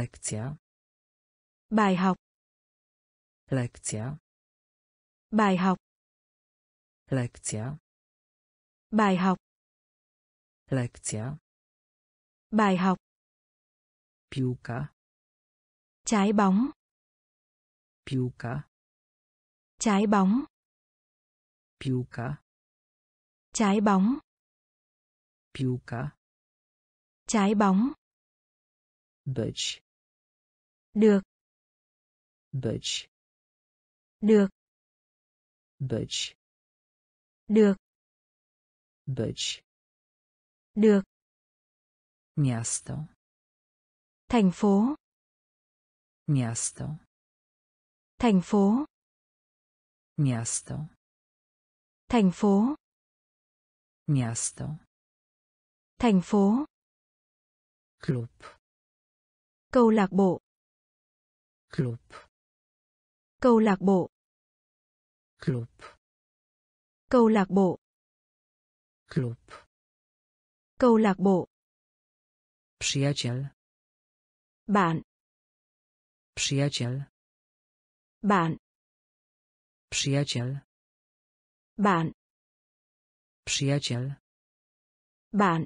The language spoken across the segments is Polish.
Lekcja. Bài học. Lekcja. Bài học. Lekcja. Bài học. Lekcja. Bài học. Piłka. Trái bóng. Piłka. Trái bóng. Piłka. Trái bóng. Piłka. Trái bóng. Być. Được. Być. Được. Być. Được. Być. Được. Miasto. Thành phố. Miasto. Thành phố. Miasto. Thành phố. Miasto. Thành phố. Klub. Câu lạc bộ. Klub. Câu lạc bộ. Klub. Câu lạc bộ. Klub. Câu lạc bộ. Przyjaciel. Bạn. Przyjaciel. Bạn. Przyjaciel. Bạn. Przyjaciel. Bạn.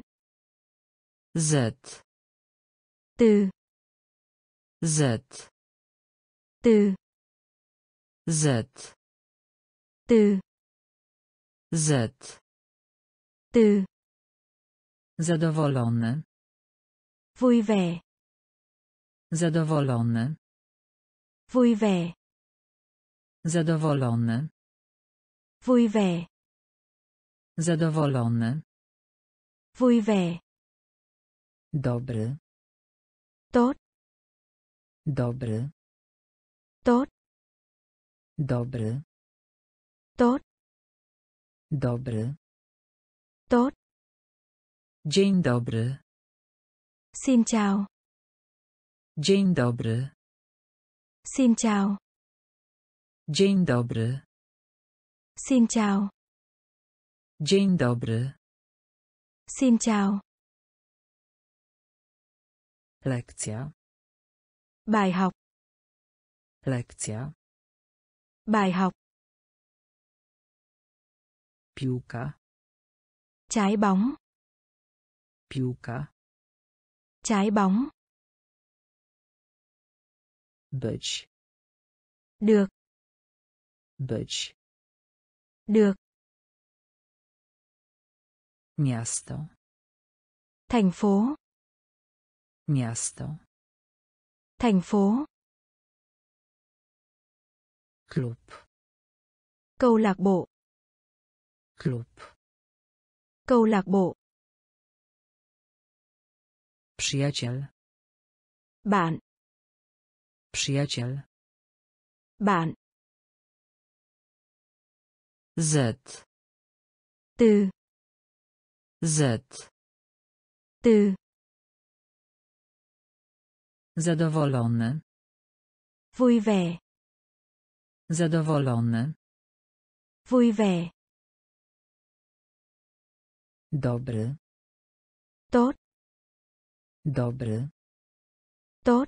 Z. Từ. Z. Từ. Z. Từ. Z. Từ. Zadowolony. Vui vẻ. Zadowolony. Vui vẻ. Zadowolony. Vui vẻ. Zadowolony. Vui vẻ. Dobry. Tốt. Dobry. Tốt. Dobry. Tốt. Dobry. Tốt. Dzień dobry. Xin chào. Dzień dobry. Xin chào. Dzień dobry. Xin chào. Dzień dobry. Xin chào. Lekcja. Bài học. Lekcja. Bài học. Piłka. Trái bóng. Piłka. Trái bóng. Być. Được. Być. Được. Miasto. Thành phố. Miasto. Thành phố. Klub. Câu lạc bộ. Klub. Câu lạc bộ. Przyjaciel. Bạn. Przyjaciel. Bạn. Z. Từ. Z. Từ. Zadowolony. Vui vẻ. Zadowolony. Vui vẻ. Dobry. Tốt. Dobry. Tốt.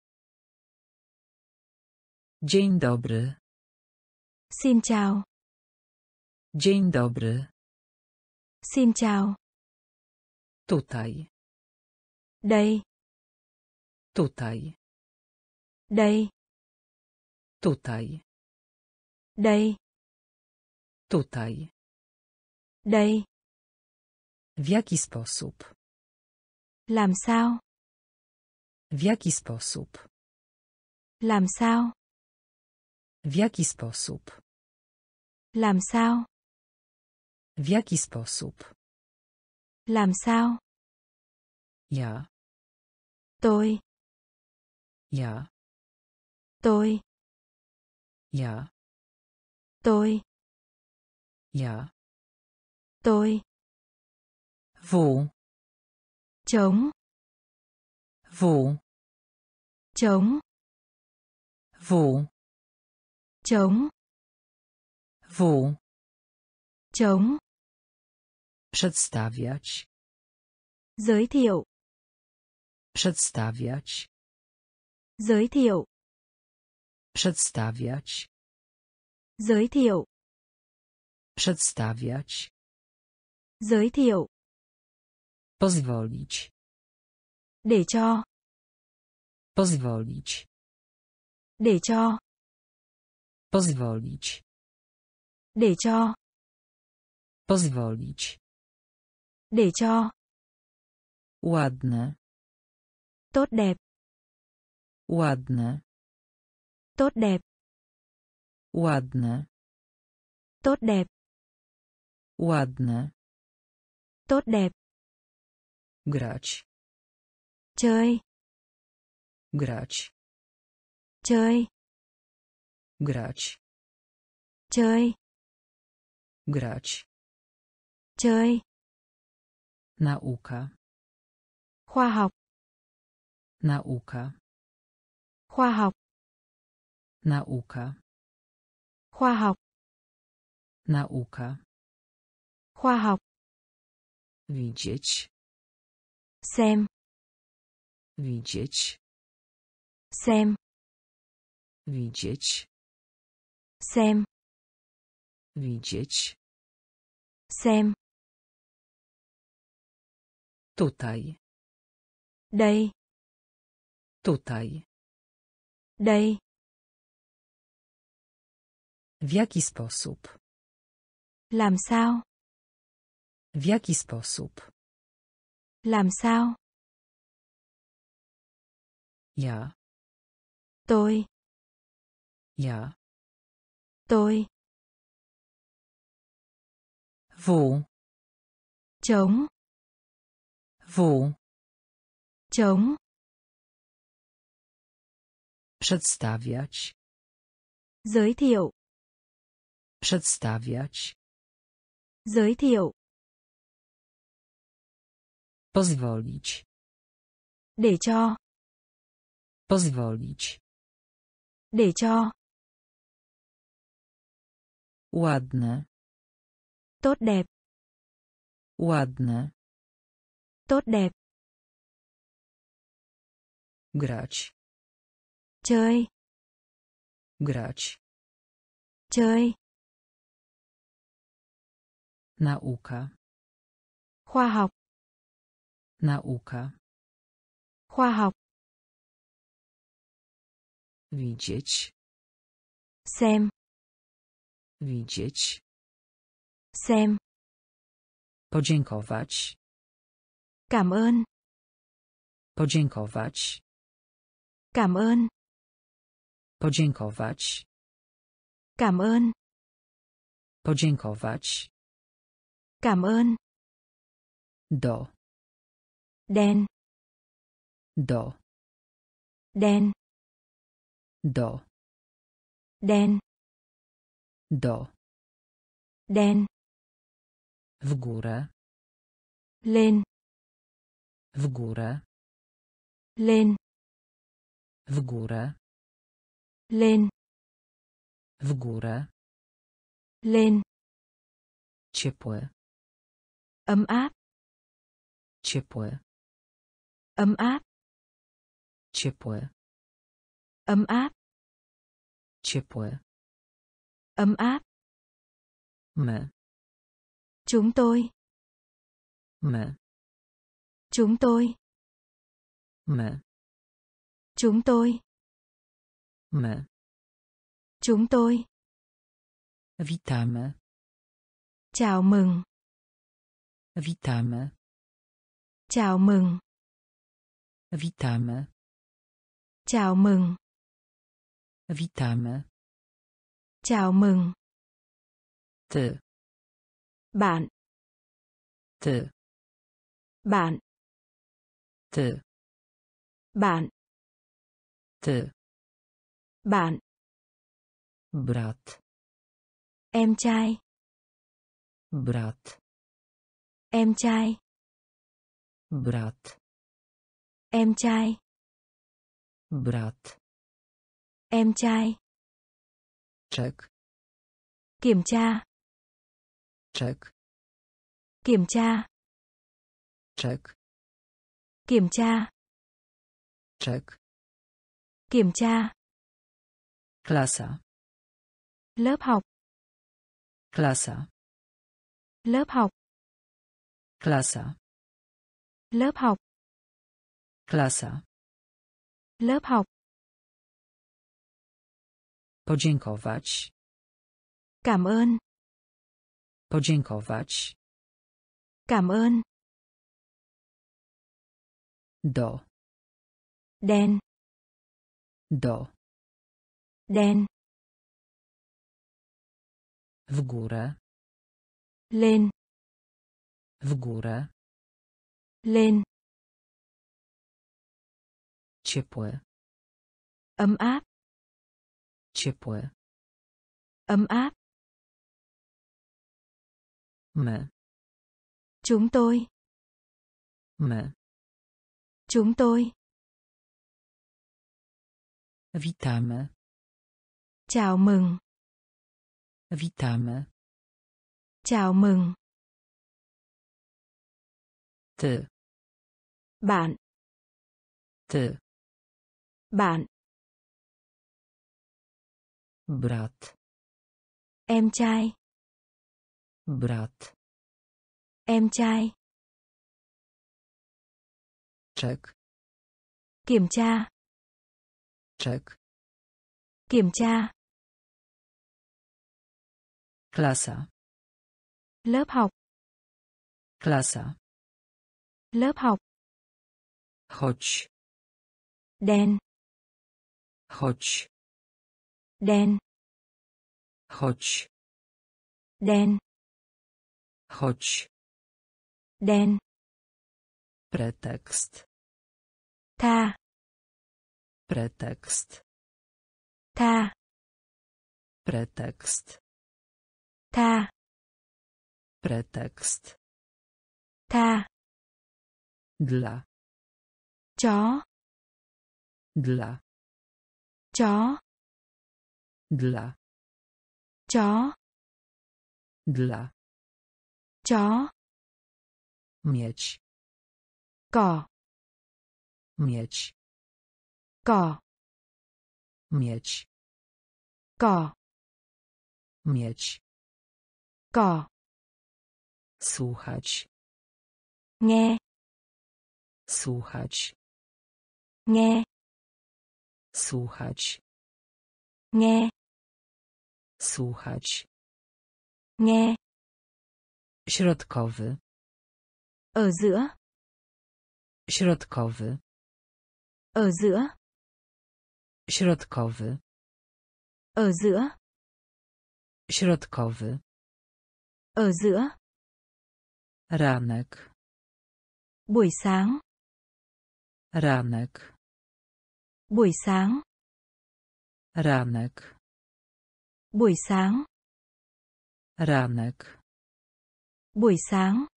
Dzień dobry. Xin chào. Dzień dobry. Xin chào. Tutaj. Đây. Tutaj. Đây. Tutaj. Đây. Tutaj. Đây. W jaki sposób? Làm sao? W jaki sposób? Làm sao? W jaki sposób? Làm sao? W jaki sposób? Làm sao? Ja. Tôi. Ja. Tôi. Ja. Tôi. Ja. Tôi. W. Trống. W. Trống. W. Trống. W. Trống. Przedstawiać. Giới thiệu. Przedstawiać. Giới thiệu. Przedstawiać. Giới thiệu. Przedstawiać. Giới thiệu. Pozwolić. Để cho. Pozwolić. Để cho. Pozwolić. Để cho. Pozwolić. Để cho. Ładne. Tốt đẹp. Ładne. Tốt đẹp. Ładne. Tốt đẹp. Ładne. Tốt đẹp. Grać. Chơi. Grać. Chơi. Grać. Chơi. Grać. Chơi. Nauka. Khoa học. Nauka. Khoa học. Nauka. Khoa học. Nauka. Khoa học. Widzieć. Xem. Widzieć. Xem. Widzieć. Xem. Widzieć. Xem. Tutaj. Đây. Tutaj. Đây. W jaki sposób? Làm sao? W jaki sposób? Làm sao? Ja. Tôi. Ja. Tôi. W. Trống. W. Trống. Przedstawiać. Giới thiệu. Przedstawiać. Giới thiệu. Pozwolić. Để cho. Pozwolić. Để cho. Ładne. Tốt đẹp. Ładne. Tốt đẹp. Grać. Chơi. Grać. Chơi. Nauka. Khoa học. Nauka. Khoa học. Widzieć. Xem. Widzieć. Xem. Podziękować. Cảm ơn. Podziękować. Cảm ơn. Podziękować. Cảm ơn. Podziękować. Cảm ơn. Do. Đen. Do. Đen. Do. Đen. Do. Đen. W górę. Lên. W górę. Lên. W górę. Lên. W górę. Lên. Ciepłe. Ấm áp. Ciepłe. Ấm áp. Ciepłe. Ấm áp. Ciepłe. Ấm áp. My. Chúng tôi. My. Chúng tôi. My. Chúng tôi. My. Chúng tôi. Witamy. Chào mừng. Witamy. Chào mừng. Witamy. Chào mừng. Witamy. Chào mừng. Ty. Bạn. Ty. Bạn. Ty. Bạn. Ty. Bạn. Brat. Em trai. Brat. Em trai. Brat. Em trai. Brat. Em trai. Czek. Kiểm tra. Czek. Kiểm tra. Czek. Kiểm tra. Czek. Kiểm tra. Klasa. Lớp học. Klasa. Lớp học. Klasa. Lớp học. Klasa. Lớp học. Podziękować. Cảm ơn. Podziękować. Cảm ơn. Do. Đèn. Do. Đèn. W górę. Lên. W górę. Lên. Ciepłe. Ấm áp. Ciepłe. Ấm áp. My. Chúng tôi. My. Chúng tôi. Witamy. Chào mừng. Witamy. Chào mừng. Ty. Bạn. Ty. Bạn. Brat. Em trai. Brat. Em trai. Czek. Kiểm tra. Czek. Kiểm tra. Klasa. Lớp học. Klasa. Lớp học. Chodź. Đèn. Chodź. Đèn. Chodź. Đèn. Chodź. Đèn. Pretekst. Tha. Pretekst. Tha. Pretekst. Tha. Pretekst. Tha. Dla. Chó. Dla. Chó. Dla. Chó. Dla. Chó. Mieć. Cỏ. Mieć. Cỏ. Mieć. Cỏ. Mieć. Cỏ. Słuchać. Nghe. Słuchać. Nghe. Słuchać. Nghe. Słuchać. Nghe. Środkowy. Ở giữa. Środkowy. Ở giữa. Środkowy. Ở giữa. Środkowy. Ở giữa. Ranek. Buổi sáng. Ranek. Buổi sáng. Ranek. Buổi sáng. Ranek. Buổi sáng.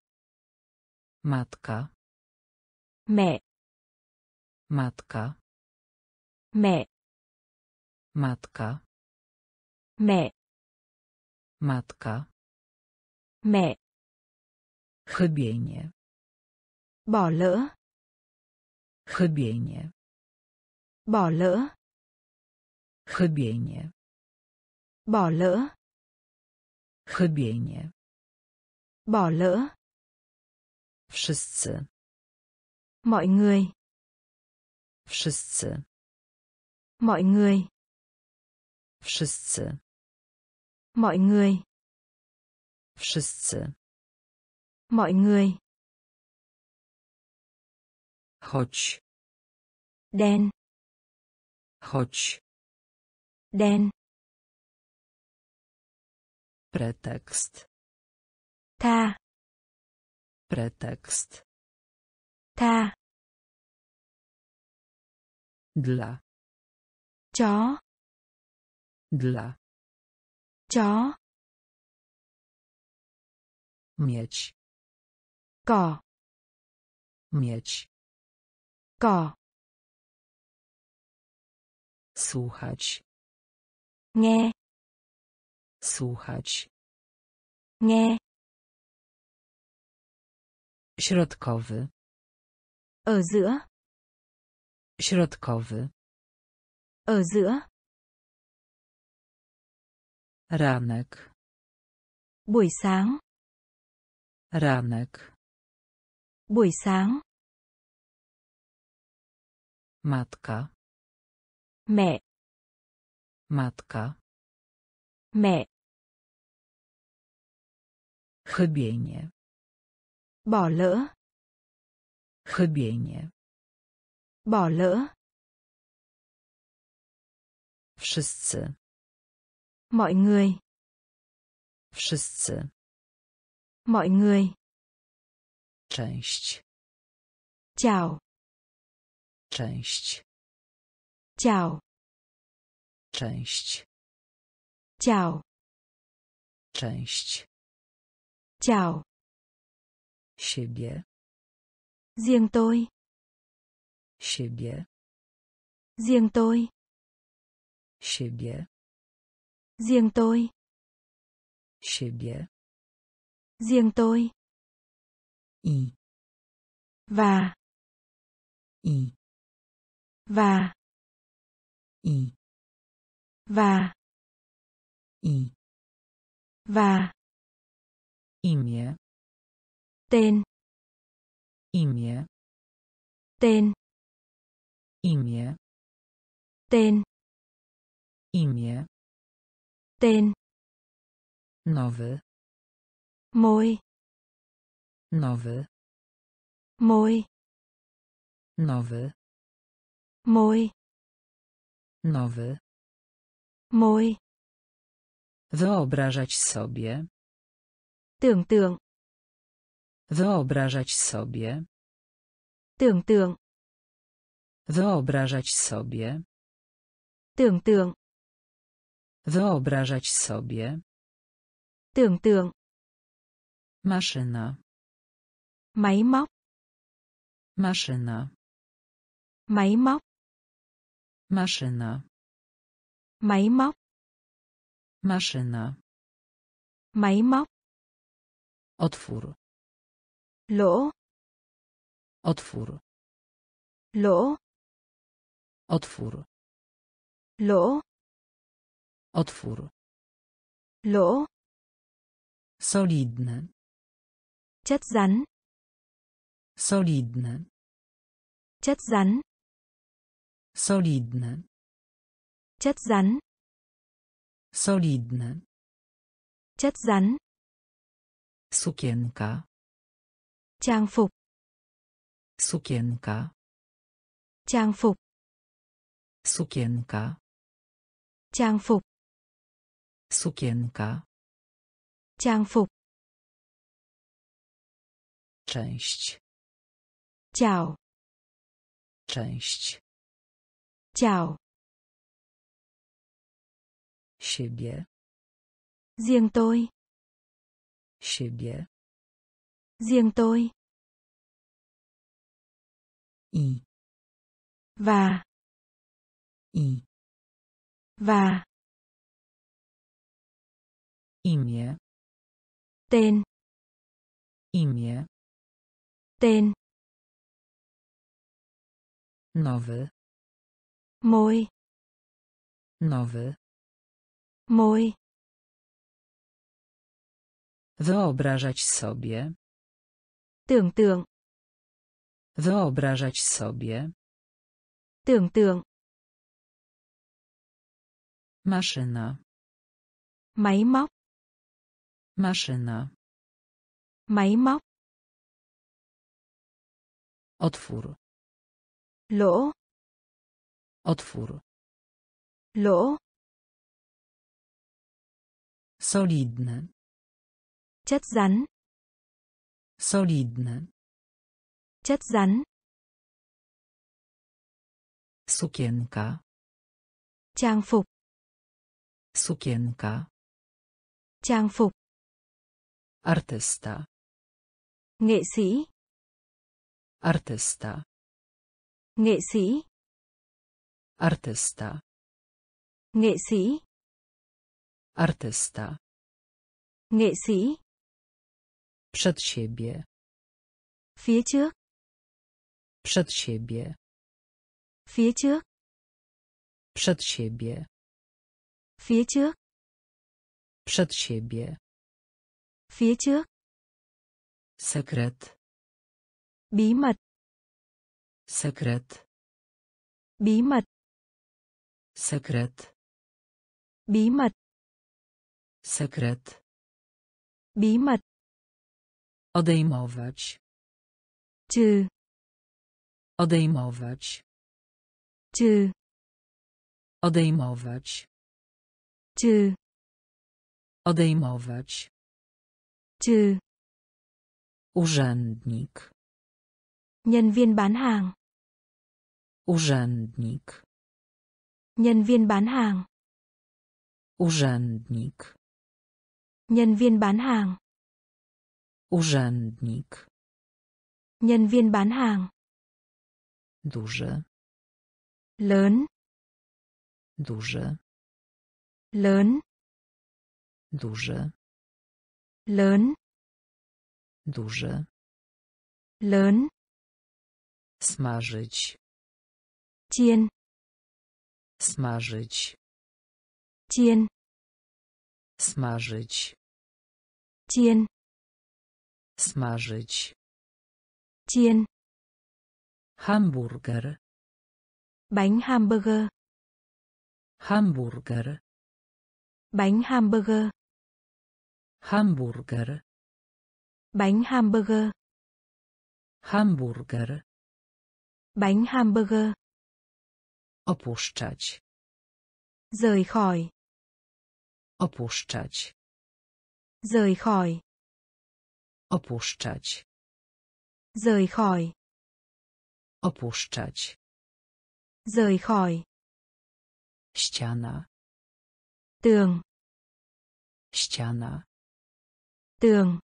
Matka. Mẹ. Matka. Mẹ. Matka. Mẹ. Matka. Mẹ. Chybienie. Bỏ lỡ. Chybienie. Bỏ lỡ. Chybienie. Bỏ lỡ. Chybienie. Bỏ lỡ. Wszyscy. Mọi người. Wszyscy. Mọi người. Wszyscy. Mọi người. Wszyscy. Mọi người. Chodź. Đèn. Chodź. Đèn. Pretekst. Tha. Pretekst. Tha. Dla. Chó. Dla. Chó. Mieć. Cỏ. Mieć. Cỏ. Słuchać. Nghe. Słuchać. Nghe. Środkowy. Ở giữa. Środkowy. Ở giữa. Ranek. Buổi sáng. Ranek. Buổi sáng. Matka. Mẹ. Matka. Mẹ. Chybienie. Bỏ lỡ. Chybienie. Bỏ lỡ. Wszyscy. Mọi người. Wszyscy. Mọi người. Część. Chào. Część. Chào. Część. Chào. Część. Chào. Siebie. Riêng tôi. Siebie. Riêng tôi. Siebie. Riêng tôi. Siebie. Riêng tôi. I. Và. I. Và. I. Và. I. Và. Imię. Tên. Imię. Tên. Imię. Tên. Imię. Tên. Nowy. Môi. Nowy. Môi. Nowy. Môi. Nowy. Môi. Wyobrażać sobie. Tưởng tượng. Wyobrażać sobie. Tưởng tượng. Wyobrażać sobie. Tưởng tượng. Wyobrażać sobie. Tưởng tượng. Maszyna. Máy móc. Maszyna. Máy móc. Maszyna. Máy móc. Maszyna. Máy móc. Otwór. Lỗ. Otwór. Lỗ. Otwór. Lỗ. Otwór. Lỗ. Solidny. Chất rắn. Solidny. Chất rắn. Solidny. Chất rắn. Solidny. Chất rắn. Sukienka. Trang phục. Sukienka. Trang phục. Sukienka. Trang phục. Sukienka. Trang phục. Część. Chào. Część. Chào. Siebie. Riêng tôi. Siebie. Riêng tôi. I. Và. I. Và. Imię. Tên. Imię. Tên. Nowy. Môi. Nowy. Môi. Wyobrażać sobie. Tưởng tượng. Wyobrażać sobie. Tưởng tượng. Maszyna. Máy móc. Maszyna. Máy móc. Otwór. Lỗ. Otwór. Lỗ. Solidny. Chất rắn. Solidny. Chất rắn. Sukienka. Trang phục. Sukienka. Trang phục. Artysta. Nghệ sĩ. Artysta. Nghệ sĩ. Artysta. Nghệ sĩ. Artysta. Nghệ sĩ. Przed siebie. Phía trước. Przed siebie. Phía trước. Przed siebie. Phía trước. Przed siebie. Phía trước. Sekret. Bí mật. Sekret. Bí mật. Sekret. Bí mật. Sekret. Bí mật. Odejmować. Trừ. Odejmować. Trừ. Odejmować. Trừ. Odejmować. Trừ. Urzędnik. Nhân viên bán hàng. Urzędnik. Nhân viên bán hàng. Urzędnik. Nhân viên bán hàng. Urzędnik. Nhân viên bán hàng. Duży. Lớn. Duży. Lớn. Duży. Lớn. Duży. Lớn. Smażyć. Chiên. Smażyć. Chiên. Smażyć. Chiên. Smażyć. Chiên. Hamburger. Bánh hamburger. Hamburger. Bánh hamburger. Hamburger. Bánh hamburger. Hamburger. Bánh hamburger. Opuszczać. Rời khỏi. Opuszczać. Rời khỏi. Opuszczać. Rời khỏi. Opuszczać. Rời khỏi. Ściana. Tường. Ściana. Tường.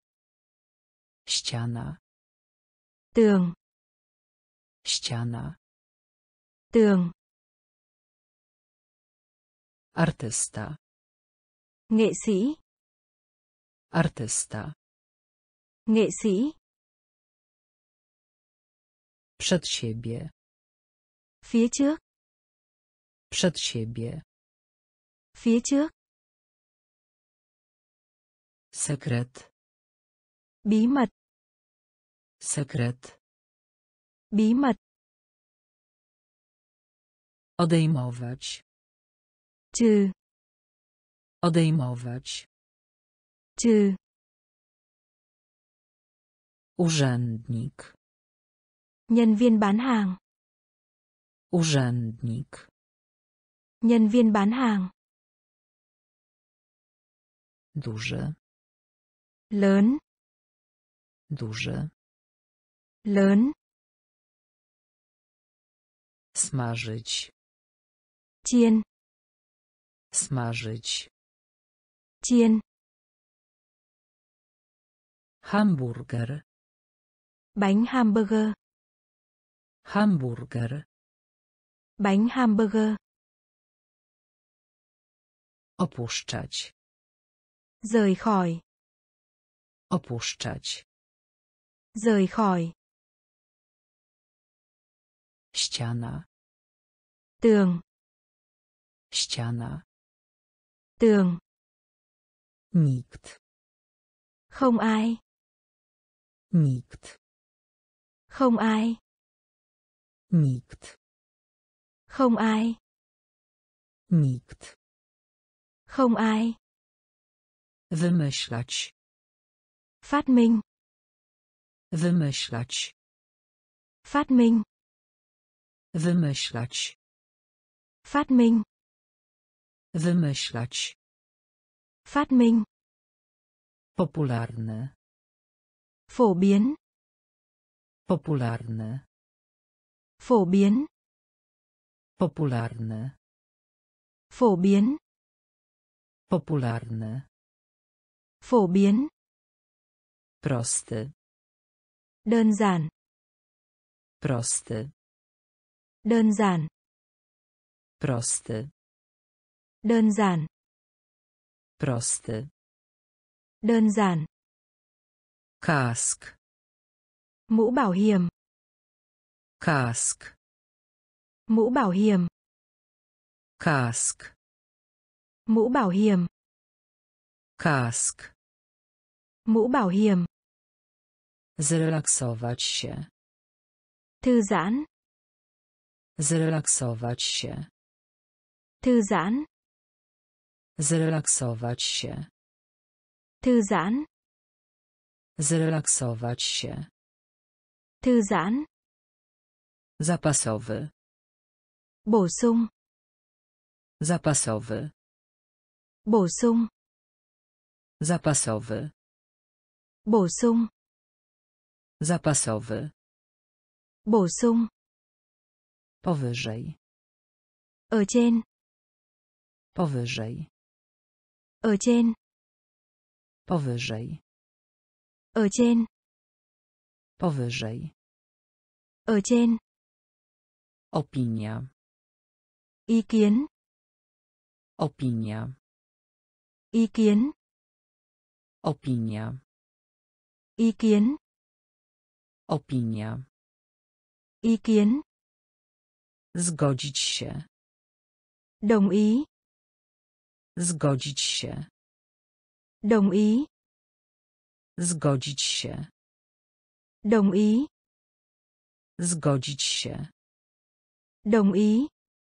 Ściana. Tường. Ściana. Tường. Artysta. Nghệ sĩ. Artysta. Nghệ sĩ. Przed siebie. Phía trước. Przed siebie. Phía trước. Sekret. Bí mật. Sekret. Bí mật. Odejmować. Trừ. Odejmować. Trừ. Urzędnik. Nhân viên bán hàng. Urzędnik. Nhân viên bán hàng. Duży. Lớn. Duży. Lớn. Smażyć. Chiên. Smażyć. Chiên. Hamburger. Bánh hamburger. Hamburger. Bánh hamburger. Opuszczać. Rời khỏi. Opuszczać. Rời khỏi. Ściana. Tường. Ściana. Tường. Nikt. Không ai. Nikt. Không ai. Nikt. Không ai. Nikt. Không ai. Wymyślać. Phát minh. Wymyślać. Phát minh. Wymyślać. Phát minh. Wymyślać. Phát minh. Popularny. Phổ biến. Popularny. Phổ biến. Popularny. Phổ biến. Popularny. Phổ biến. Prosty. Đơn giản. Prosty. Đơn giản. Prosty. Đơn giản. Prosty. Đơn giản. Kask. Mũ bảo hiểm. Kask. Mũ bảo hiểm. Kask. Mũ bảo hiểm. Kask. Mũ bảo hiểm. Zrelaksować się. Thư giãn. Zrelaksować się. Thư giãn. Zrelaksować się. Thư giãn. Zrelaksować się. Thư giãn. Zapasowy. Bổ sung. Zapasowy. Bổ sung. Zapasowy. Bổ sung. Zapasowy. Bổ sung. Powyżej. Ở trên. Powyżej. Ở trên. Powyżej. Ở trên. Powyżej. Ở trên. Opinia. Ý kiến. Opinia. Ý kiến. Opinia. Ý kiến. Opinia. Ý kiến. Zgodzić się. Đồng ý. Zgodzić się. Đồng ý. Zgodzić się. Đồng ý. Zgodzić się. Đồng ý.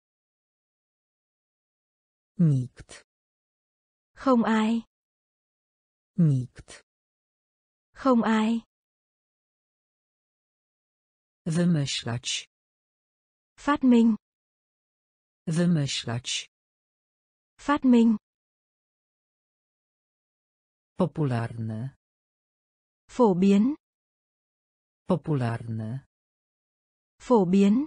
Nikt. Không ai. Nikt. Không ai. Wymyślać. Phát minh. Wymyślać. Phát minh. Popularny. Phổ biến. Popularny. Phổ biến.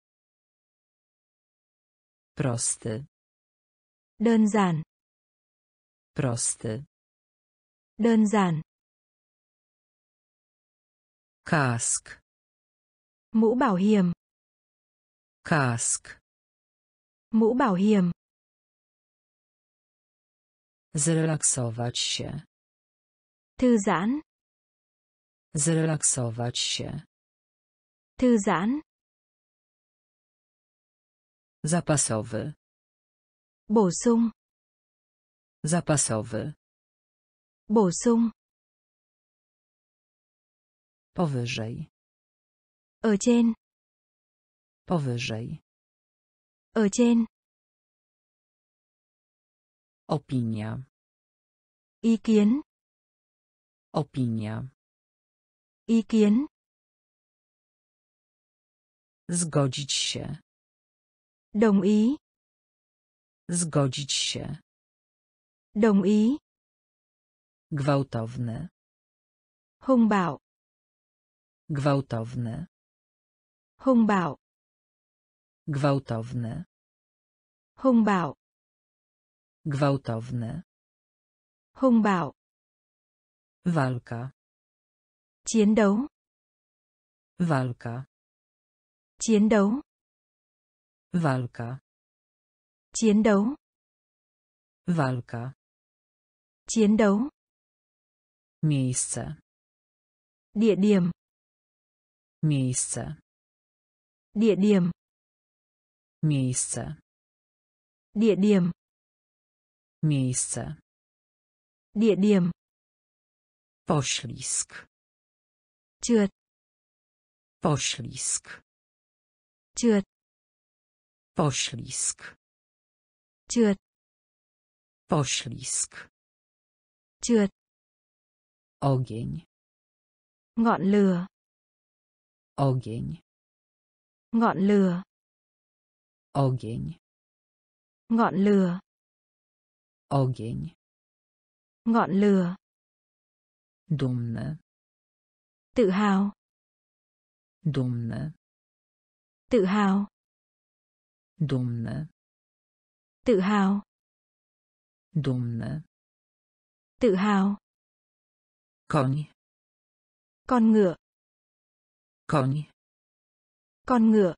Prosty. Đơn giản. Prosty. Đơn giản. Kask. Mũ bảo hiểm. Kask. Mũ bảo hiểm. Zrelaksować się. Thư giãn. Zrelaksować się. Thư giãn. Zapasowy. Bổ sung. Zapasowy. Bổ sung. Powyżej. Ở trên. Powyżej. Ở trên. Opinia. Ý kiến. Opinia. Ý kiến. Zgodzić się. Đồng ý. Zgodzić się. Đồng ý. Gwałtowny. Hung bạo. Gwałtowny. Hung bạo. Gwałtowny. Hung bạo. Gwałtowny. Hung bạo. Walka. Chiến đấu. Walka. Chiến đấu. Walka. Chiến đấu. Walka. Chiến đấu. Miejsce. Địa điểm. Miejsce. Địa điểm. Miejsce. Địa điểm. Miejsce. Địa điểm. Poślizg. Trượt. Poślizg. Trượt. Poślizg. Trượt. Poślizg. Trượt. Ogień. Ngọn lửa. Ogień. Ngọn lửa. Ogień. Ngọn lửa. Ogień. Ngọn lửa. Dumny. Tự hào. Dumny. Tự hào. Dumny. Tự hào. Dumny. Tự hào. Koń. Con ngựa. Koń. Con ngựa.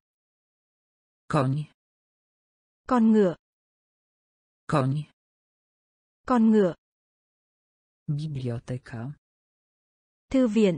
Koń. Con ngựa. Koń. Con ngựa. Biblioteka. Thư viện.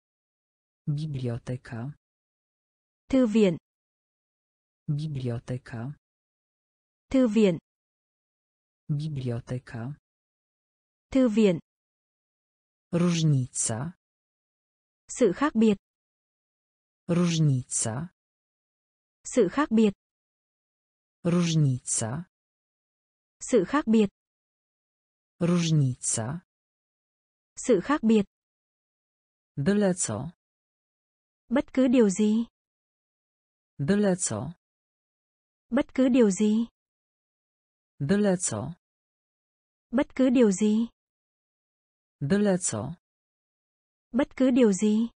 Biblioteka. Thư viện. Biblioteka. Thư viện. Biblioteka. Thư viện. Różnica. Sự khác biệt. Różnica. Sự khác biệt. Różnica. Sự khác biệt. Różnica. Sự khác biệt. Byle co. Bất cứ điều gì. Byle co. Bất cứ điều gì. Byle co. Bất cứ điều gì. Byle co. Bất cứ điều gì.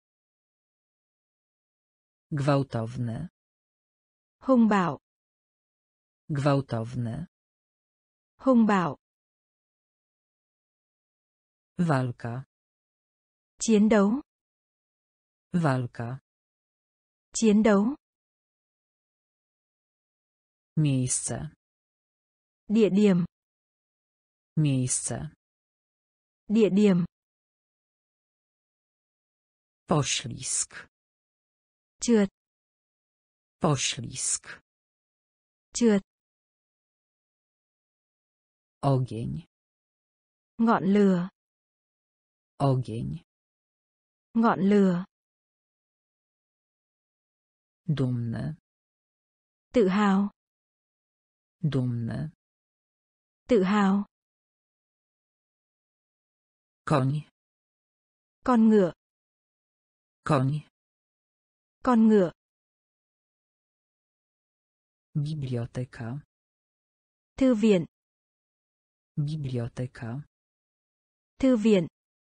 Gwałtowny. Hung bạo. Gwałtowny. Hung bạo. Walka. Chiến đấu. Walka. Chiến đấu. Miejsce. Địa điểm. Miejsce. Địa điểm. Poślizg. Trượt. Poślizg. Trượt. Ogień. Ngọn lửa. Ogień. Ngọn lửa. Dumny. Tự hào. Dumny. Tự hào. Koń. Con ngựa. Koń. Con ngựa. Biblioteka. Thư viện. Biblioteka. Thư viện.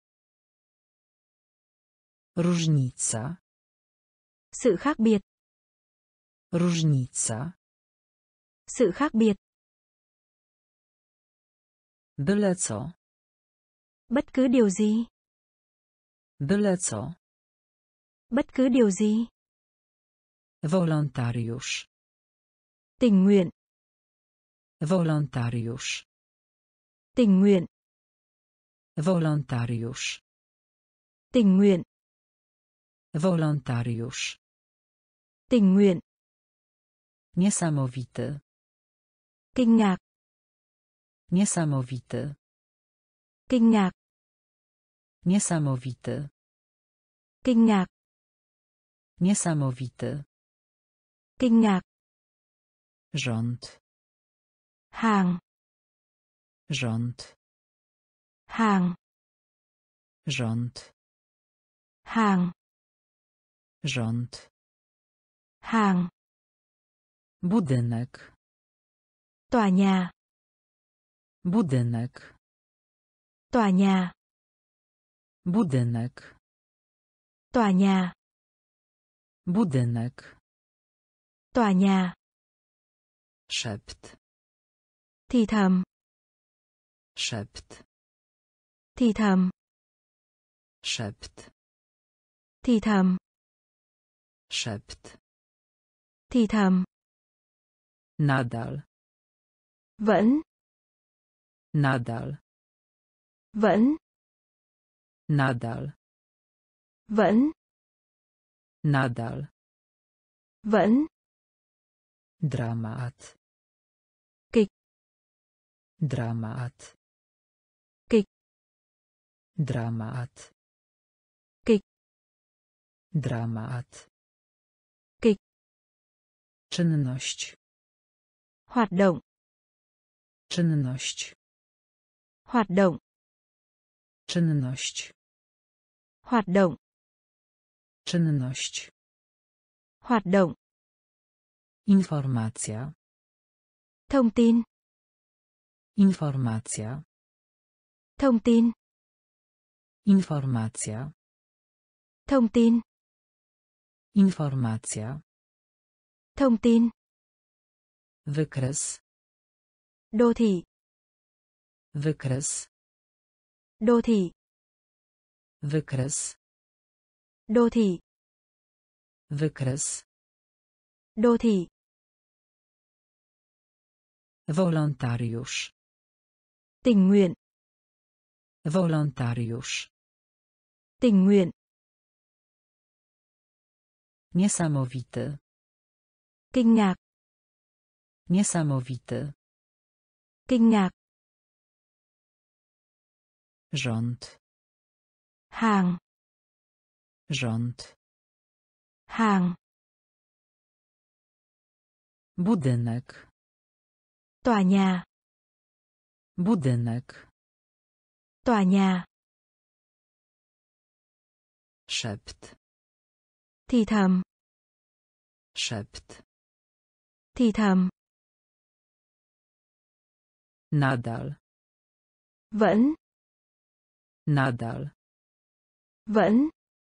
Różnica. Sự khác biệt. Różnica. Sự khác biệt. Byle co. Bất cứ điều gì. Byle co. Bất cứ điều gì. Wolontariusz. Tình nguyện. Wolontariusz. Tình nguyện. Wolontariusz. Tình nguyện. Wolontariusz. Tình nguyện. Niesamowity. Kinh ngạc. Niesamowity. Kinh ngạc. Niesamowity. Kinh ngạc. Niesamowity. Kinh ngạc. Rząd. Hàng. Rząd. Hàng. Rząd. Hàng. Rząd. Hàng. Budynek. Tòa nhà. Budynek. Tòa nhà. Budynek. Tòa nhà. Budynek. Tòa nhà. Szept. Thì thầm. Szept. Thì thầm. Szept. Thì thầm. Szept. Thì thầm. Nadal. Vẫn. Nadal. Vẫn. Nadal. Vẫn. Nadal. Vẫn. Dramat. Kịch. Dramat. Kịch. Dramat. Kịch. Dramat. Kịch. Czynność. Hoạt động. Czynność. Hoạt động. Czynność. Hoạt động. Czynność. Hoạt động. Informacja. Thông tin. Informacja. Thông tin. Informacja. Thông tin. Informacja. Thông tin. Wykres. Đô thị. Wykres. Đô thị. Wykres. Đô thị. Wykres. Đô thị. Wolontariusz. Tình nguyện. Wolontariusz. Tình nguyện. Niesamowity. Kinh ngạc. Niesamowity. Kinh ngạc. Rząd. Hàng. Rząd. Hàng. Budynek. Tòa nhà. Budynek. Tòa nhà. Szept. Thì thầm. Szept. Thì thầm. Nadal. Vẫn. Nadal. Vẫn.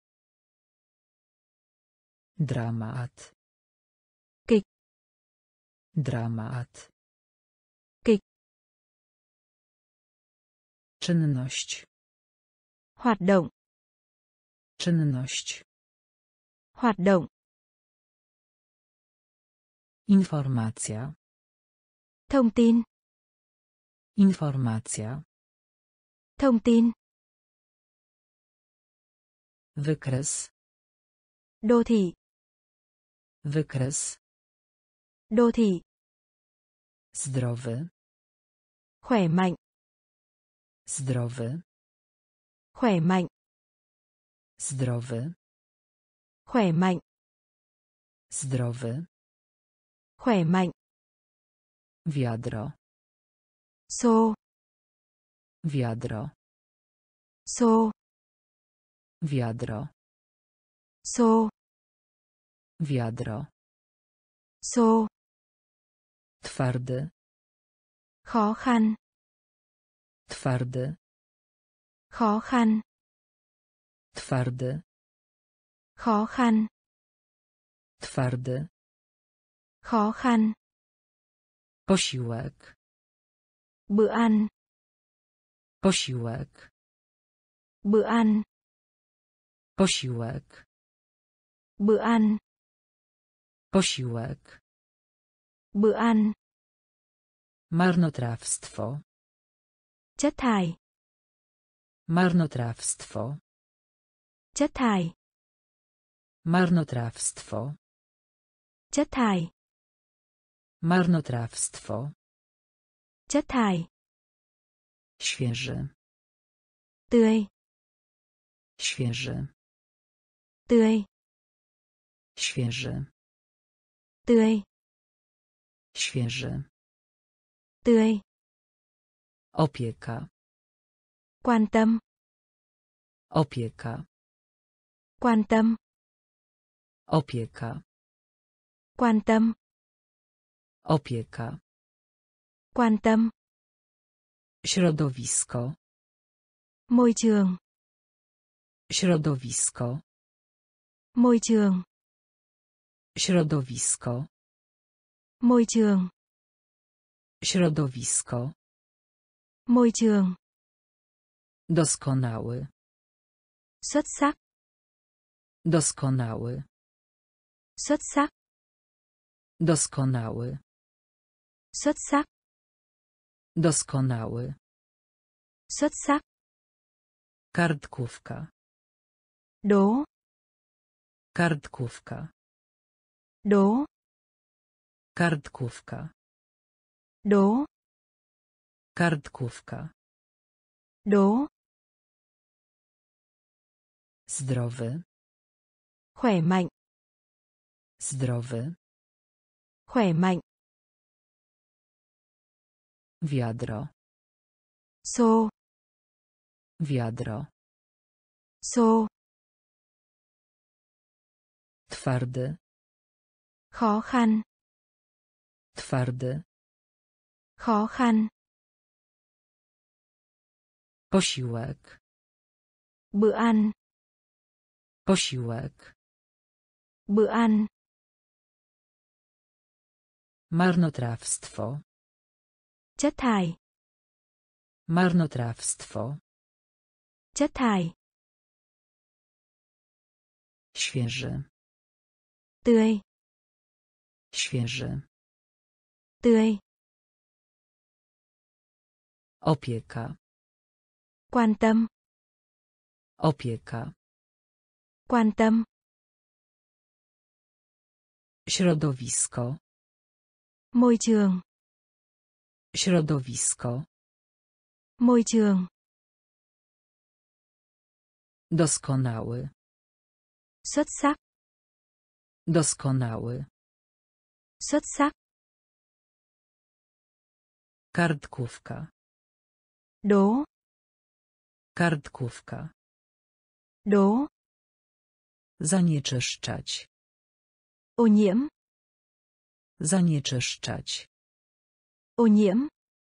Dramat. Kịch. Dramat. Kịch. Czynność. Hoạt động. Czynność. Hoạt động. Informacja. Thông tin. Informacja. Thông tin. Wykres. Đô thị. Wykres. Đô thị. Zdrowy. Khỏe mạnh. Zdrowy. Khỏe mạnh. Zdrowy. Khỏe mạnh. Zdrowy. Khỏe mạnh. Wiadro. Xô. Wiadro. Xô. Wiadro. Xô. Wiadro. Xô. Twardy. Khó khăn. Twardy. Khó khăn. Twardy. Khó khăn. Twardy. Khó khăn. Posiłek. Bữa ăn. Posiłek. Bữa ăn. Posiłek. Bữa ăn. Posiłek. Bữa ăn. Marnotrawstwo. Chất thải. Marnotrawstwo. Chất thải. Marnotrawstwo. Chất thải. Marnotrawstwo. Chất thải. Świeży. Tươi. Świeży. Tươi. Świeży. Tươi. Świeży. Tươi. Opieka. Quan tâm. Opieka. Quan tâm. Opieka. Quan tâm. Opieka. Quan tâm. Środowisko. Môi trường. Środowisko. Môi trường. Środowisko. Môi trường. Środowisko. Môi trường. Doskonały. Xuất sắc. Doskonały. Xuất sắc. Doskonały. Xuất sắc. Doskonały. Xuất sắc. Kartkówka. Đố. Kartkówka. Đố. Kartkówka. Đố. Kartkówka. Đố. Zdrowy. Khỏe mạnh. Zdrowy. Khỏe mạnh. Wiadro. Xô. Wiadro. Xô. Twardy. Khó khăn. Twardy. Khó khăn. Posiłek. Bữa ăn. Posiłek. Bữa ăn. Marnotrawstwo. Chất thải. Marnotrawstwo. Chất thải. Świeży. Tươi. Świeży. Tươi. Opieka. Quan tâm. Opieka. Quan tâm. Środowisko. Môi trường. Środowisko. Môi trường. Doskonały. Xuất sắc. Doskonały. Xuất sắc. Kartkówka. Đố. Kartkówka. Đố. Zanieczyszczać. Ô nhiễm. Zanieczyszczać. Ô nhiễm.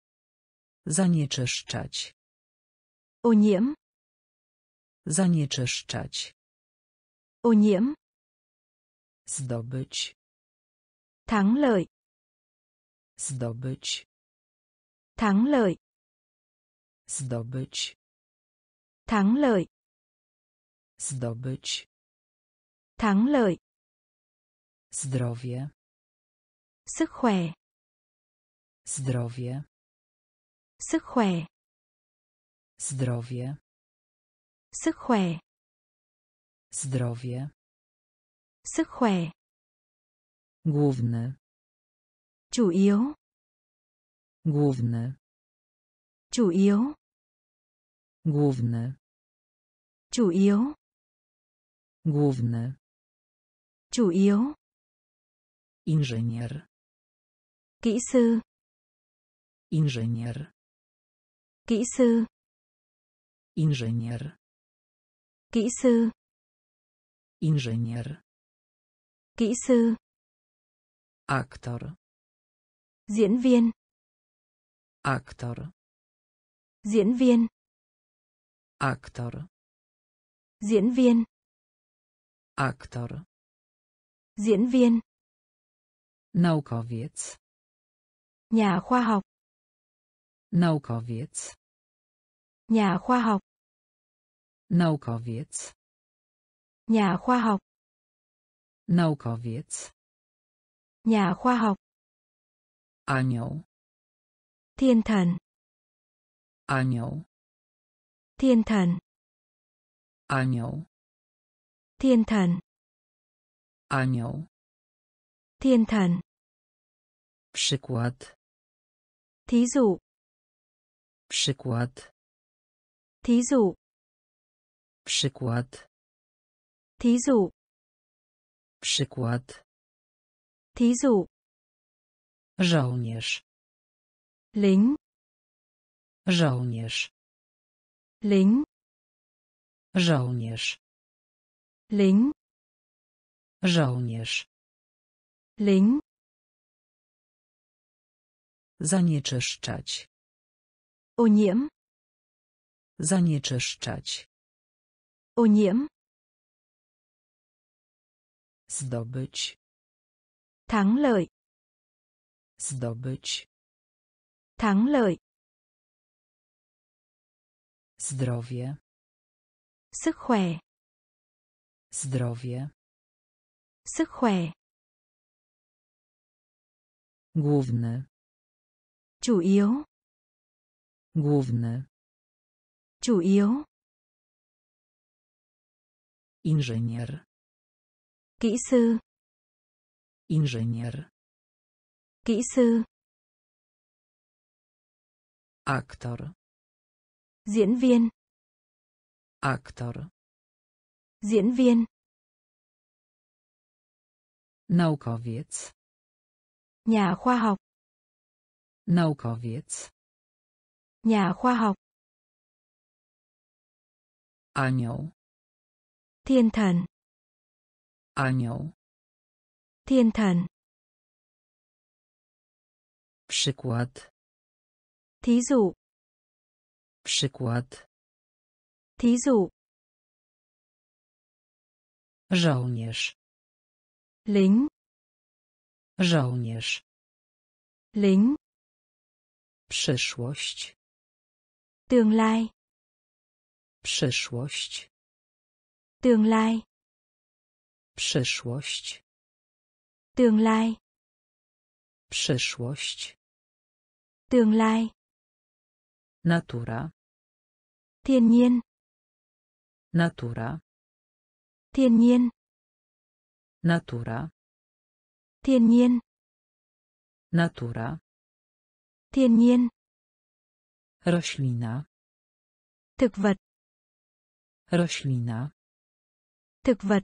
Zanieczyszczać. Ô nhiễm. Zanieczyszczać. Ô nhiễm. Zdobyć. Thắng lợi. Zdobyć. Thắng lợi. Zdobyć. Thắng lợi. Zdobyć. Thắng lợi. Zdrowie. Sức khỏe. Zdrowie. Sức khỏe. Zdrowie. Sức khỏe. Zdrowie. Sức khỏe. Główny. Chủ yếu. Główny. Chủ yếu. Główny. Chủ yếu. Główny. Chủ yếu. Inżynier. Kỹ sư. Inżynier. Kỹ sư. Inżynier. Kỹ sư. Inżynier. Kỹ sư. Aktor. Diễn viên. Aktor. Diễn viên. Aktor. Diễn viên. Aktor. Diễn viên. Naukowiec. Nhà khoa học. Naukowiec. Nhà khoa học. Naukowiec. Nhà khoa học. Naukowiec. Nhà khoa học. Anioł. Thiên thần. Anioł. Thiên thần. Anioł. Thiên thần. Anioł. Thiên thần. Przykład. Thí dụ. Przykład. Thí dụ. Przykład. Thí dụ. Przykład. Thí dụ. Żołnierz. Lính. Żołnierz. Lính. Żołnierz. Lính. Żołnierz. Lính. Zanieczyszczać. Ô nhiễm. Zanieczyszczać. Ô nhiễm. Zdobyć. Thắng lợi. Zdobyć. Thắng lợi. Zdrowie. Sức khỏe. Zdrowie. Sức khỏe. Główny. Chủ yếu. Główny. Chủ yếu. Inżynier. Kỹ sư. Inżynier. Kỹ sư. Aktor. Diễn viên. Aktor. Diễn viên. Naukowiec. Nhà khoa học. Naukowiec. Nhà khoa học. Anioł. Thiên thần. Anioł. Thiên thần. Przykład. Thí dụ. Przykład. Thí dụ. Żołnierz. Lính. Żołnierz. Lính. Przyszłość. Tương lai. Przyszłość. Tương lai. Przyszłość. Tương lai. Przyszłość. Tương lai. Natura. Thiên nhiên. Natura. Thiên nhiên. Natura. Thiên nhiên. Natura. Thiên nhiên. Roślina. Thực vật. Roślina. Thực vật.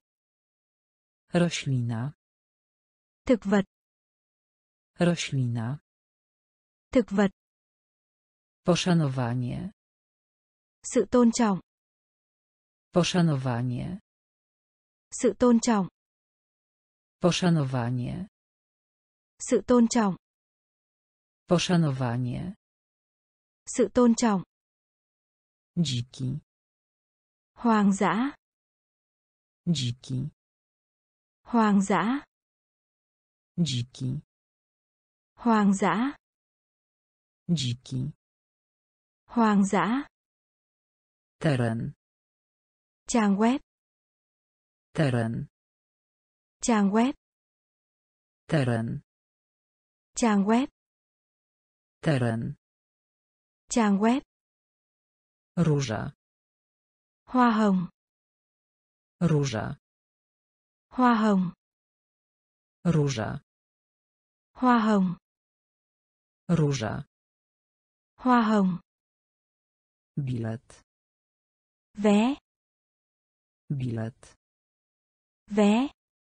Roślina. Thực vật. Roślina. Thực vật. Poszanowanie. Sự tôn trọng. Poszanowanie. Sự tôn trọng. Poszanowanie. Sự tôn trọng. Poszanowanie. Sự tôn trọng. Dziki. Hoang dã. Dziki. Hoang dã. Dziki. Hoang dã. Dziki. Hoang dã. Teren. Trang web. Teren. Trang web. Teren. Trang web. Teren. Trang web. Róża. Hoa hồng. Róża. Hoa hồng. Róża. Hoa hồng. Róża. Hoa hồng. Bilet. Vé. Bilet. Vé.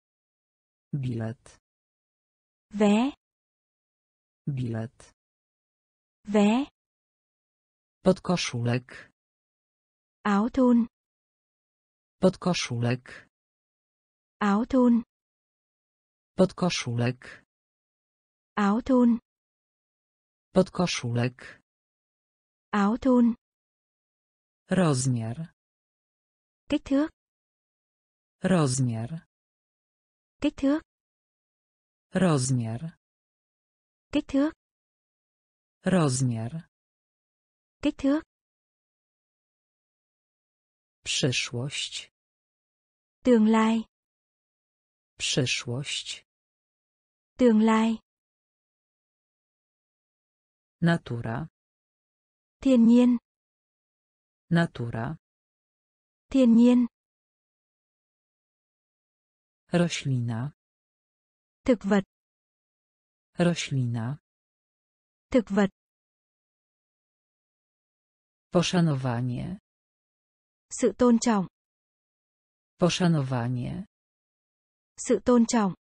Bilet. Vé. Bilet. Vé. Podkoszulek. Áo thun. Podkoszulek. Áo thun. Podkoszulek. Áo thun. Podkoszulek. Áo thun. Rozmiar. Kích thước. Rozmiar. Kích thước. Rozmiar. Kích thước. Rozmiar. Kích thước. Przyszłość. Tương lai. Przyszłość. Tương lai. Natura. Thiên nhiên. Natura. Thiên nhiên. Roślina. Thực vật. Roślina. Thực vật. Poszanowanie. Sự tôn trọng. Poszanowanie. Sự tôn trọng.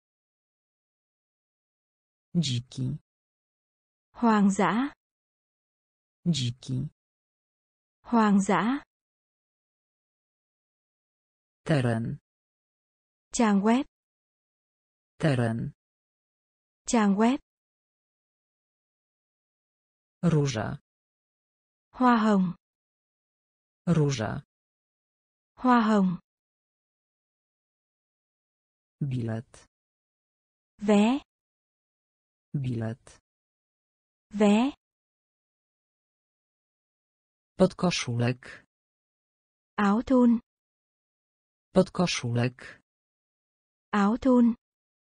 Dziki. Hoang dã. Dziki. Hoang dã. Teren. Trang web. Teren. Trang web. Róża. Hoa hồng. Róża. Hoa hồng. Bilet. Vé. Bilet. Vé. Podkoszulek. Áo thun. Podkoszulek. Áo thun.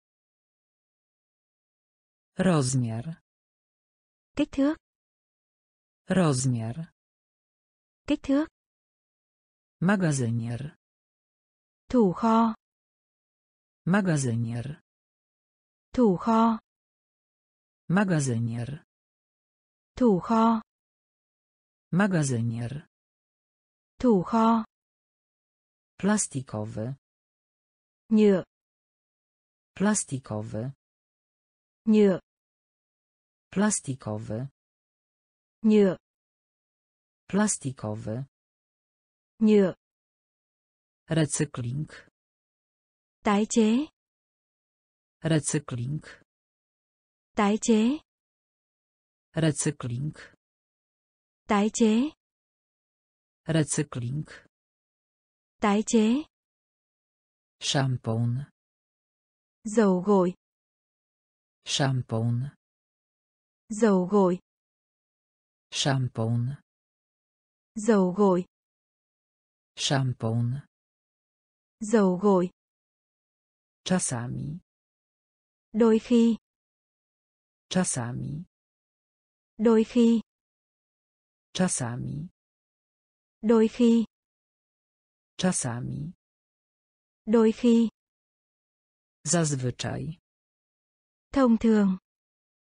Rozmiar. Kích thước. Rozmiar. Kích thước. Magazynier. Thủ kho. Magazynier. Thủ kho. Magazynier. Thủ kho. Magazynier. Thủ kho. Plastikowy. Nhựa. Plastikowy. Nhựa. Plastikowy. Nhựa. Plastikowy. Nhựa. Recykling. Tái chế. Recykling. Tái chế. Recykling. Tái chế. Recykling. Tái chế. Szampon. Dầu gội. Szampon. Dầu gội. Szampon. Dầu gội. Szampon. Dầu gội. Czasami. Đôi khi. Czasami. Đôi khi. Czasami. Đôi khi. Czasami. Đôi khi. Zazwyczaj. Thông thường.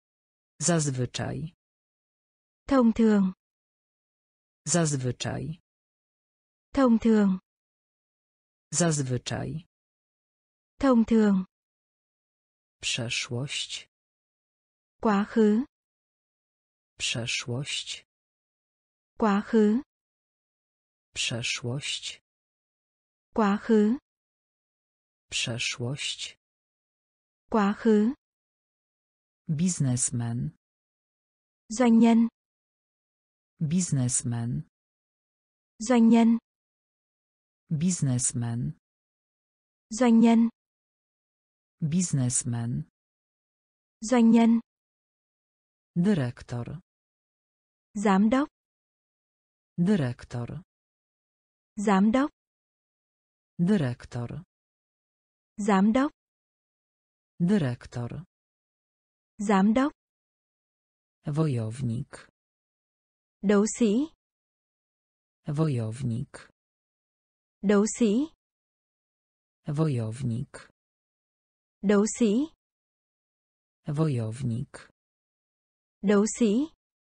Zazwyczaj. Thông thường. Zazwyczaj. Thông thường. Zazwyczaj. Thông thường. Przeszłość. Quá khứ. Przeszłość. Quá khứ. Przeszłość. Quá khứ. Przeszłość. Quá khứ. Biznesmen. Doanh nhân. Biznesmen. Doanh nhân. Biznesmen. Doanh nhân. Biznesmen. Doanh nhân. Dyrektor. Giám đốc. Dyrektor. Giám đốc. Dyrektor. Giám đốc. Dyrektor. Giám đốc. Wojownik. Đấu sĩ. Wojownik. Đấu sĩ. Wojownik. Đấu sĩ. Wojownik. Đấu sĩ.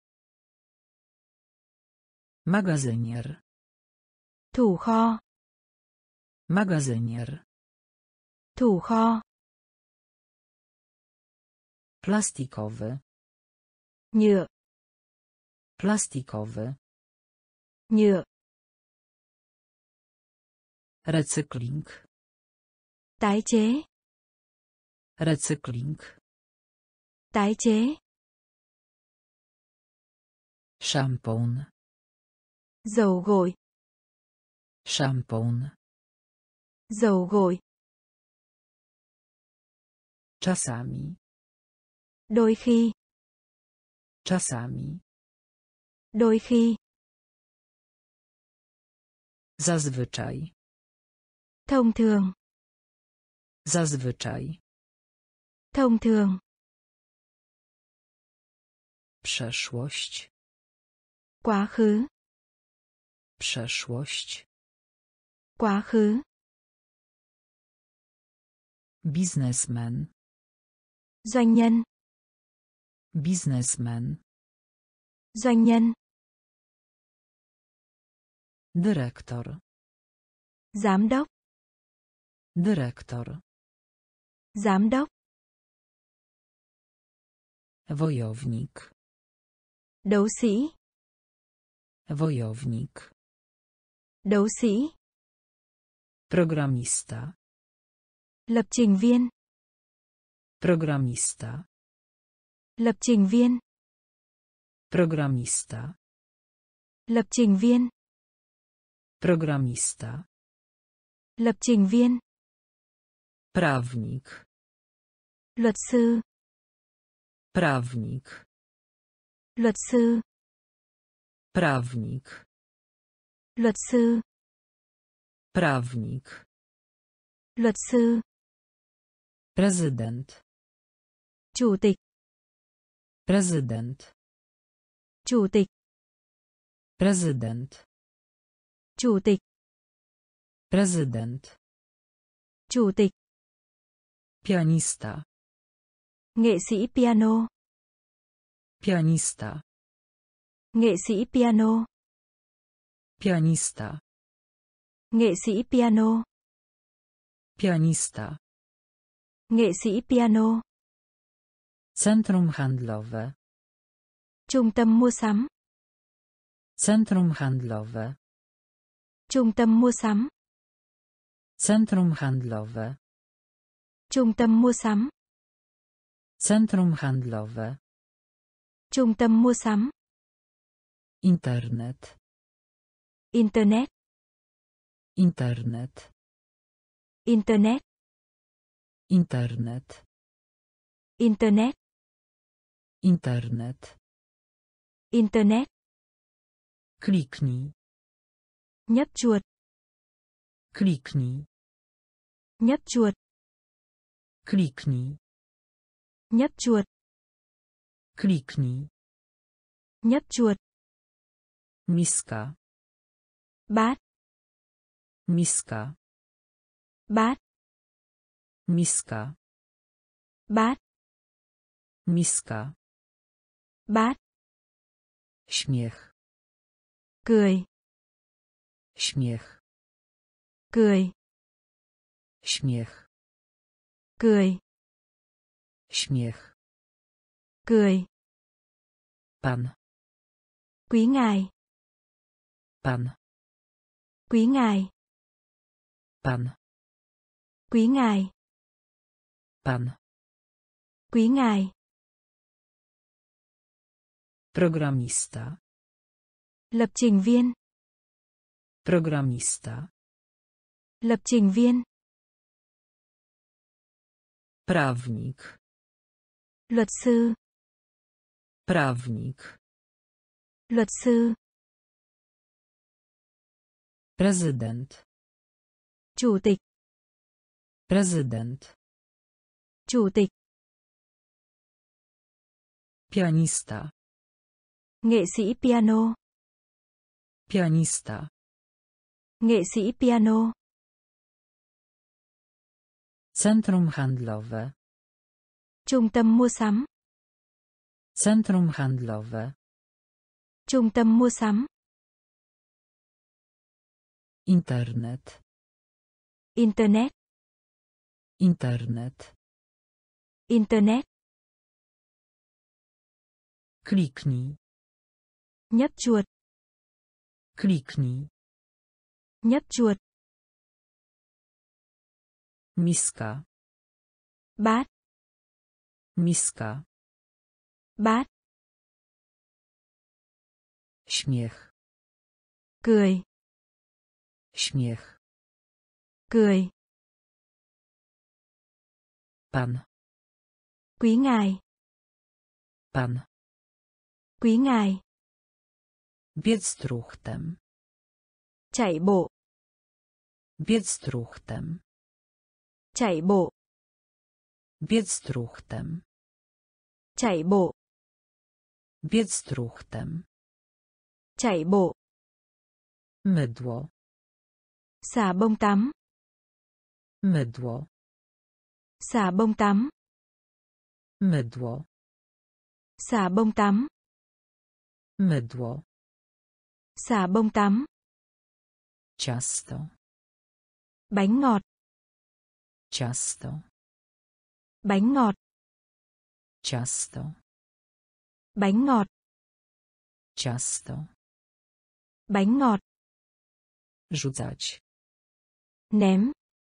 Magazynier. Thủ kho. Magazynier. Thủ kho. Plastikowy. Nhựa. Plastikowy. Nhựa. Recykling. Tái chế. Recykling. Tái chế. Szampon. Dầu gội. Szampon. Dầu gội. Czasami. Đôi khi. Czasami. Đôi khi. Zazwyczaj. Thông thường. Zazwyczaj. Thông thường. Przeszłość. Quá khứ. Przeszłość. Quá khứ. Biznesmen. Doanh nhân. Biznesmen. Doanh nhân. Dyrektor. Giám đốc. Dyrektor. Giám đốc. Wojownik. Đấu sĩ. Wojownik. Đấu sĩ. Programista. Lập trình viên. Programista. Lập trình viên. Programista. Lập trình viên. Programista. Lập trình viên. Prawnik. Luật sư. Prawnik. Luật sư. Prawnik. Luật sư. Prawnik. Luật sư. Prezydent. Chủ tịch. Prezydent. Chủ tịch. Prezydent. Chủ tịch. Prezydent. Chủ tịch. Pianista. Nghệ sĩ piano. Pianista. Nghệ sĩ piano. Pianista. Nghệ sĩ piano. Pianista. Nghệ sĩ piano. Centrum handlowe. Trung tâm mua sắm. Centrum handlowe. Trung tâm mua sắm. Centrum handlowe. Trung tâm mua sắm. Centrum handlowe. Trung tâm mua sắm. Internet. Internet. Internet. Internet. Internet. Internet. Internet. Internet. Kliknij. Nhấp chuột. Kliknij. Nhấp chuột. Kliknij. Nhấp chuột. Kliknij. Nhấp chuột. Miska. Bát. Miska. Bát. Miska. Bát. Miska. Bát. Śmiech. Cười. Śmiech. Cười. Śmiech. Cười. Śmiech. Cười. Pan. Quý ngài. Pan. Quý ngài. Pan. Quý ngài. Pan. Quý ngài. Programista. Lập trình viên. Programista. Lập trình viên. Prawnik. Luật sư. Prawnik. Luật sư. Prezydent. Chủ tịch. Prezydent. Chủ tịch. Pianista. Nghệ sĩ piano. Pianista. Nghệ sĩ piano. Centrum handlowe. Trung tâm mua sắm. Centrum handlowe. Trung tâm mua sắm. Internet. Internet. Internet. Internet. Kliknij. Nhấp chuột. Kliknij. Nhấp chuột. Miska. Bát. Miska. Bát. Śmiech. Cười. Śmiech. Cười. Pan. Quý ngài. Pan. Quý ngài. Biec truchtem. Chạy bộ. Biec truchtem. Chạy bộ. Biec truchtem. Chạy bộ. Biec truchtem. Chạy bộ. Mydło. Xà bông tắm. Mydło. Xà bông tắm. Mydło. Xà bông tắm. Mydło. Xà bông tắm. Ciasto. Bánh ngọt. Ciasto. Bánh ngọt. Ciasto. Bánh ngọt. Ciasto. Bánh ngọt. Rzucać. Ném.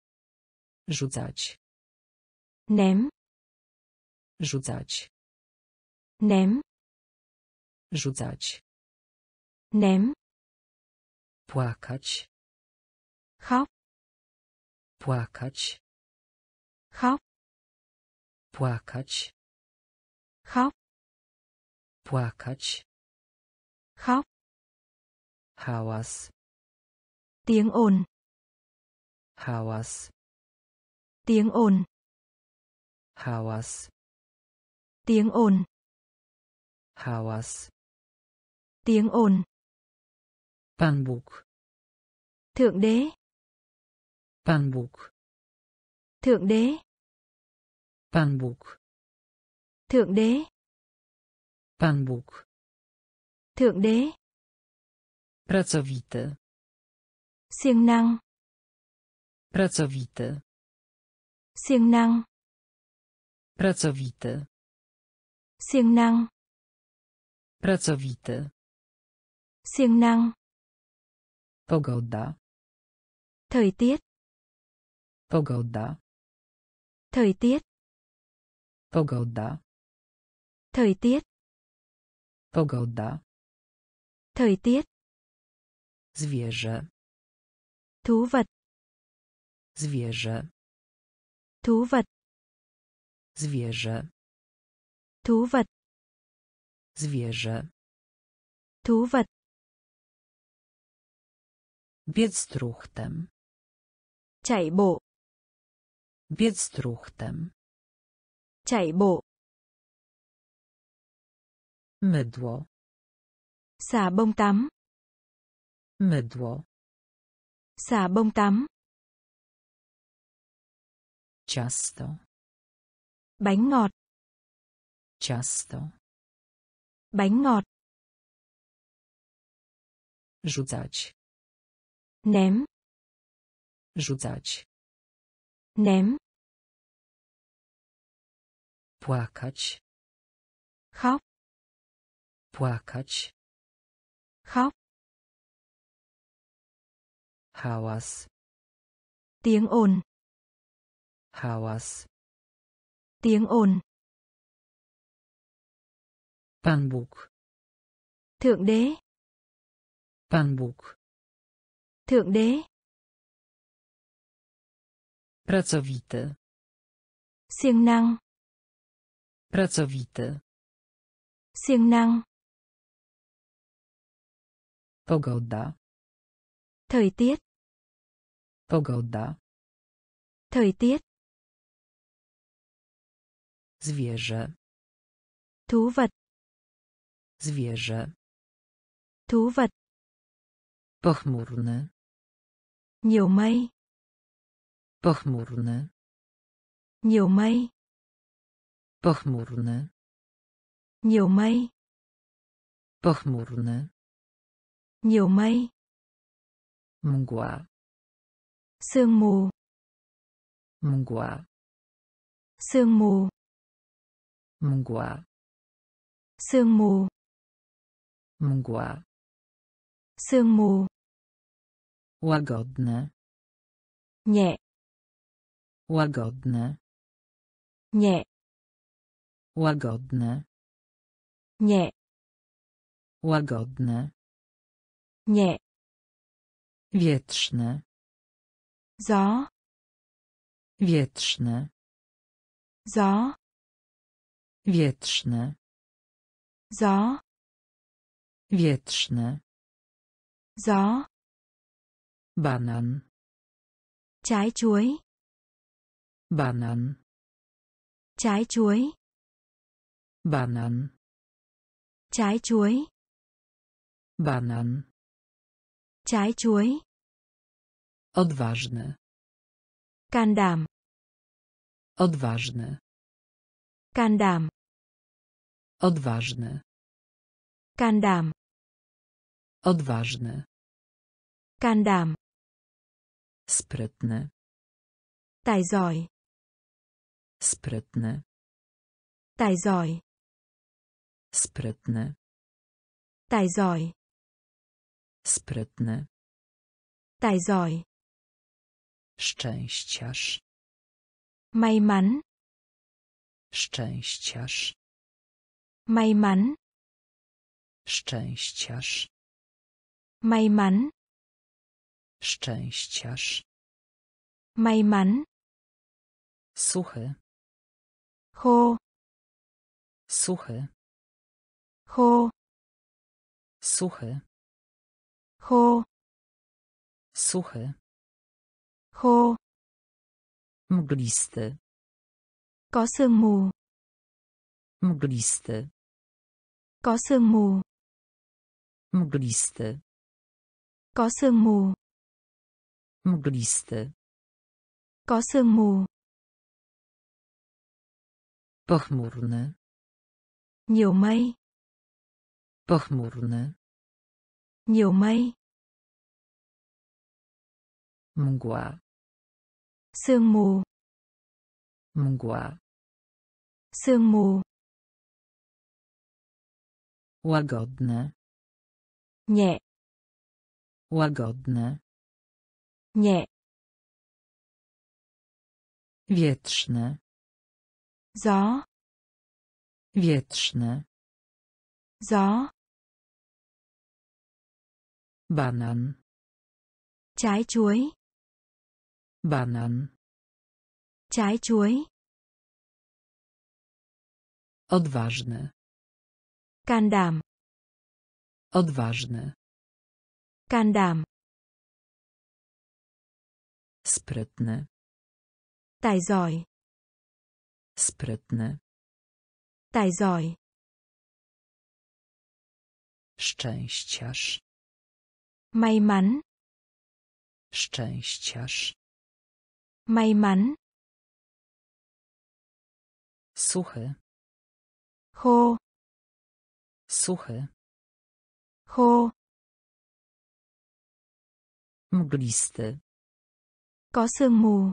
Rzucać. Ném. Rzucać. Ném. Rzucać. Ném. Płakać. Khóc. Płakać. Khóc. Płakać. Khóc. Płakać. Khóc. Hałas. Tiếng ồn. Hałas. Tiếng ồn. Hałas. Tiếng ồn. Hałas. Tiếng ồn. Pan Bóg. Thượng đế. Pan Bóg. Thượng đế. Pan Bóg. Thượng đế. Pan Bóg. Thượng đế. Pracowity. Siêng năng. Pracowity. Siêng năng. Pracowity. Siêng năng. Pracowity. Siêng năng. Pogoda. Thời tiết. Pogoda. Thời tiết. Pogoda. Thời tiết. Pogoda. Thời tiết. Zwierzę. Thú vật. Zwierzę. Thú vật. Zwierzę. Thú vật. Zwierzę. Thú vật. Biec truchtem. Chạy bộ. Biec truchtem. Chạy bộ. Mydło. Xà bông tắm. Mydło. Xà bông tắm. Ciasto. Bánh ngọt. Ciasto. Bánh ngọt. Rzucać. Ném. Rzucać. Ném. Płakać. Khóc. Płakać. Khóc. Hałas. Tiếng ồn. Hałas. Tiếng ồn. Pan Bóg. Thượng đế. Pan Bóg. Thượng đế. Pracowity. Siêng năng. Pracowity. Siêng năng. Pogoda. Thời tiết. Pogoda. Thời tiết. Zwierzę. Thú vật. Zwierzę. Thú vật. Pochmurny. Nhiều mây. Pochmurny. Nhiều mây. Pochmurny. Nhiều mây. Pochmurny. Nhiều mây. Mgła. Sương mù. Mgła. Sương mù. Mgła. Sương mù. Mgła. Sương mù. Łagodne. Nhẹ. Łagodne. Nhẹ. Łagodne. Nhẹ. Łagodne. Nhẹ. Wietrzne. Gió. Wietrzne. Gió. Wietrzne. Gió. Wietrzne. Gió. Banan. Trái chuối. Banan. Trái chuối. Banan. Trái chuối. Banan. Trái chuối. Odważny. Can đảm. Odważny. Can đảm. Odważny. Can đảm. Odważny. Can đảm. Sprytny. Tài giỏi. Sprytny. Tài giỏi. Sprytny. Tài giỏi. Sprytny. Tài giỏi. Szczęściarz. May mắn. Szczęściarz. May mắn. Szczęściarz. May mắn. Szczęściarz. May mắn. Suchy. Khô. Suchy. Khô. Suchy. Khô. Suchy. Khô. Mglisty. Có sương mù. Mglisty. Có sương mù. Mglisty. Có sương mù. Mglisty. Có sương mù. Pochmurny. Nhiều mây. Pochmurny. Nhiều mây. Mgła. Sương mù. Mgła. Sương mù. Łagodne. Nhẹ. Łagodne. Nhẹ. Wietrzne. Gió. Wietrzne. Gió. Banan. Trái chuối. Banan. Trái chuối. Odważny. Can đảm. Odważny. Can đảm. Sprytny. Tài giỏi. Sprytny. Tài giỏi. Szczęściarz. May mắn. Szczęściarz. May mắn. Suchy. Khô. Suchy. Khô. Mglisty. Có sương mù.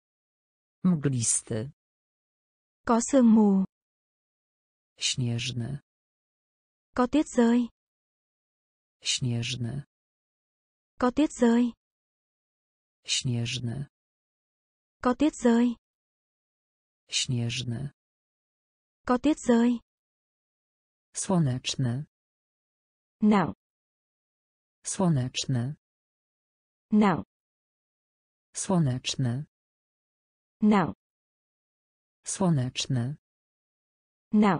Mglisty. Có sương mù. Śnieżny. Có tuyết rơi. Śnieżny. Có tuyết rơi. Śnieżny. Có tuyết rơi. Śnieżny. Có tuyết rơi. Słoneczny. Nặng. Słoneczny. Nặng. Słoneczny. Nặng. Słoneczny. Nặng.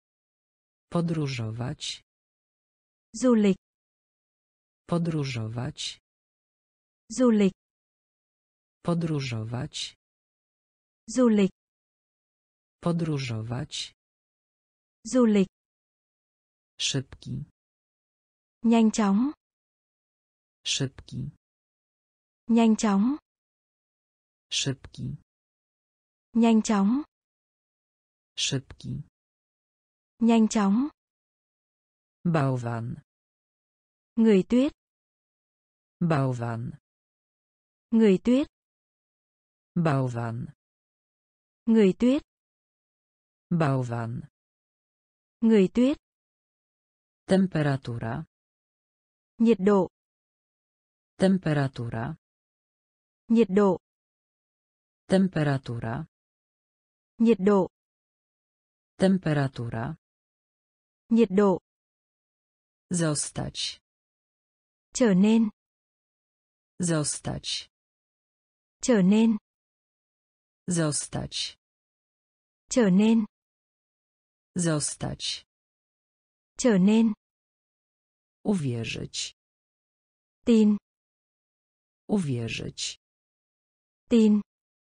Podróżować. Du lịch. Podróżować. Du lịch. Podróżować. Du lịch. Podróżować. Du lịch. Szybki. Nhanh chóng. Szybki. Nhanh chóng. Szybki. Nhanh chóng. Szybki. Nhanh chóng. Bałwan. Người tuyết. Bałwan. Người tuyết. Bałwan. Người tuyết. Bałwan. Người tuyết. Temperatura. Nhiệt độ. Temperatura. Nhiệt độ. Temperatura. Nhiệt độ. Temperatura. Nhiệt độ. Zostać. Trở nên. Zostać. Trở nên. Zostać. Trở nên. Zostać. Trở nên. Uwierzyć. Tin. Uwierzyć. Tin.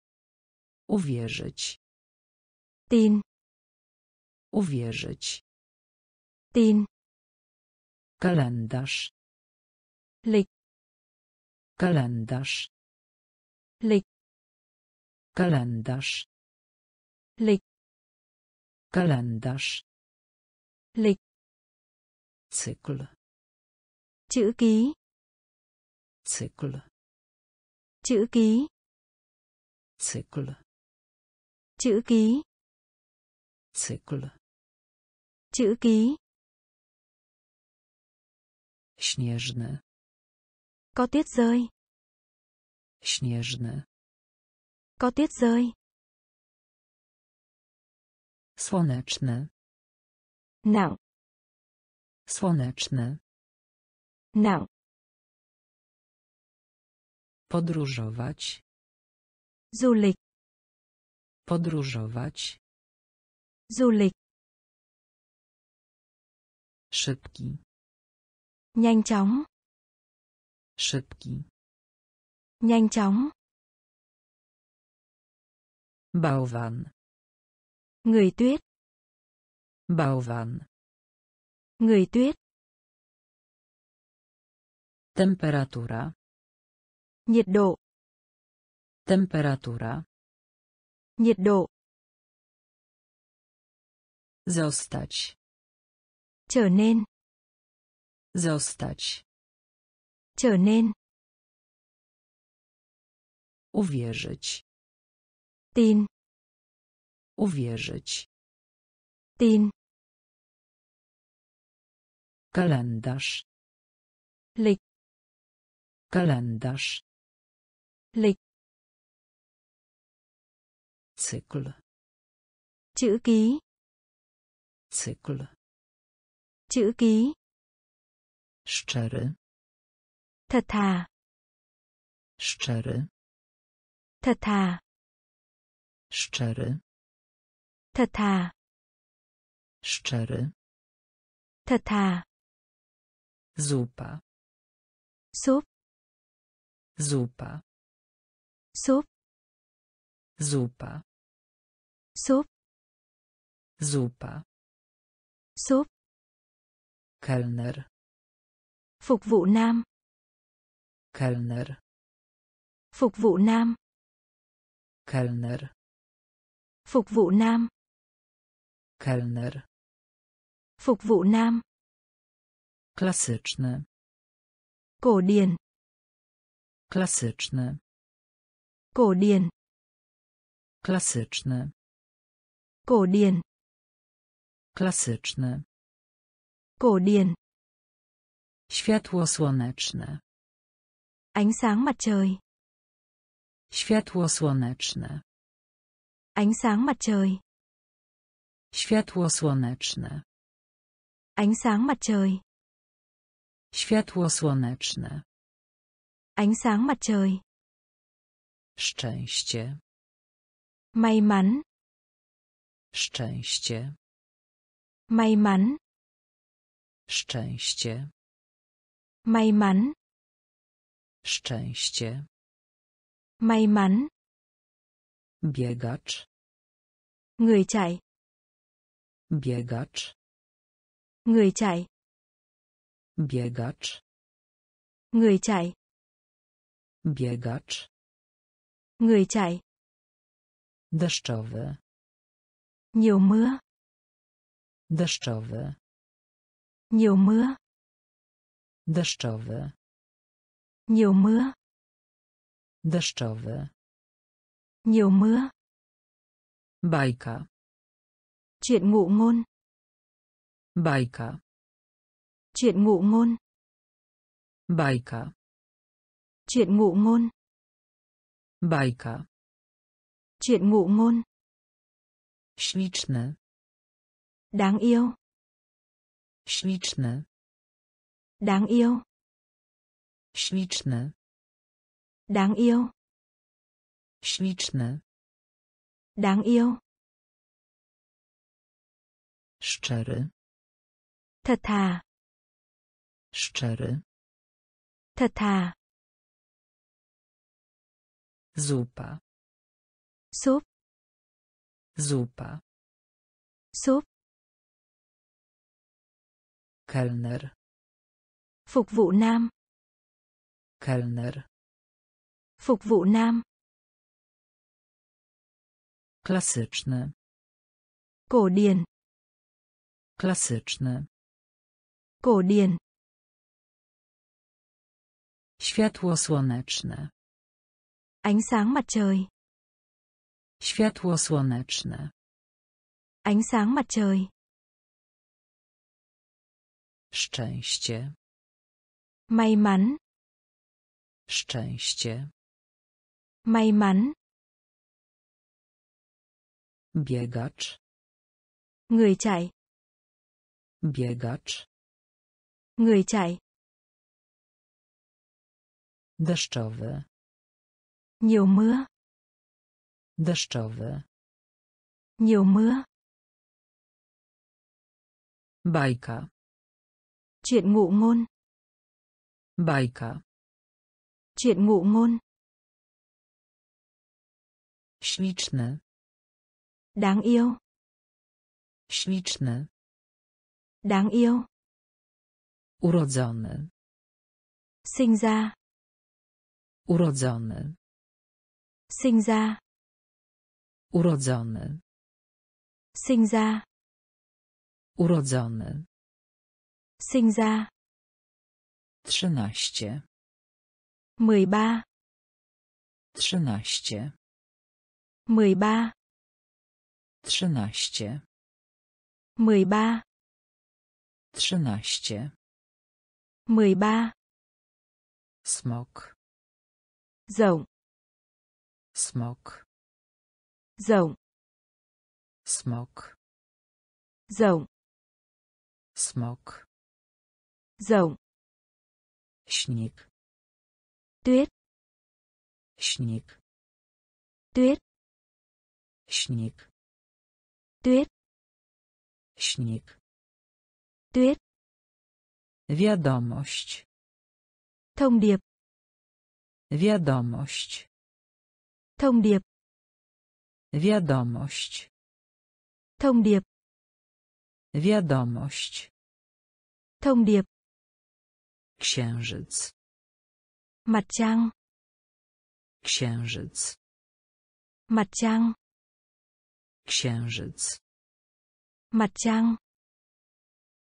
Uwierzyć. Tin. Uwierzyć. Tin. Kalendarz. Lịch. Kalendarz. Lịch. Kalendarz. Lịch. Kalendarz. Lịch. Cykl. Chữ ký. Cykl. Chữ ký. Cykl. Chữ ký. Cykl. Chữ ký. Śnieżny. Có tuyết rơi. Śnieżny. Có tuyết rơi. Słoneczny. Nặng. Słoneczny. Nặng. Podróżować. Du lịch. Podróżować. Du lịch. Szybki. Nhanh chóng. Szybki. Nhanh chóng. Bałwan. Người tuyết. Bałwan. Người tuyết. Temperatura. Nhiệt độ. Temperatura. Nhiệt độ. Zostać. Trở nên. Zostać. Trở nên. Uwierzyć. Tin. Uwierzyć. Tin. Kalendarz. Lịch. Kalendarz. Lịch. Cykl. Chữ ký. Cykl. Chữ ký. Szczery. Thật thà. Szczery. Thật thà. Szczery. Thật thà. Szczery. Thật thà. Zupa. Súp. Zupa. Súp. Zupa. Súp. Zupa. Súp. Kelner. Phục vụ nam. Kelner. Phục vụ nam. Kelner. Phục vụ nam. Kelner. Phục vụ nam. Klasyczny. Cổ điển. Klasyczny. Cổ điển. Klasyczny. Cổ điển. Klasyczny. Cổ điển. Światło słoneczne. Ánh sáng mặt trời. Światło słoneczne. Ánh sáng mặt trời. Światło słoneczne. Ánh sáng mặt trời. Światło słoneczne. Ánh sáng mặt trời. Szczęście. May mắn. Szczęście. May mắn. Szczęście. May mắn. Szczęście. May mắn. Biegacz. Người chạy. Biegacz. Người chạy. Biegacz. Người chạy. Biegacz. Người chạy. Deszczowy. Nhiều mưa. Deszczowy. Nhiều mưa. Deszczowy. Nhiều mưa. Deszczowy. Nhiều mưa. Bajka. Chuyện ngụ ngôn. Bajka. Chuyện ngụ ngôn. Bajka. Chuyện ngụ ngôn. Bajka. Chuyện ngụ ngôn. Śliczny. Đáng yêu. Śliczny. Đáng yêu. Śliczny. Đáng yêu. Śliczny. Đáng yêu. Szczery. Thật thà. Szczery. Thật thà. Zupa. Súp. Zupa. Súp. Kelner. Phục vụ nam. Kelner. Phục vụ nam. Klasyczny. Cổ điển. Klasyczny. Cổ điển. Światło słoneczne. Ánh sáng mặt trời. Światło słoneczne. Ánh sáng mặt trời. Szczęście. May mắn. Szczęście. May mắn. Biegacz. Người chạy. Biegacz. Người chạy. Deszczowy. Nhiều mưa. Deszczowy. Nhiều mưa. Bajka. Chuyện ngụ ngôn. Bajka. Chuyện ngụ ngôn. Śliczny. Đáng yêu. Śliczny. Đáng yêu. Urodzony. Sinh ra. Urodzony. Sinh ra. Urodzony. Sinh ra. Urodzony. Sinh ra. 13. 13. 13. 13. 13. 13. 13. 13. Smok. Rộng. Smok. Rộng. Smok. Rộng. Smok. Rộng. Śnieg. Tuyết. Śnieg. Tuyết. Śnieg. Tuyết. Śnieg. Tuyết. Wiadomość. Thông điệp. Wiadomość. Thông điệp. Wiadomość. Thông điệp. Wiadomość. Thông điệp. Księżyc. Mặt trăng. Księżyc. Mặt trăng. Księżyc. Mặt trăng.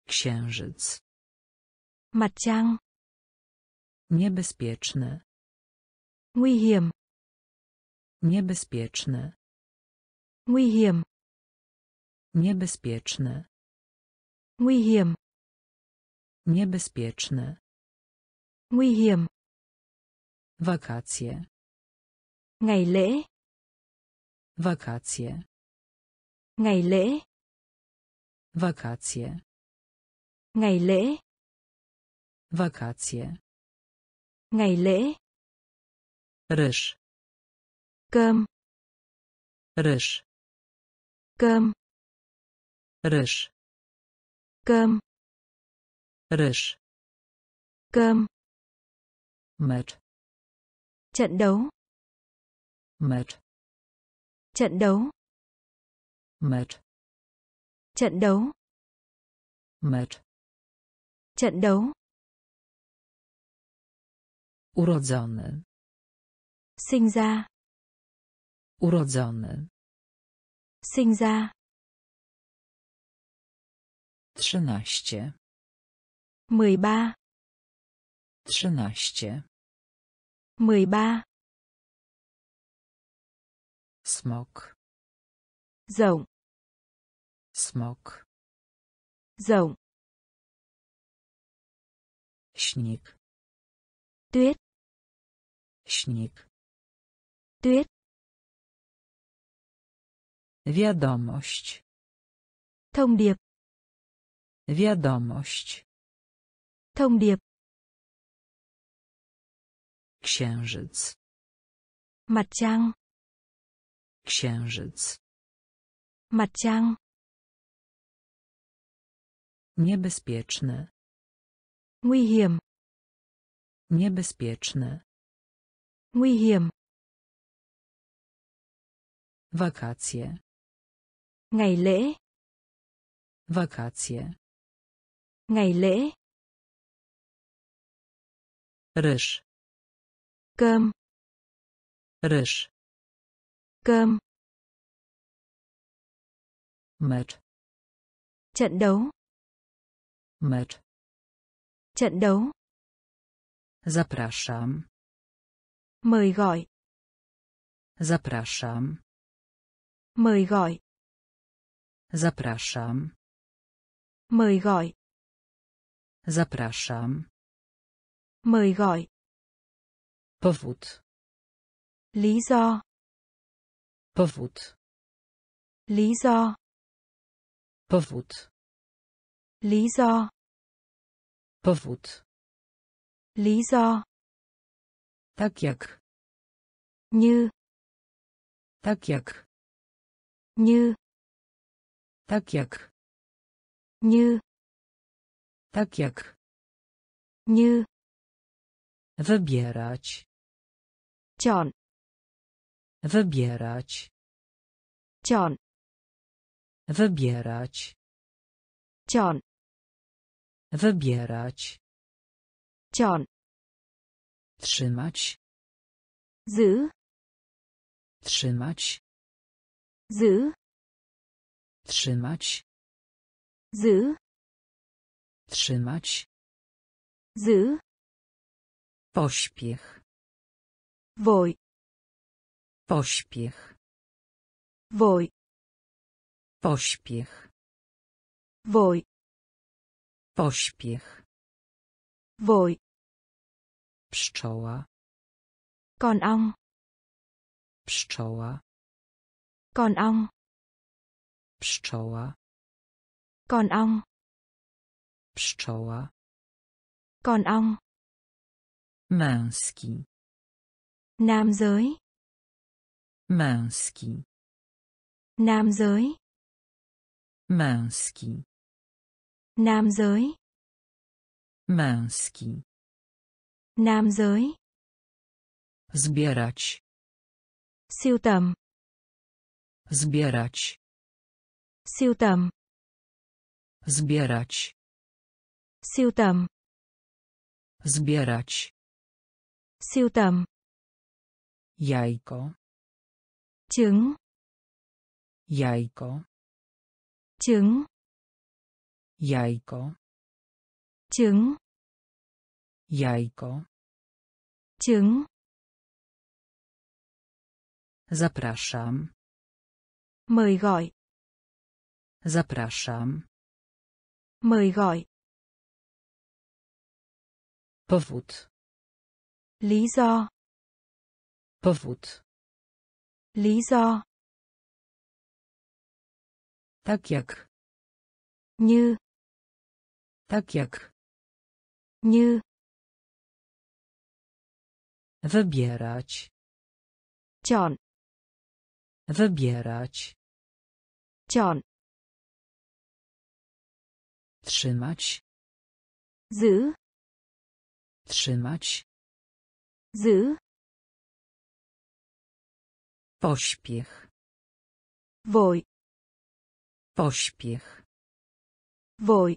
Księżyc. Mặt trăng. Niebezpieczny. Nguy hiểm. Niebezpieczny. Nguy hiểm. Niebezpieczny. Nguy hiểm. Niebezpieczny. Nguy hiểm. Wakacje. Ngày lễ. Wakacje. Ngày lễ. Wakacje. Ngày lễ. Wakacje. Ngày lễ. Ryż. Cơm. Ryż. Cơm. Ryż. Cơm. Ryż. Cơm. Mecz. Trận đấu. Mecz. Trận đấu. Mecz. Trận đấu. Mecz. Trận đấu. Urodzony. Sinh ra. Urodzony. Sinh ra. 13. 13. 13. 13. Smok. Rộng. Smok. Rộng. Śnieg. Tuyết. Śnieg. Tuyết. Wiadomość. Thông điệp. Wiadomość. Thông điệp. Księżyc. Mặt trăng. Księżyc. Mặt trăng. Niebezpieczny. Nguy hiểm. Niebezpieczny. Nguy hiểm. Wakacje. Ngày lễ. Wakacje. Ngày lễ. Ryż. Cơm. Ryż. Cơm. Mecz. Trận đấu. Mecz. Trận đấu. Zapraszam. Mời gọi. Zapraszam. Mời gọi. Zapraszam. Mời gọi. Zapraszam. Mời gọi. Powód. Lý do. Powód. Lý do. Powód. Lý do. Powód. Lý do. Tak jak. Như. Tak jak. Như. Tak jak. Như. Tak jak. Như. Wybierać. Chọn. Wybierać. Chọn. Wybierać. Chọn. Wybierać. Chọn. Trzymać. Giữ. Trzymać. Giữ. Trzymać. Giữ. Trzymać. Giữ. Pośpiech. Vội. Pośpiech. Vội. Pośpiech. Vội. Pośpiech. Vội. Pszczoła. Con ong. Pszczoła. Con ong. Pszczoła. Con ong. Pszczoła. Con ong. Męski. Nam giới. Męski. Nam giới. Męski. Nam giới. Męski. Nam giới. Zbierać. Sưu tầm. Zbierać. Sưu tầm. Zbierać. Sưu tầm. Zbierać. Sưu tầm. Jajko. Trứng. Jajko. Trứng. Jajko. Trứng. Jajko. Trứng. Zapraszam. Mời gọi. Zapraszam. Mời gọi. Powód. Lý do. Powód. Lý do. Tak jak. Như. Tak jak. Như. Wybierać. Chọn. Wybierać. Chọn. Trzymać. Giữ. Trzymać. Giữ. Pośpiech. Vội. Pośpiech. Vội.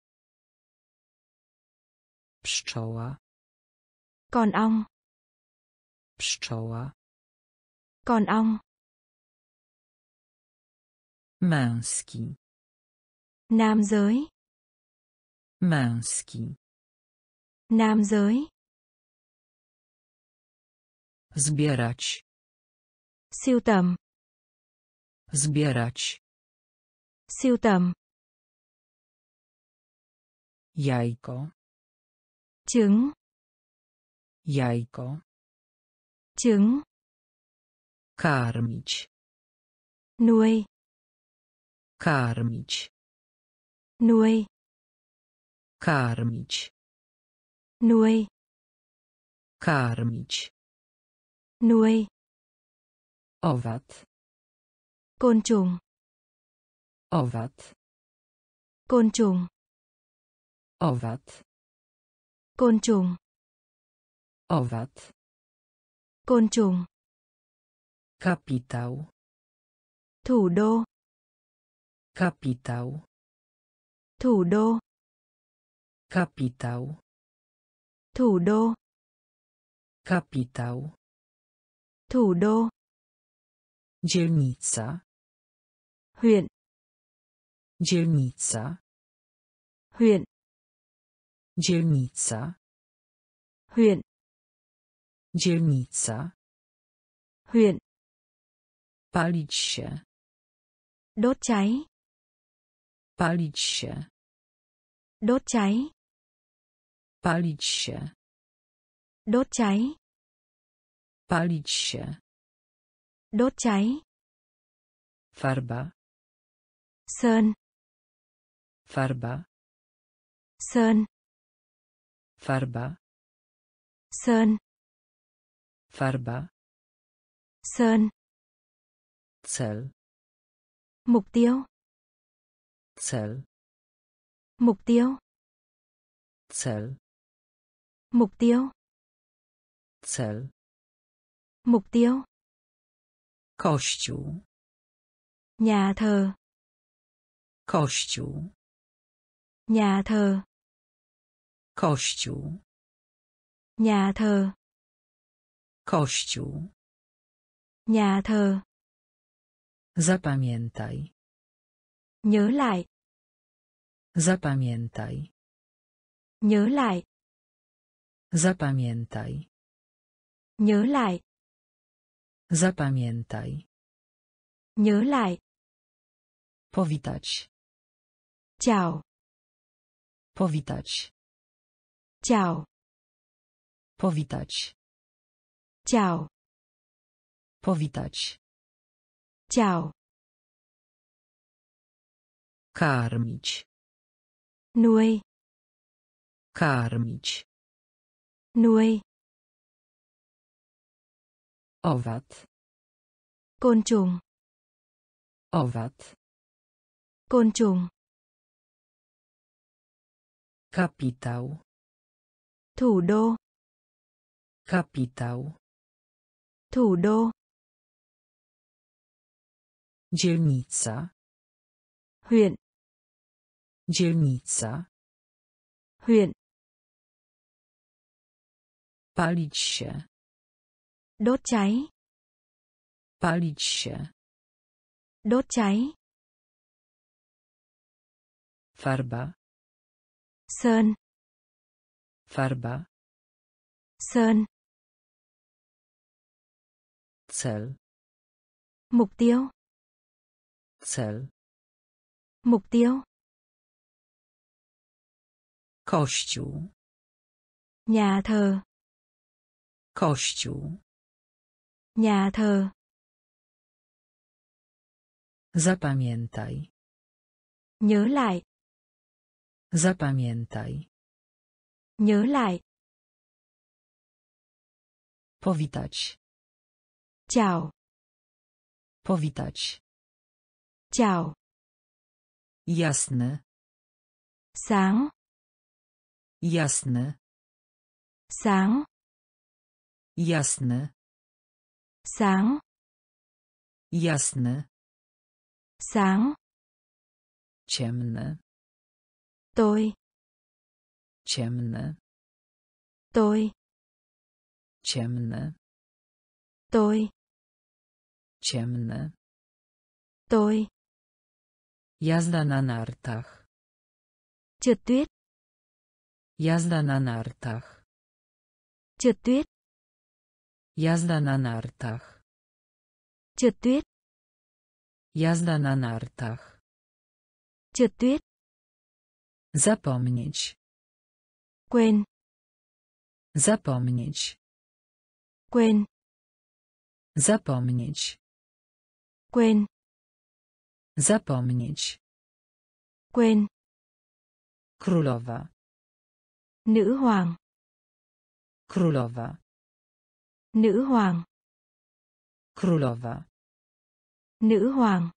Pszczoła. Con ong. Pszczoła. Con ong. Męski. Nam giới. Męski. Nam giới. Zbierać. Sưu tầm. Zbierać. Sưu tầm. Jajko. Trứng. Jajko. Trứng. Karmić. Nuôi. Karmić. Nuôi. Karmić. Nuôi. Karmić. Nuôi. Owad. Côn trùng. Owad. Côn trùng. Owad. Côn trùng. Owad. Côn trùng. Kapitał. Thủ đô. Kapitał. Thủ đô. Kapitał. Thủ đô. Kapitał. Thủ đô. Dzielnica. Huyện. Dzielnica. Huyện. Dzielnica. Huyện. Dzielnica. Huyện. Palić się. Đốt cháy. Palić się. Đốt cháy. Palić się. Đốt cháy. Palić się. Đốt cháy. Farba. Sơn. Farba. Sơn. Farba. Sơn. Farba. Sơn. Cel. Mục tiêu. Cel. Mục tiêu. Cel. Mục tiêu. Cel. Mục tiêu. Kościół. Nhà thờ. Kościół. Nhà thờ. Kościół. Nhà thờ. Kościół. Nhà thờ. Zapamiętaj. Nhớ lại. Zapamiętaj. Nhớ lại. Zapamiętaj. Nhớ lại. Zapamiętaj. Nhớ lại. Powitać. Chào. Powitać. Chào. Powitać. Chào. Powitać. Chào. Karmić. Nuôi. Karmić. Nuôi. Owad. Côn trùng. Owad. Côn trùng. Kapitał. Thủ đô. Kapitał. Thủ đô. Dzielnica. Huyện. Dzielnica. Huyện. Palić się. Đốt cháy. Palić się. Đốt cháy. Farba. Sơn. Farba. Sơn. Cel. Mục tiêu. Cel. Mục tiêu. Kościół. Nhà thờ. Kościół. Nhà thờ. Zapamiętaj. Nhớ lại. Zapamiętaj. Nhớ lại. Powitać. Chào. Powitać. Chào. Jasne. Sáng. Jasne. Sáng. Jasne. Sáng. Jasne. Sáng. Ciemne. Tôi. Ciemne. Tôi. Ciemne. Tôi. Ciemne. Tôi. Jazda na nartach. Trượt tuyết. Jazda na nartach. Trượt tuyết. Jazda na nartach. Trượt tuyết. Jazda na nartach. Trượt tuyết. Zapomnieć. Quên. Zapomnieć. Quên. Zapomnieć. Quên. Zapomnieć. Quên. Królowa. Nữ hoàng. Królowa. Nữ hoàng. Królowa. Nữ hoàng.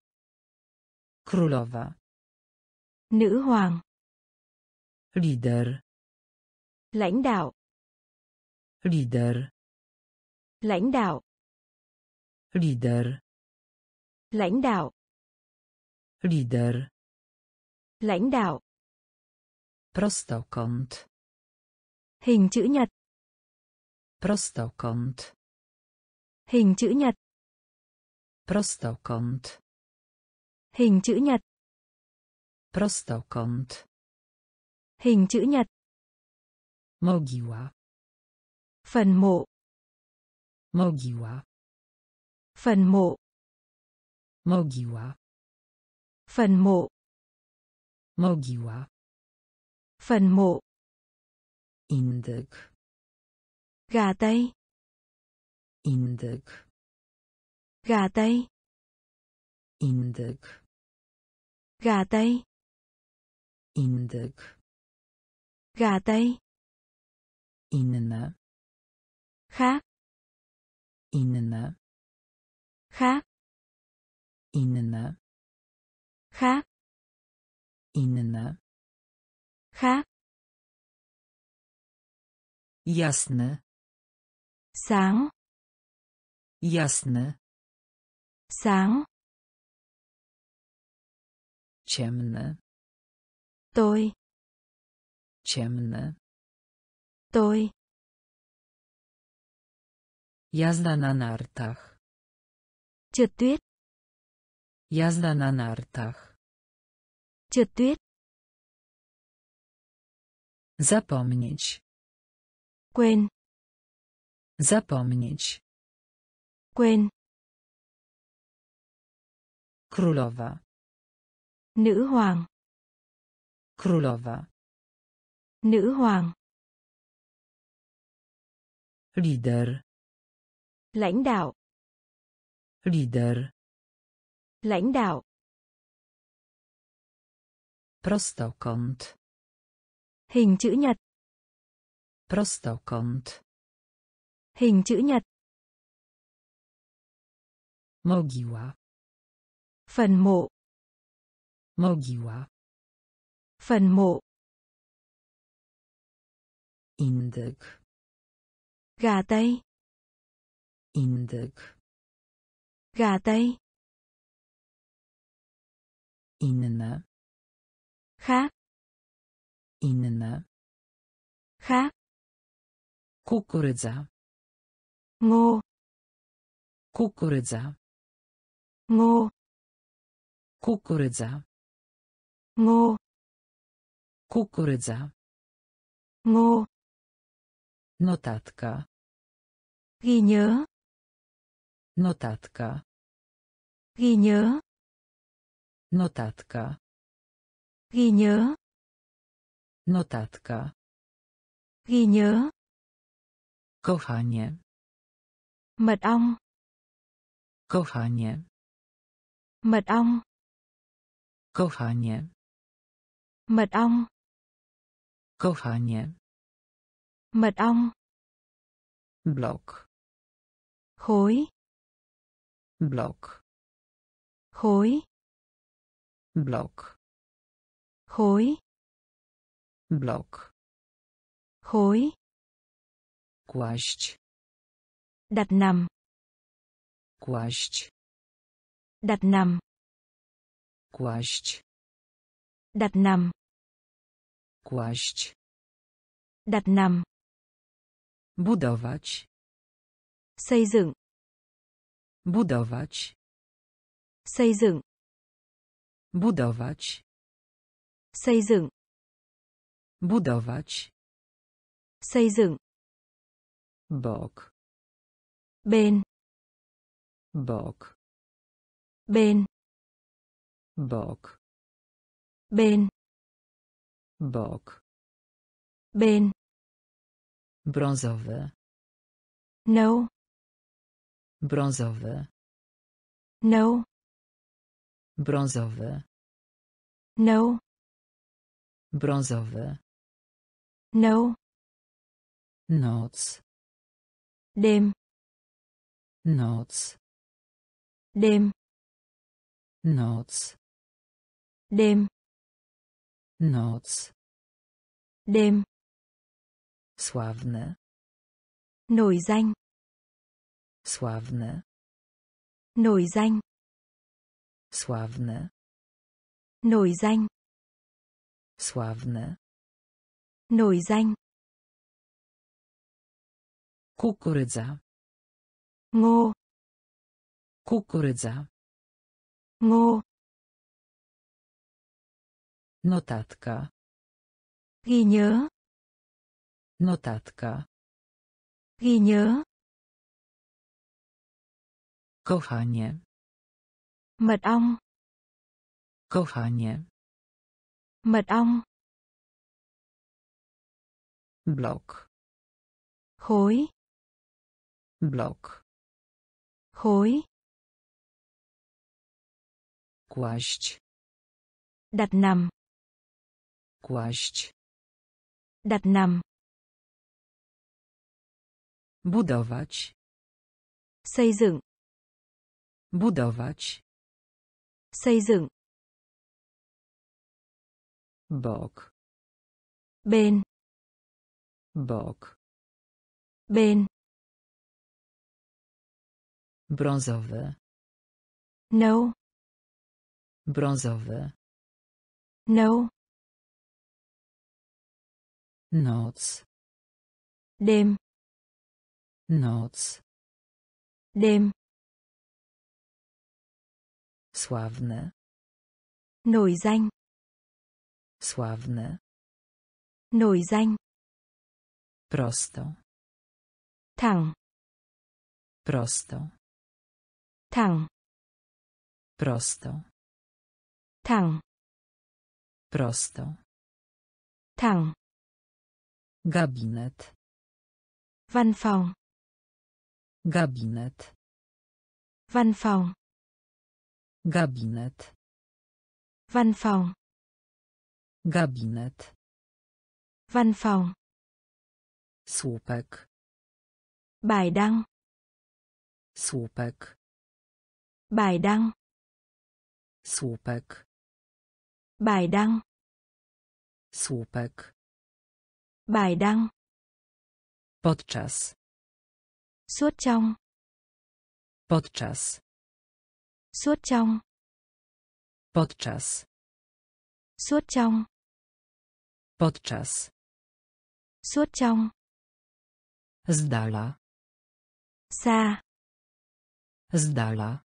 Królowa. Nữ hoàng. Lider. Lãnh đạo. Lider. Lãnh đạo. Lider. Lãnh đạo. Lider. Lãnh đạo. Prostokąt. Hình chữ nhật. Prostokąt. Hình chữ nhật. Prostokąt. Hình chữ nhật. Prostokąt. Hình chữ nhật. Mogiła. Phần mộ. Mogiła. Phần mộ. Mogiła. Phần mộ. Mogiła. Phần mộ. Indyk. Gà tây. Indyk. Gà tây. Indyk. Gà tây. Indyk. Gà tây. Inne. Khác. Inne. Khác. Inne. Khác. Inne. Khác. Jasne. Sáng. Jasne. Sáng. Ciemne. Tôi. Ciemne. Tôi. Jazda na nartach. Trượt tuyết. Jazda na nartach. Trượt tuyết. Zapomnieć. Quên. Zapomnieć. Quên. Królowa. Nữ hoàng. Królowa. Nữ hoàng. Lider. Lãnh đạo. Lider. Lãnh đạo. Prostokąt. Hình chữ nhật. Prostokąt. Hình chữ nhật. Mogiła. Phần mộ. Mogiła. Phần mộ. Indyk. Gà tây. Indyk. Gà tây. Inne. Khác. Inne. Khác. Kukurydza. Ngô. Kukurydza. Ngô. Kukurydza. Ngô. Kukurydza. ngô, Notatka. ghi nhớ, Notatka. ghi nhớ, Notatka. ghi nhớ, Notatka. ghi nhớ, Kochanie. mật ong, Kochanie. mật ong, Kochanie. mật ong, Kochanie. mật ong, Blok. khối, Blok. khối, Blok. khối, Blok. khối, Kłaść. đặt nằm, Kłaść. đặt nằm, Kłaść. đặt nằm, Kłaść. đặt nằm, Budować. xây dựng, Budować. xây dựng, Budować. xây dựng, Budować. xây dựng, Bok. bên, Bok. bên, Bok. bên, Bok. bên, Brązowy. nâu, Brązowy. nâu, Brązowy. nâu, Brązowy. nâu, Noc. đêm, Noc. đêm, Noc. đêm, Noc. đêm, Sławny. nổi danh, Sławny. nổi danh, Sławny. nổi danh, Sławny. nổi danh, Kukurydza. ngô, Kukurydza. ngô, Notatka. ghi nhớ, Notatka. ghi nhớ, Kochanie. mật ong, Kochanie. mật ong, Blok. khối, Blok. khối, Kłaść. đặt nằm, Kłaść. đặt nằm, Budować. xây dựng, Budować. xây dựng, Bok. bên, Bok. bên, Brązowy. nâu, Brązowy. nâu, Noc. đêm, Noc. đêm, Sławny. nổi danh, Sławny. nổi danh, Prosto. thẳng, Prosto. thẳng, Prosto. thẳng, Prosto. thẳng, Gabinet. văn phòng, Gabinet. văn phòng, Gabinet. văn phòng, Gabinet. văn phòng, Słupek. bài đăng, Słupek. bài đăng, Słupek. bài đăng, Słupek. bài đăng, Podczas. suốt trong, Podczas. suốt trong, Podczas. suốt trong, Podczas. suốt trong, Z dala. xa, Z dala.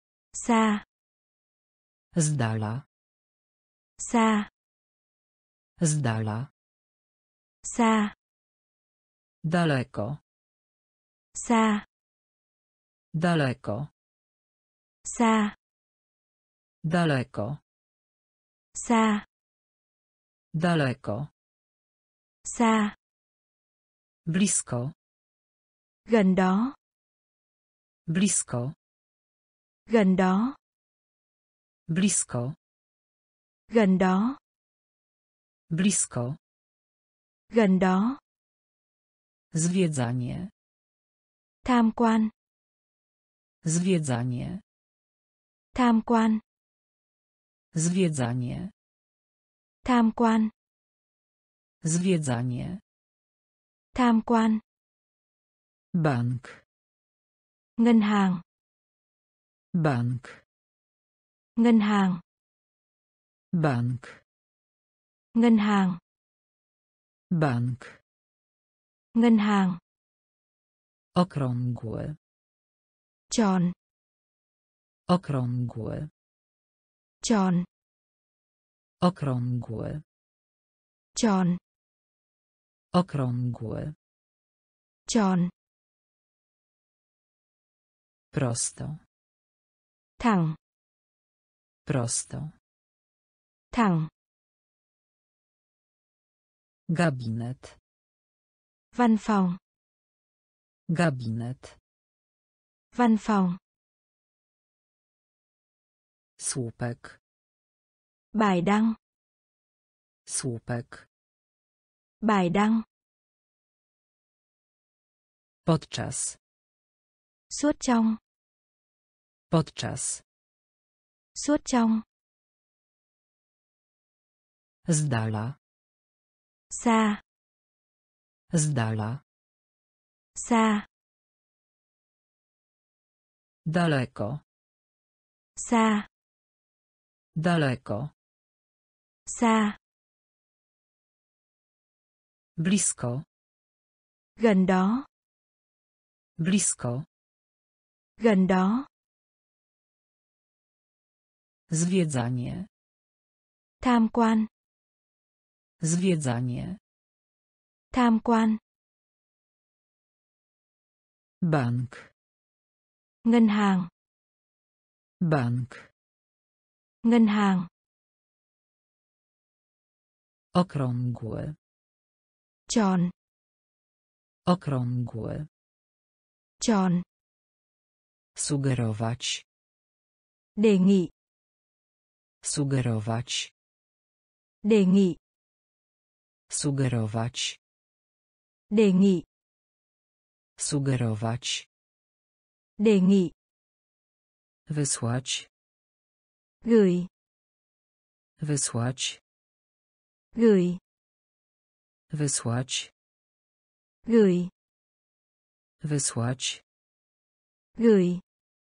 xa, Z dala. xa, Z dala. xa, Daleko. xa, Daleko. xa, Daleko. xa, Daleko. xa, Blisko. gần đó, Blisko. gần đó, Blisko. gần đó, Blisko. gần đó, Zwiedzanie. tham quan, Zwiedzanie. tham quan, Zwiedzanie. tham quan, Zwiedzanie. tham quan, Bank. ngân hàng, Bank. ngân hàng, Bank. ngân hàng, Bank. ngân hàng, Okrągły. tròn, Okrągły. tròn, Okrągły. tròn, Okrągły. tròn, Prosto. thẳng, Prosto. thẳng, Gabinet. văn phòng, Gabinet. văn phòng, Słupek. bài đăng, Słupek. bài đăng, Podczas. suốt trong, Podczas. suốt trong, Z dala. xa, Z dala. xa, Daleko. xa, Daleko. xa, Blisko. gần đó, Blisko. gần đó, Zwiedzanie. tham quan, Zwiedzanie. tham quan, Bank. ngân hàng, Bank. ngân hàng, Okrągły. tròn, Okrągły. tròn, Sugerować. đề nghị, Sugerować. đề nghị, Sugerować. đề nghị, Sugerować. đề nghị, Wysłać. gửi, Wysłać. gửi, Wysłać. gửi, Wysłać. gửi,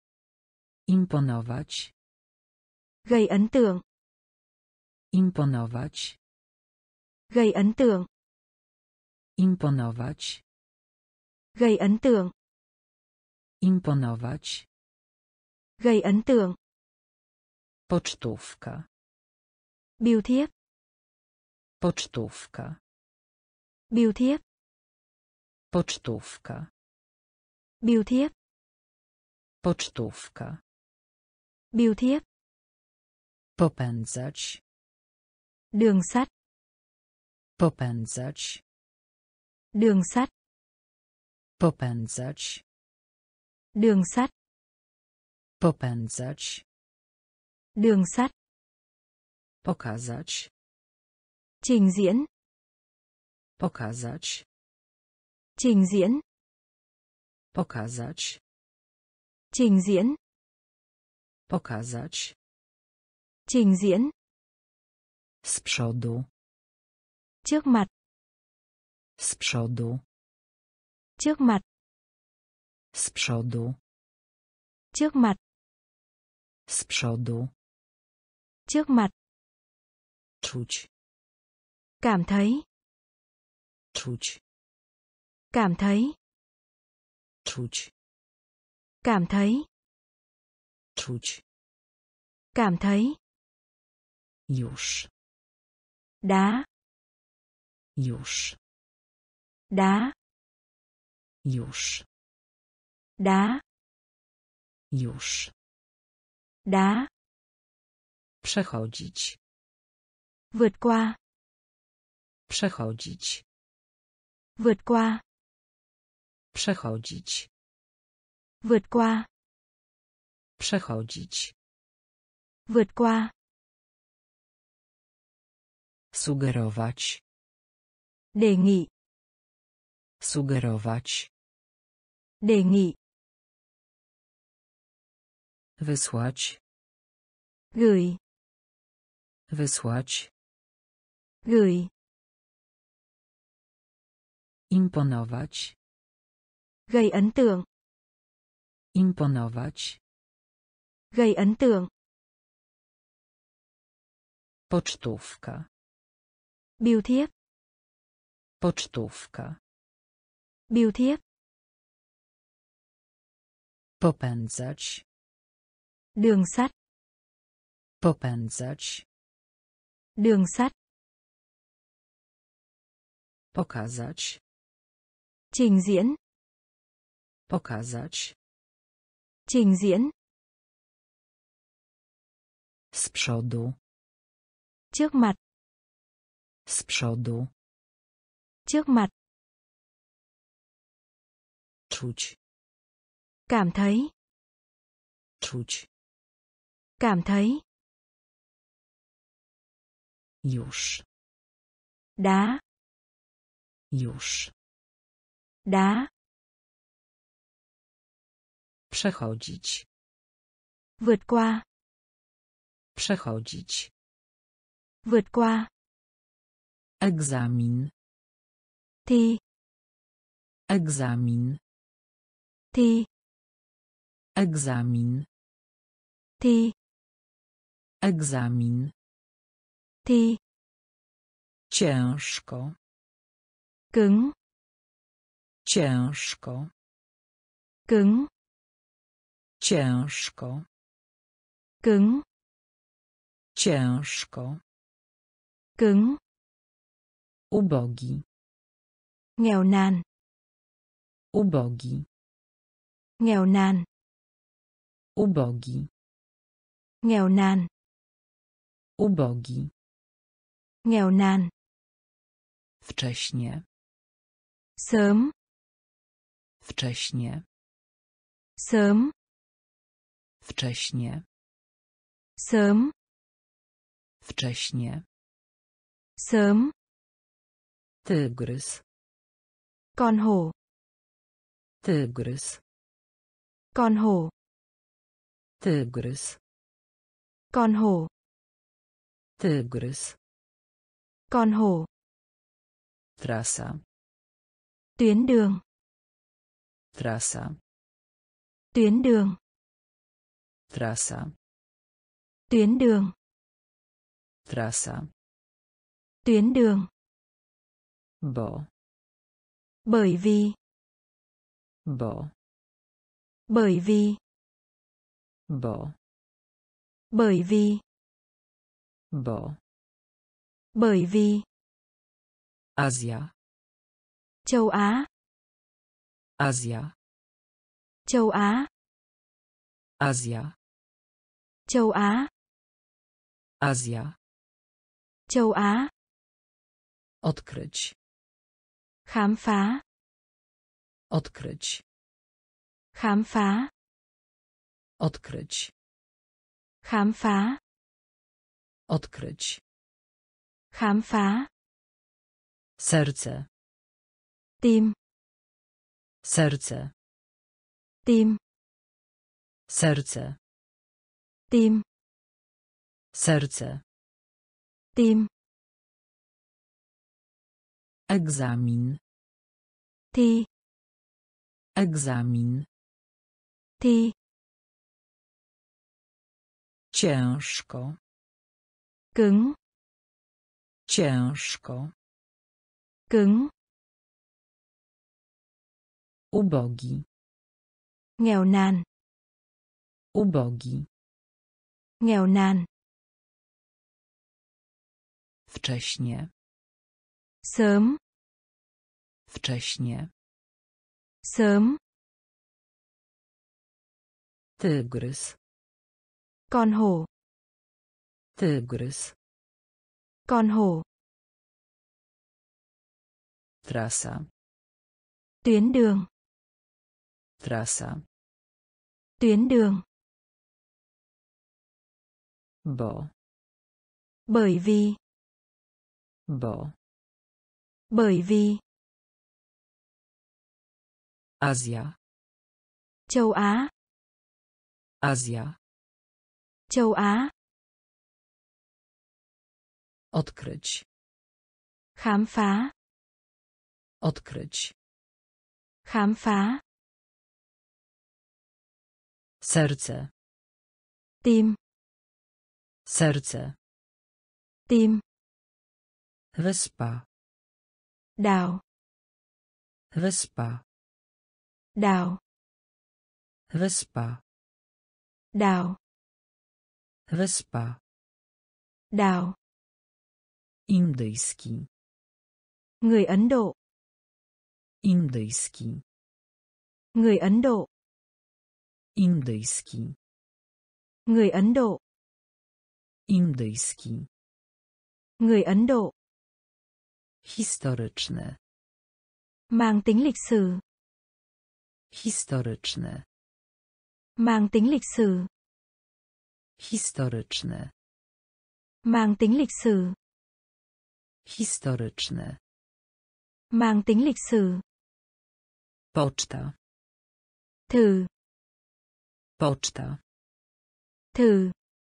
Imponować. gây ấn tượng, Imponować. gây ấn tượng, Imponować. gây ấn tượng, Imponować. gây ấn tượng, Pocztówka. bưu thiếp, Pocztówka. bưu thiếp, Pocztówka. bưu thiếp, Pocztówka. bưu thiếp, Popędzać. đường sắt, Popędzać. đường sắt, Popędzać. đường sắt, Popędzać. đường sắt, Pokazać. trình diễn, Pokazać. trình diễn, Pokazać. trình diễn, Pokazać. trình diễn, Z przodu. trước mặt, Z przodu. trước mặt, Z przodu. trước mặt, Z przodu. trước mặt, Czuć. cảm thấy, Czuć. cảm thấy, Czuć. cảm thấy, Czuć. cảm thấy, Już. đá, Już. Đá. Już. Đá. Już. Đá. Przechodzić. Vượt qua. Przechodzić. Vượt qua. Przechodzić. Vượt qua. Przechodzić. Vượt qua. Sugerować. Đề nghị. Sugerować. Đề nghị. Wysłać. Gửi. Wysłać. Gửi. Imponować. Gây ấn tượng. Imponować. Gây ấn tượng. Pocztówka. Bưu thiếp. Pocztówka. Bưu thiếp. Popędzać. Đường sắt. Popędzać. Đường sắt. Pokazać. Trình diễn. Pokazać. Trình diễn. Z przodu. Trước mặt. Z przodu. Trước mặt. Czuć. Cảm thấy. Czuć. Cảm thấy. Już. Đá. Już. Đá. Przechodzić. Vượt qua. Przechodzić. Vượt qua. Egzamin. Thi. Egzamin. Thi. Egzamin. Thi. Egzamin. Thi. Ciężko. Cứng. Ciężko. Cứng. Ciężko. Cứng. Ciężko. Cứng. Ubogi. Nghèo nàn. Ubogi. Nghèo nàn. Ubogi. Nghèo nàn. Ubogi. Nghèo nàn. Wcześnie. Sớm. Wcześnie. Sớm. Wcześnie. Sớm. Wcześnie. Sớm. Tygrys. Con hổ. Tygrys. Con hổ. Tygrys. Con hổ. Tygrys. Con hổ. Trasa. Tuyến đường. Trasa. Tuyến đường. Trasa. Tuyến đường. Trasa. Tuyến đường. Bo. Bởi vì. Bo. Bởi vì. Bo. Bởi vì. Bo. Bởi vì. Azja. Châu Á. Azja. Châu Á. Azja. Châu Á. Azja. Châu Á. Odkryć. Khám phá. Odkryć. Khám phá. Odkryć. Khám phá. Odkryć. Khám phá. Serce. Tim. Serce. Tim. Serce. Tim. Serce. Tim. Egzamin. Thi. Egzamin. Thi. Ciężko. Cứng. Ciężko. Cứng. Ubogi. Nghèo nàn. Ubogi. Nghèo nàn. Wcześnie. Sớm. Wcześnie. Sớm. Tygrys. Con hổ. Tygrys. Con hổ. Trasa. Tuyến đường. Trasa. Tuyến đường. Bo. Bởi vì. Bo. Bởi vì. Azja. Châu Á. Azja. Châu Á. Odkryć. Khám phá. Odkryć. Khám phá. Serce. Tim. Serce. Tim. Wyspa. Đảo. Wyspa. Đảo. Wyspa. Đảo. Wyspa. Đảo. Indyjski. Người Ấn Độ. Indyjski. Người Ấn Độ. Indyjski. Người Ấn Độ. Indyjski. Người Ấn Độ. Historyczne. Mang tính lịch sử. Historyczne. Mang tính lịch sử. Historyczne. Mang tính lịch sử. Historyczne. Mang tính lịch sử. Poczta. Thử. Poczta. Thử.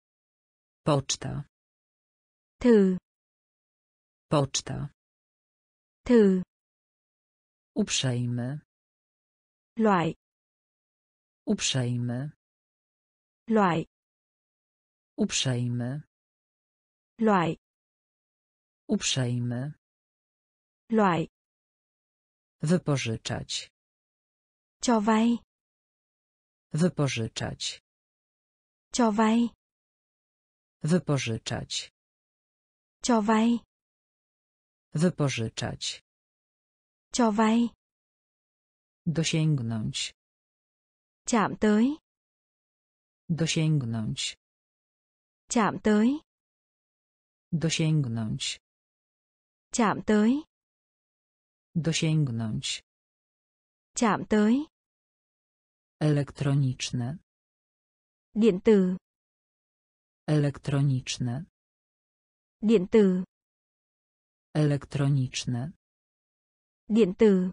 Poczta. Thử. Poczta. Thử. Uprzejmy. Loại. Uprzejmy. Loại. Uprzejmy. Loại. Uprzejmy. Loại. Wypożyczać. Cho vay. Wypożyczać. Cho vay. Wypożyczać. Cho vay. Wypożyczać. Cho vay. Dosięgnąć. Chạm tới. Dosięgnąć. Chạm tới. Dosięgnąć. Chạm tới. Dosięgnąć. Chạm tới. Elektroniczne. Điện tử. Elektroniczne. Điện tử. Elektroniczne. Điện tử.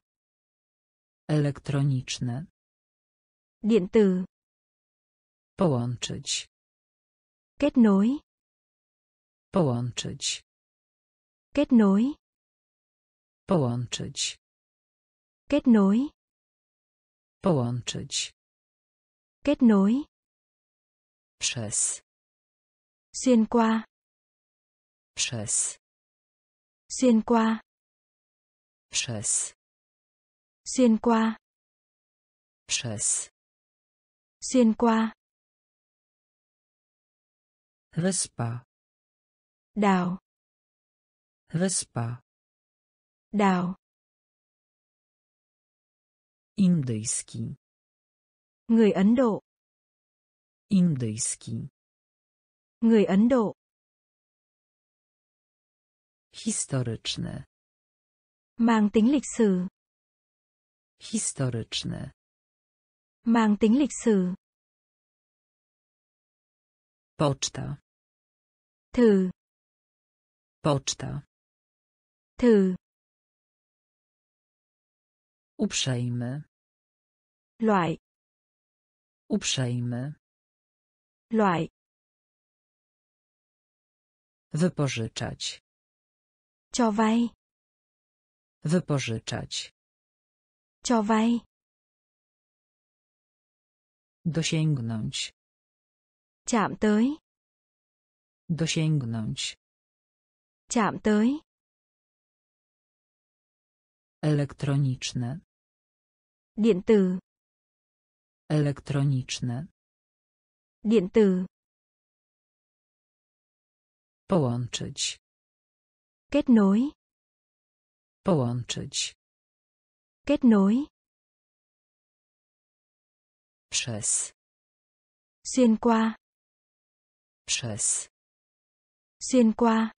Elektroniczne. Điện tử. Połączyć. Kết nối. Połączyć. Kết nối. Połączyć. Kết nối. Połączyć. Kết nối. Przez. Xuyên qua. Przez. Xuyên qua. Przez. Xuyên qua. Przez. Xuyên qua. Wyspa. Đảo. Wyspa. Đảo. Indyjski. Người Ấn Độ. Indyjski. Người Ấn Độ. Historyczne. Mang tính lịch sử. Historyczne. Mang tính lịch sử. Poczta. Thử. Poczta. Thử. Uprzejmy. Loại. Uprzejmy. Loại. Wypożyczać. Cho vay. Wypożyczać. Cho vay. Dosięgnąć. Chạm tới. Dosięgnąć. Chạm tới. Elektroniczne. Điện tử. Elektroniczne. Điện tử. Połączyć. Kết nối. Połączyć. Kết nối. Przez. Xuyên qua. Przez. Xuyên qua.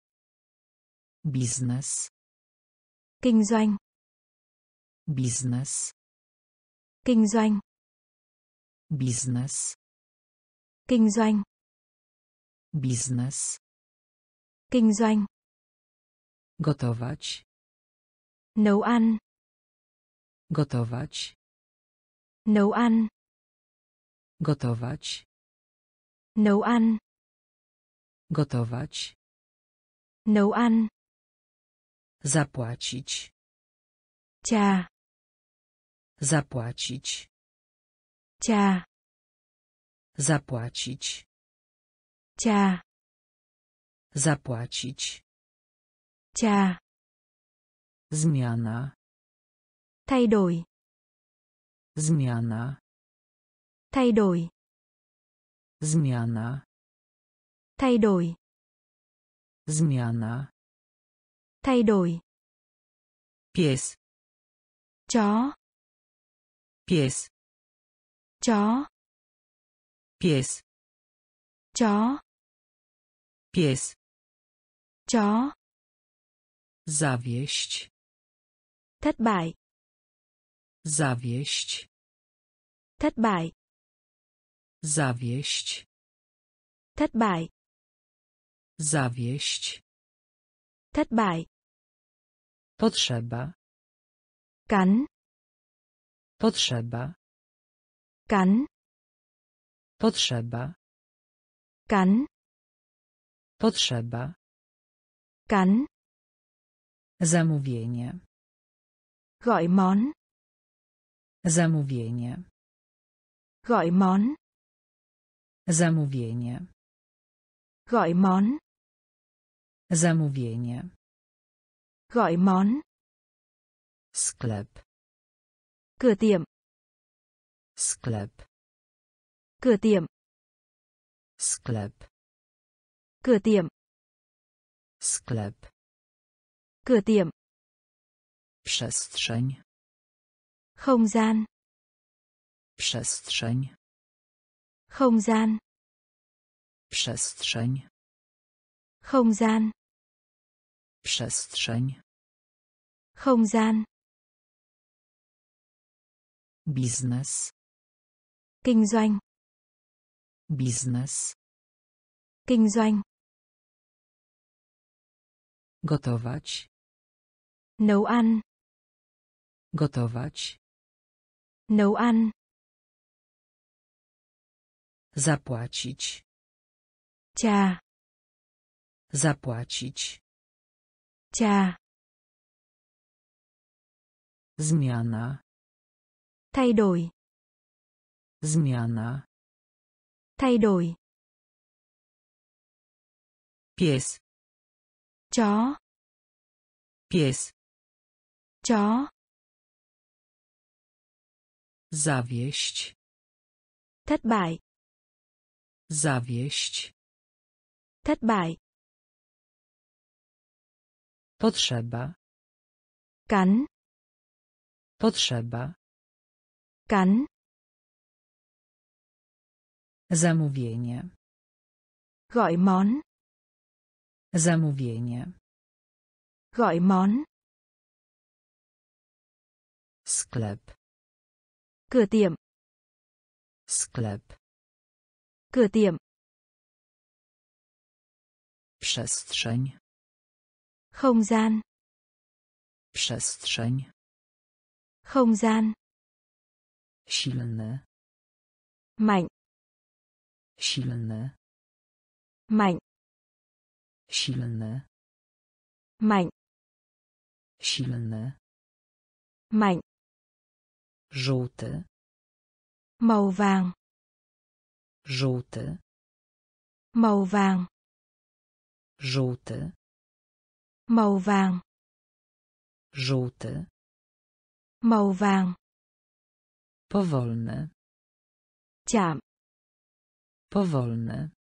Biznes. Kinh doanh. Biznes. Kinh doanh. Biznes. Kinh doanh. Biznes. Kinh doanh. Gotować. Nấu ăn. Gotować. Nấu ăn. Gotować. Nấu ăn. Gotować. Nấu ăn. Zapłacić. Trà. Zapłacić. Trà. Zapłacić. Trà. Zapłacić. Trà. Zmiana. Thay đổi. Zmiana. Thay đổi. Zmiana. Thay đổi. Zmiana. Thay đổi. Pies. Chó. Pies. Chó. Pies. Chó. Pies. Chó. Zawieść. Thất bại. Zawieść. Thất bại. Zawieść. Thất bại. Zawieść. Thất bại. Potrzeba. Cắn. Potrzeba. Cắn. Potrzeba. Cắn. Potrzeba. Cắn. Zamówienie. Gọi món. Zamówienie. Gọi món. Zamówienie. Gọi món. Zamówienie. Gọi món. Sklep. Cửa tiệm. Sklep. Cửa tiệm. Sklep. Cửa tiệm. Sklep. Cửa tiệm. Przestrzeń. Không gian. Przestrzeń. Không gian. Przestrzeń. Không gian. Przestrzeń. Không gian. Biznes. Kinh doanh. Biznes. Kinh doanh. Gotować. Nấu ăn. Gotować. Nấu ăn. Zapłacić. Trà. Zapłacić. Trà. Zmiana. Thay đổi. Zmiana. Thay đổi. Pies. Chó. Pies. Chó. Zawieść. Thất bại. Zawieść. Thất bại. Potrzeba. Cắn. Potrzeba. Cắn. Zamówienie. Gọi món. Zamówienie. Gọi món. Sklep. Cửa tiệm. Sklep. Cửa tiệm. Przestrzeń. Không gian. Przestrzeń. Không gian. Silny. Mạnh. Silny. Mạnh. Silny. Mạnh. Silny. Mạnh. Żółty. Màu vàng. Żółty. Màu vàng. Żółty. Màu vàng. Żółty. Màu vàng. Powolny. Chạm. Powolny.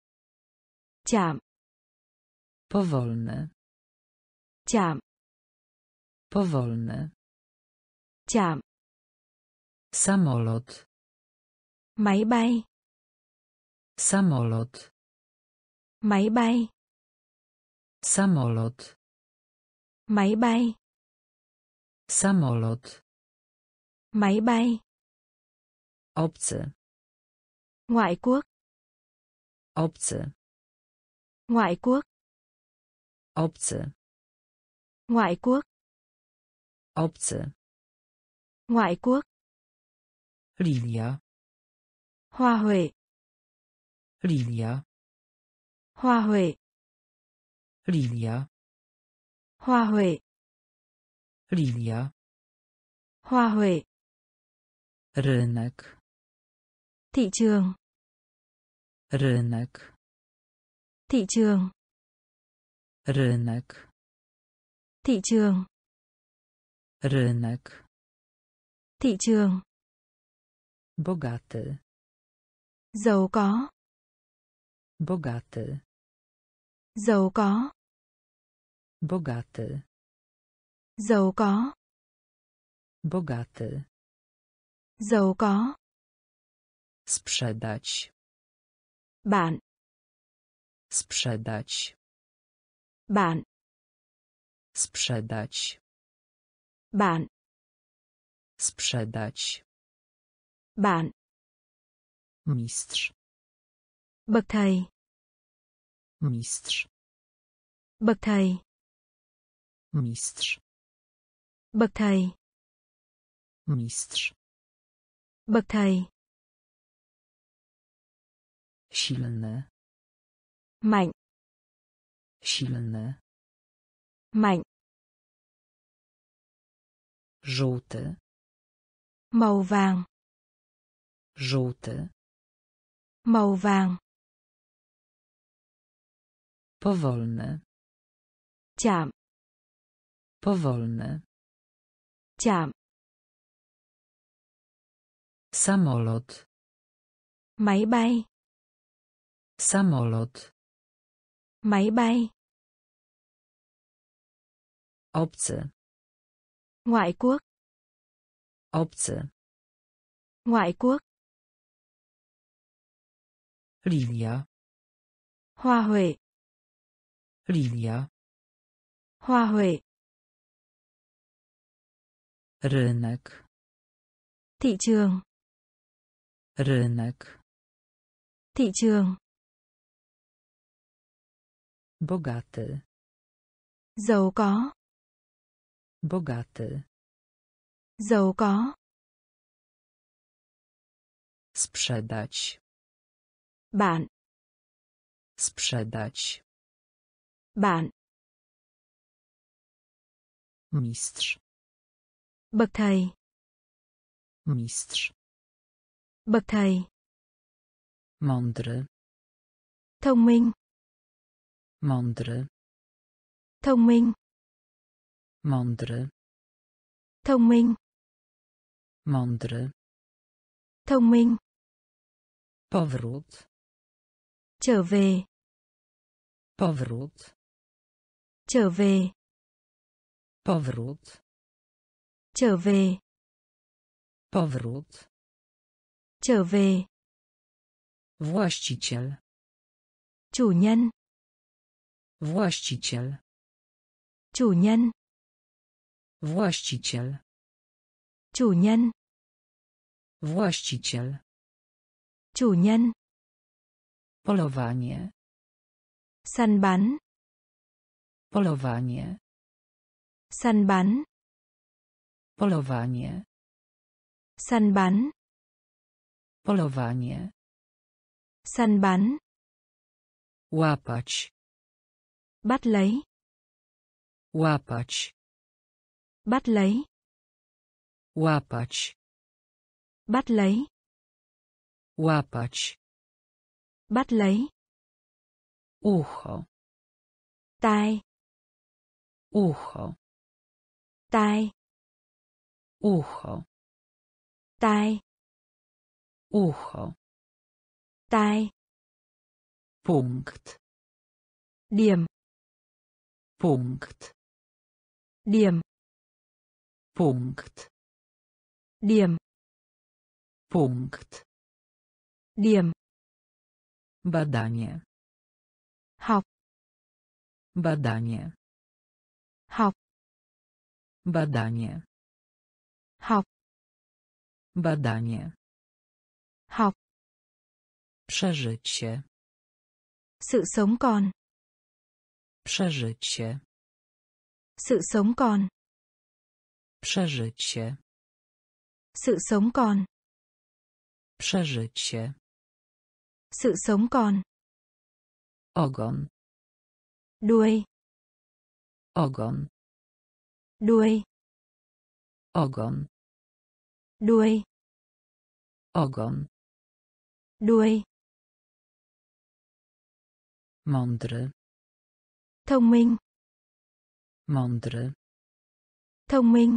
Chạm. Powolny. Chạm. Powolny. Chạm. Samolot. Máy bay. Samolot. Máy bay. Samolot. Máy bay. Samolot. Máy bay. Obcy. Ngoại quốc. Obcy. Ngoại quốc. Obcy. Ngoại quốc. Obcy. Ngoại quốc. Lilia. Hoa huệ. Lilia. Hoa huệ. Lilia. Hoa huệ. Lilia. Hoa huệ. Rynek. Thị trường. Rynek. Thị trường. Rynek. Thị trường. Rynek. Thị trường. Bogaty. Giàu có. Bogaty. Giàu có. Bogaty. Giàu có. Bogaty. Giàu có. Sprzedać. Bạn. Sprzedać. Bạn. Sprzedać. Bạn. Sprzedać. Bạn. Mistrz. Bậc thầy. Mistrz. Bậc thầy. Mistrz. Bậc thầy. Mistrz. Bậc thầy. Silny. Mạnh. Silny. Mạnh. Żółty. Màu vàng. Żółty. Màu vàng. Powolny. Chạm. Powolny. Chạm. Samolot. Máy bay. Samolot. Máy bay. Obcy. Ngoại quốc. Obcy. Ngoại quốc. Lilia. Hoa huệ. Lilia. Hoa huệ. Rynek. Thị trường. Rynek. Thị trường. Bogaty. Giàu có. Bogaty. Giàu có. Sprzedać. Bạn. Sprzedać. Bạn. Mistrz. Bậc thầy. Mistrz. Bậc thầy. Mądry. Thông minh. Mądry. Thông minh. Mądry. Thông minh. Mądry. Thông minh. Powrót. Trở về. Powrót. Trở về. Powrót. Trở về. Powrót. Trở về. Właściciel. Chủ nhân. Właściciel. Chủ nhân. Właściciel. Chủ nhân. Właściciel. Chủ nhân. Polowanie. Săn bắn. Polowanie. Săn bắn. Polowanie. Săn bắn. Polowanie. Săn bắn. Łapać. Bắt lấy. Łapać. Bắt lấy. Łapać. Bắt lấy. Łapać. Bắt lấy. Ucho. Tai. Ucho. Tai. Ucho. Tai. Ucho. Tai. Punkt. Điểm. Punkt. Điểm. Punkt. Điểm. Punkt. Điểm. Badanie. Học. Badanie. Học. Badanie. Học. Badanie. Học. Przeżycie. Sự sống còn. Przeżycie. Sự sống còn. Przeżycie. Sự sống còn. Przeżycie. Sự sống còn. Ogon. Đuôi. Ogon. Đuôi. Ogon. Đuôi. Ogon. Đuôi. Mądry. Thông minh. Mądry. Thông minh.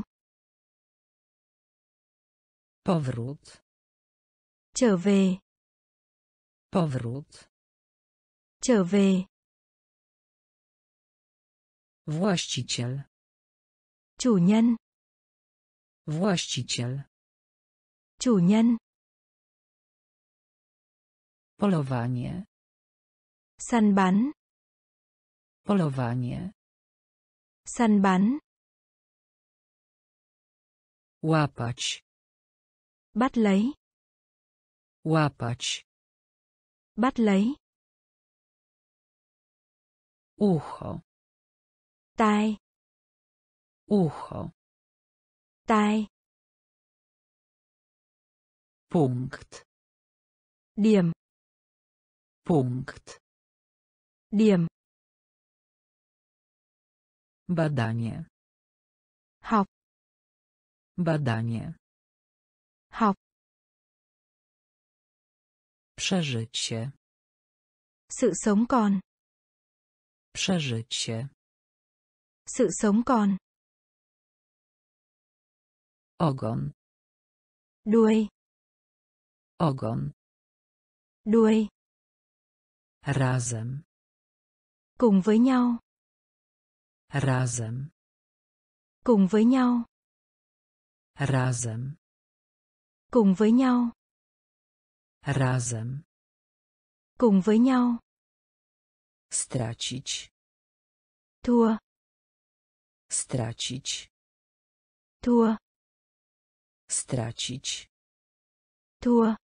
Powrót. Trở về. Powrót. Trở về. Właściciel. Chủ nhân. Właściciel. Chủ nhân. Polowanie. Săn bắn. Polowanie. Săn bắn. Łapać. Bắt lấy. Łapać. Bắt lấy. Ucho. Tai. Ucho. Tai. Punkt. Điểm. Punkt. Điểm. Badanie. Học. Badanie. Học. Przeżycie. Sự sống còn. Przeżycie. Sự sống còn. Ogon. Đuôi. Ogon. Đuôi. Razem. Cùng với nhau. Razem. Cùng với nhau. Razem. Cùng với nhau. Razem. Cùng với nhau. Stracić. Thua. Stracić. Thua. Stracić. Thua.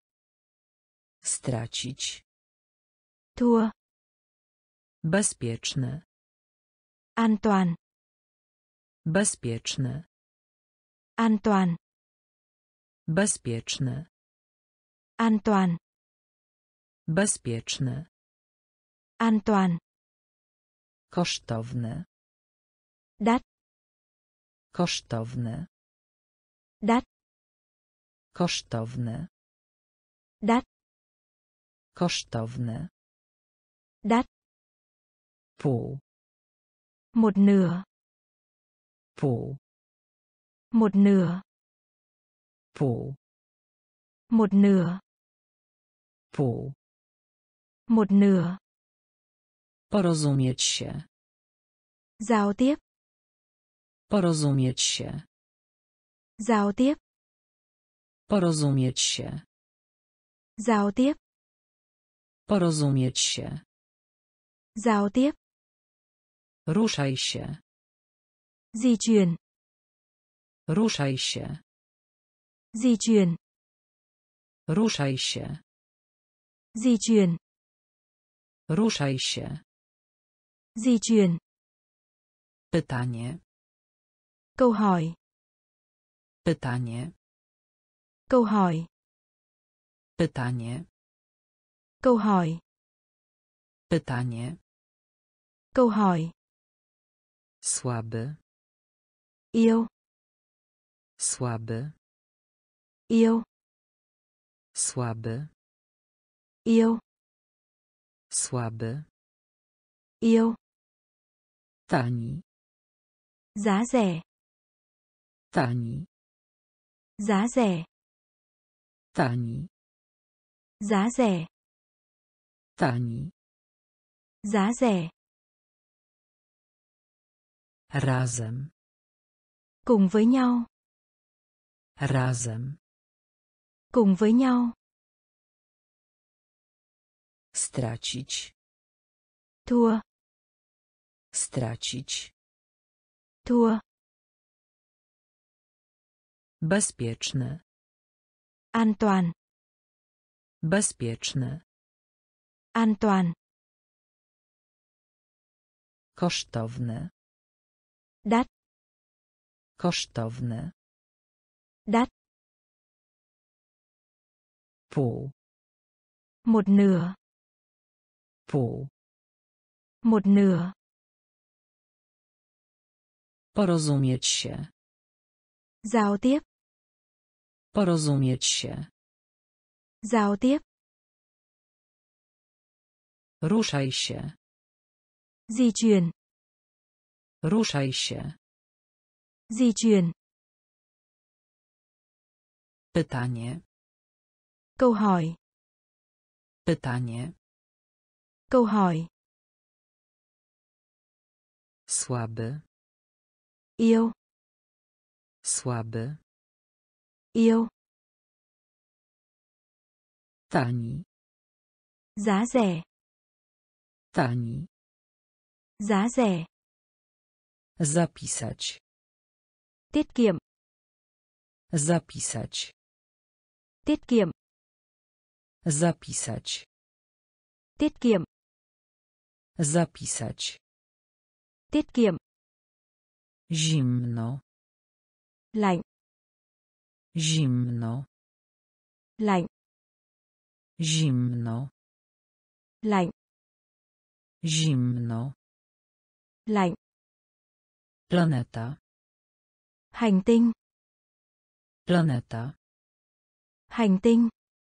Stracić. Thua. Bezpieczny. An toàn. Bezpieczny. An toàn. Bezpieczny. An toàn. Bezpieczny. An toàn. Kosztowny. Đắt. Kosztowny. Đắt. Kosztowny. Đắt. Kosztowny. Đắt. Pół. Một nửa. Pół. Một nửa. Pół. Một nửa. Pół. Một nửa. Porozumieć się. Giao tiếp. Porozumieć się. Giao tiếp. Porozumieć się. Giao tiếp. Porozumieć się. Giao tiếp. Ruszaj się. Di chuyển. Ruszaj się. Di chuyển. Ruszaj się. Di chuyển. Ruszaj się. Di chuyển. Pytanie. Câu hỏi. Pytanie. Câu hỏi. Pytanie. Câu hỏi. Pytanie. Câu hỏi. Słaby. Yêu. Słaby. Yêu. Słaby. Yêu. Słaby. Yêu. Tani. Giá rẻ. Tani. Giá rẻ. Tani. Giá rẻ. Tani. Giá rẻ. Razem. Cùng với nhau. Razem. Cùng với nhau. Stracić. Thua. Stracić. Thua. Bezpieczny. An toàn. Bezpieczny. An toàn. Kosztowny. Đắt. Kosztowny. Đắt. Pół. Một nửa. Pół. Một nửa. Porozumieć się. Giao tiếp. Porozumieć się. Giao tiếp. Ruszaj się. Di chuyển. Ruszaj się. Di chuyển. Pytanie. Câu hỏi. Pytanie. Câu hỏi. Słaby. Yêu. Słaby. Yêu. Tani. Giá rẻ. Tani. Giá rẻ. Zapisać. Tiết kiệm. Zapisać. Tiết kiệm. Zapisać. Tiết kiệm. Zapisać. Tiết kiệm. Zimno. Lạnh. Zimno. Lạnh. Zimno. Lạnh. Zimno. Lạnh. Planeta. Hành tinh. Planeta. Hành tinh.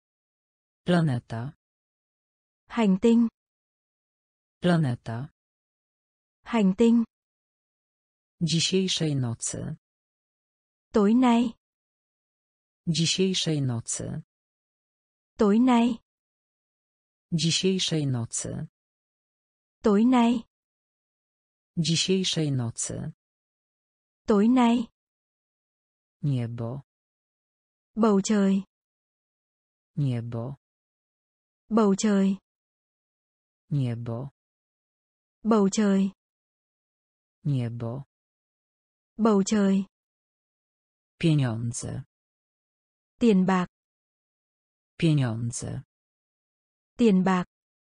Planeta. Hành tinh. Planeta. Hành tinh. Dzisiejszej nocy. Tối nay. Dzisiejszej nocy. Tối nay. Dzisiejszej nocy. Tối nay. Dzisiejszej nocy. Tối nay. Niebo. Bầu trời. Niebo. Bầu trời. Niebo. Bầu trời. Niebo. Bầu trời. Pieniądze. Tiền bạc. Pieniądze. Tiền bạc.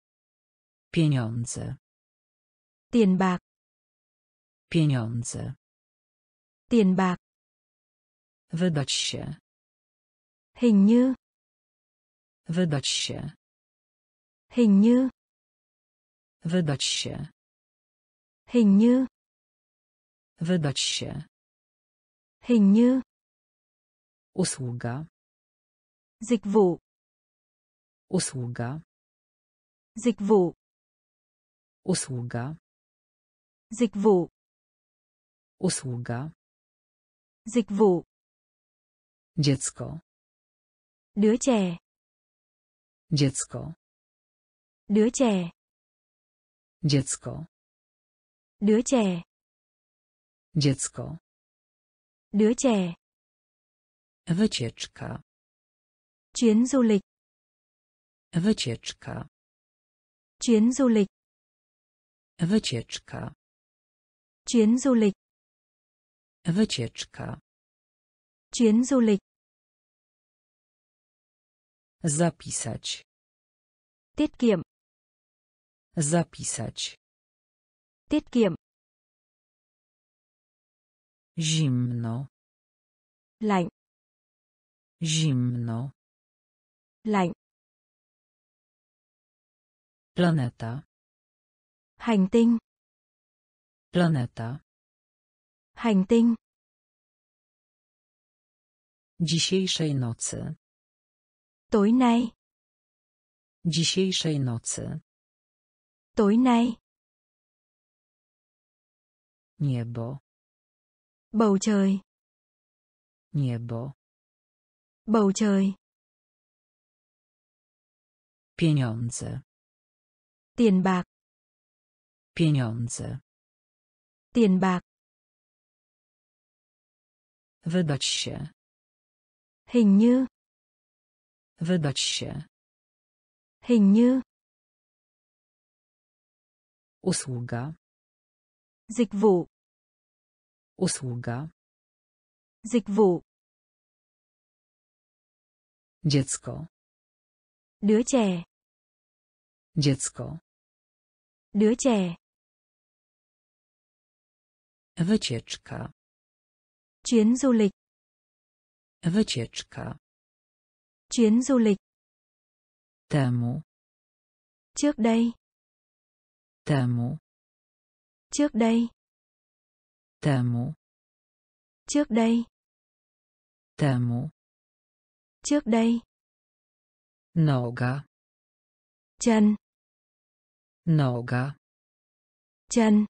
Pieniądze. Tiền bạc. Pieniądze. Tiền bạc. Wydać się. Hình như. Wydać się. Hình như. Wydać się. Hình như. Wydać się. Hình như. Usługa. Dịch vụ. Usługa. Dịch vụ. Usługa. Dịch vụ. Usługa. Dịch vụ. Dziecko. Đứa trẻ. Dziecko. Đứa trẻ. Dziecko. Đứa trẻ. Dziecko. Đứa trẻ. Wycieczka. Chuyến du lịch. Wycieczka. Chuyến du lịch. Wycieczka. Chuyến du lịch. Wycieczka. Chuyến du lịch. Zapisać. Tiết kiệm. Zapisać. Tiết kiệm. Zimno. Lạnh. Zimno. Lạnh. Planeta. Hành tinh. Planeta. Hành tinh. Dzisiejszej nocy. Tối nay. Dzisiejszej nocy. Tối nay. Niebo. Bầu trời. Niebo. Bầu trời. Pieniądze. Tiền bạc. Pieniądze. Tiền bạc. Wydać się. Hình như. Wydać się. Hình như. Usługa. Dịch vụ. Usługa. Dịch vụ. Dziecko. Đứa trẻ. Dziecko. Đứa trẻ. Wycieczka. Chuyến du lịch. Wycieczka. Chuyến du lịch. Temu. Trước đây. Temu. Trước đây. Temu. Trước đây. Temu. Trước đây. Noga. Chân. Noga. Chân.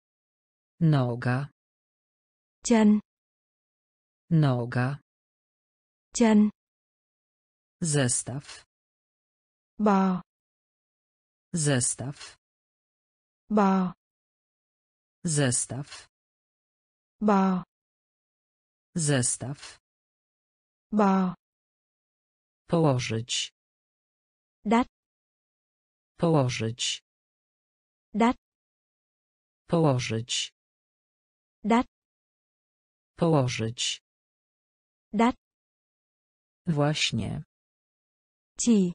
Noga. Chân. Noga. Chân. Zestaw. Bò. Zestaw. Bò. Zestaw. Bò. Zestaw. Bò. Położyć. Đắt. Położyć. Đắt. Położyć. Đắt. Położyć. Đắt. Właśnie. Chỉ.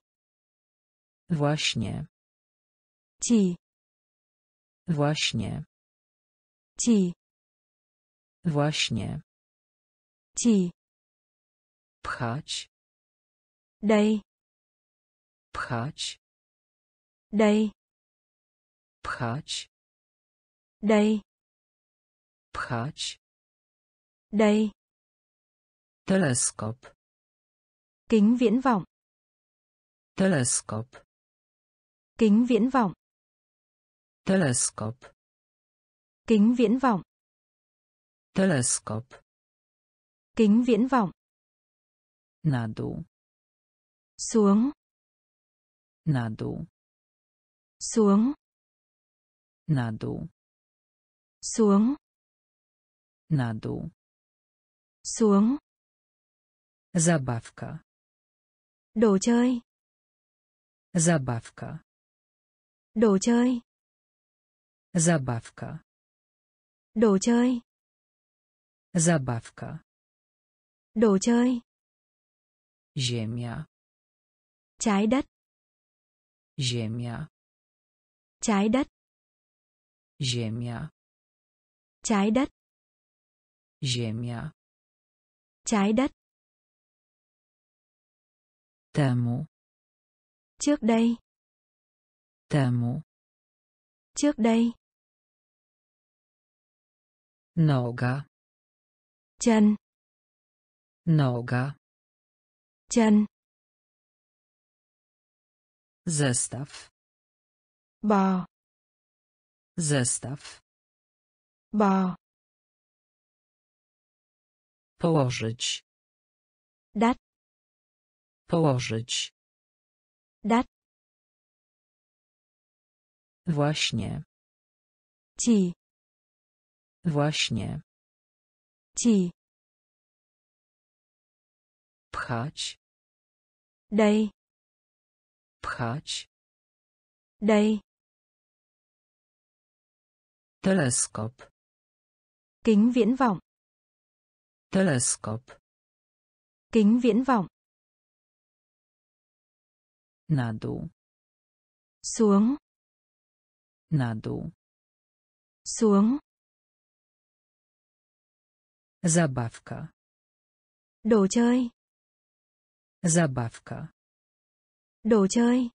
Właśnie. Chỉ. Właśnie. Chỉ. Właśnie. Chỉ. Pchać. Đây. Pchać. Đây. Pchać. Đây. Pchać. Đây. Teleskop. Kính viễn vọng. Teleskop. Kính viễn vọng. Teleskop. Kính viễn vọng. Teleskop. Kính viễn vọng. Na dół. Xuống. Na dół. Xuống. Na dół. Xuống. Na dół. Xuống. Zabawka. Đồ chơi. Zabawka. Đồ chơi. Zabawka. Đồ chơi. Zabawka. Đồ chơi. Ziemia. Trái đất. Ziemia. Trái đất. Ziemia. Trái đất. Ziemia. Trái đất. Temu. Trước đây. Temu. Trước đây. Noga. Chân. Noga. Chân. Zestaw. Bò. Zestaw. Bò. Położyć. Đắt. Położyć. Đắt. Właśnie. Chỉ. Właśnie. Chỉ. Pchać. Đây. Pchać. Đây. Teleskop. Kính viễn vọng. Teleskop. Kính viễn vọng. Na dół. Xuống. Na dół. Xuống. Zabawka. Đồ chơi. Zabawka. Đồ chơi.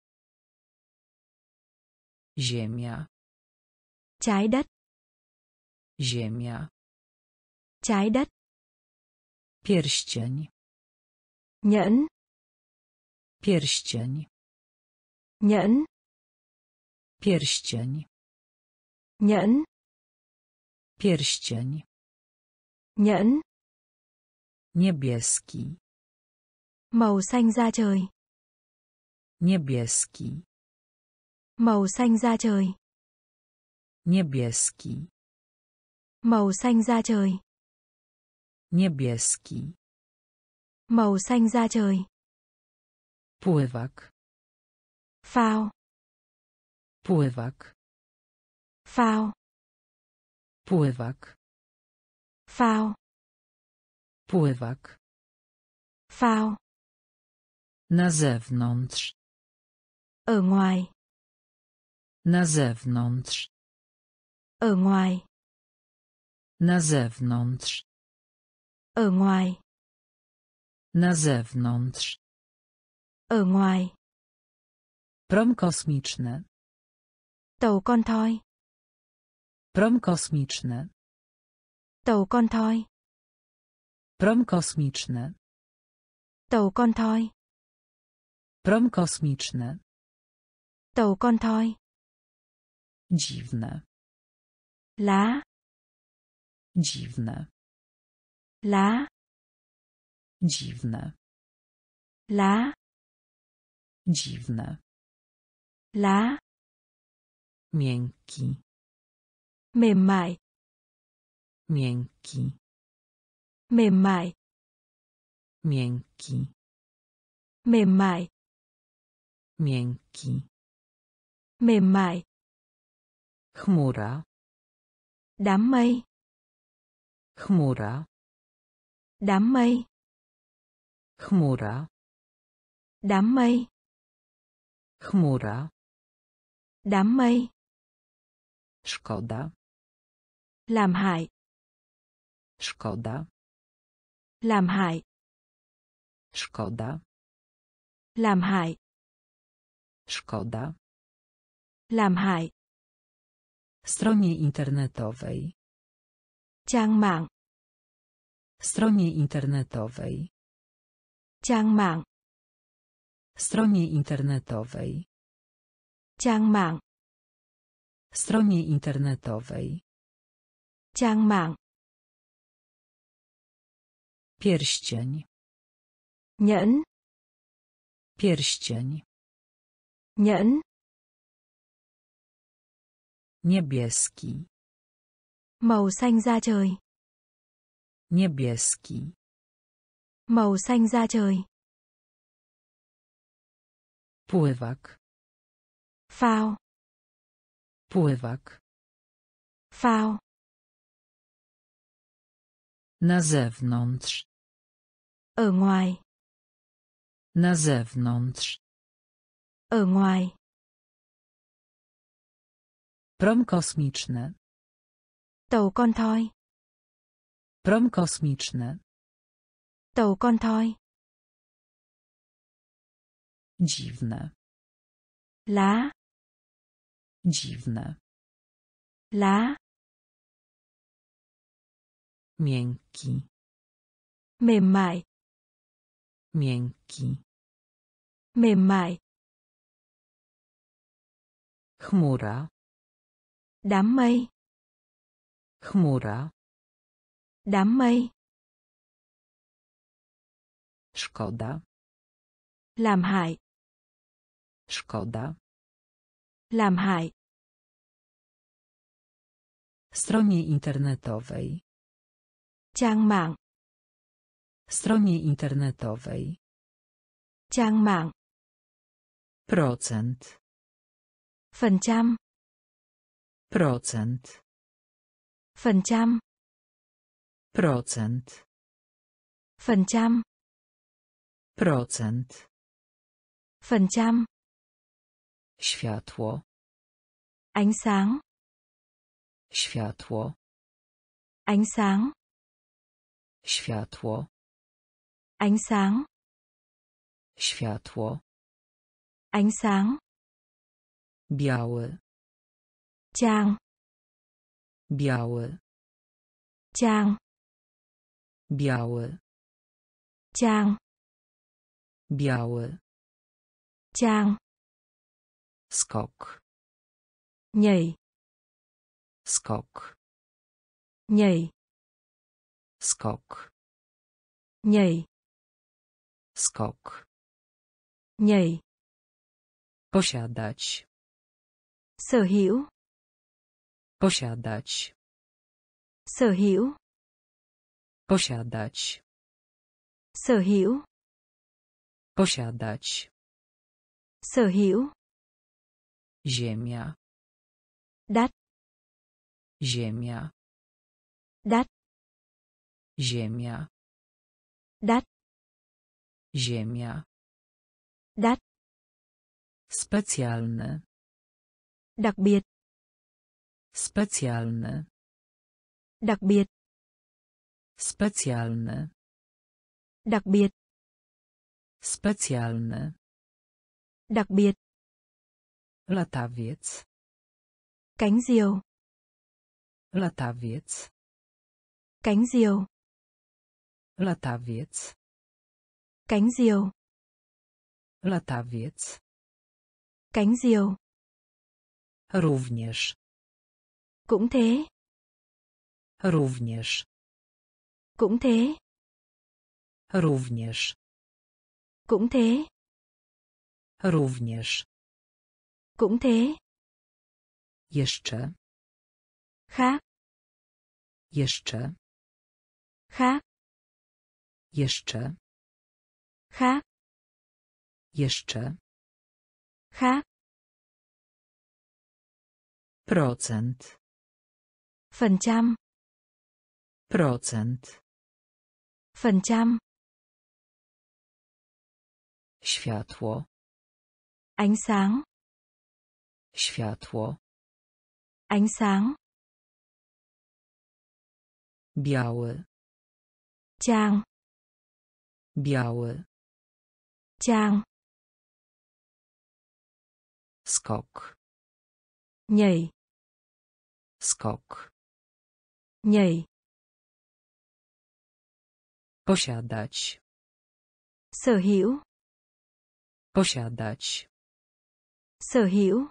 Ziemia. Trái đất. Ziemia. Trái đất. Pierścień. Nhẫn. Pierścień. Nhẫn. Pierścień. Nhẫn. Pierścień. Nhẫn. Niebieski. Màu xanh da trời. Niebieski. Màu xanh da trời. Niebieski. Màu xanh da trời. Niebieski. Màu xanh da trời. Pływak. Phao. Pływak. Phao. Pływak. Phao. Pływak. Phao. Na zewnątrz. Ở ngoài. Na zewnątrz. Ở ngoài. Na zewnątrz. Ở ngoài. Na zewnątrz. Ở ngoài. Prom kosmiczny. Tàu con thoi. Prom kosmiczny. Tàu con thoi. Prom kosmiczny. Tàu con thoi. Prom kosmiczny. Tàu con thoi. Dziwne. Lá. Dziwne. Lá. Dziwne. Lá. Dziwne. Lá. Miękki. Mềm mại. Miękki. Mềm mại. Miękki. Mềm mại. Miękki. Mềm mại. Chmura. Đám mây. Chmura. Đám mây. Chmura. Đám mây. Chmura. Đám mây. Szkoda. Làm hại. Szkoda. Làm hại. Szkoda. Làm hại. Szkoda. Làm hại. Stronie internetowej. Trang mạng. Stronie internetowej. Trang mạng. Stronie internetowej. Trang mạng. Stronie internetowej. Trang mạng. Pierścień. Nhẫn. Pierścień. Nhẫn. Niebieski. Màu xanh da trời. Niebieski. Màu xanh da trời. Pływak. Phao. Pływak. Phao. Na zewnątrz. Ở ngoài. Na zewnątrz. Ở ngoài. Prom kosmiczny. Tàu con thoi. Prom kosmiczny. Tàu con thoi. Dziwne. Lá. Dziwne. Lá. Miękki. Mềm mại. Miękki. Mềm mại. Chmura. Đám mây. Chmura. Đám mây. Szkoda. Làm hại. Szkoda. Làm hại. Stronie internetowej. Trang mạng. Stronie internetowej. Trang mạng. Procent. Phần trăm. Procent. Phần trăm. Procent. Phần trăm. Procent. Phần trăm. Światło. Ánh sáng. Światło. Ánh sáng. Światło. Ánh sáng. Światło. Ánh sáng. Biały. Trang. Biały. Trang. Biały. Trang. Biały. Trang. Skok. Nhảy. Skok. Nhảy. Skok. Nhảy. Skok. Nhảy. Posiadać. Sở hữu. Posiadać. Sở hữu. Posiadać. Sở hữu. Posiadać. Sở hữu. Ziemia. Đắt. Ziemia. Đắt. Ziemia. Đắt. Ziemia. Đắt. Specjalny. Đặc biệt. Specjalny. Đặc biệt. Specjalny. Đặc biệt. Specjalny. Đặc biệt. Latawiec. Cánh diều. Latawiec. Cánh diều. Latawiec. Cánh diều. Latawiec. Cánh diều. Również. Cũng thế. Również. Cũng thế. Również. Cũng thế. Również. Cũng thế. Jeszcze. Khác. Jeszcze. Khác. Jeszcze. Khác. Jeszcze. Khác. Procent. Phần trăm. Procent. Phần trăm. Światło. Ánh sáng. Światło. Ánh sáng. Biały. Trang. Biały. Trang. Skok. Nhảy. Skok. Nhảy. Posiadać. Sở hữu. Posiadać. Sở hữu.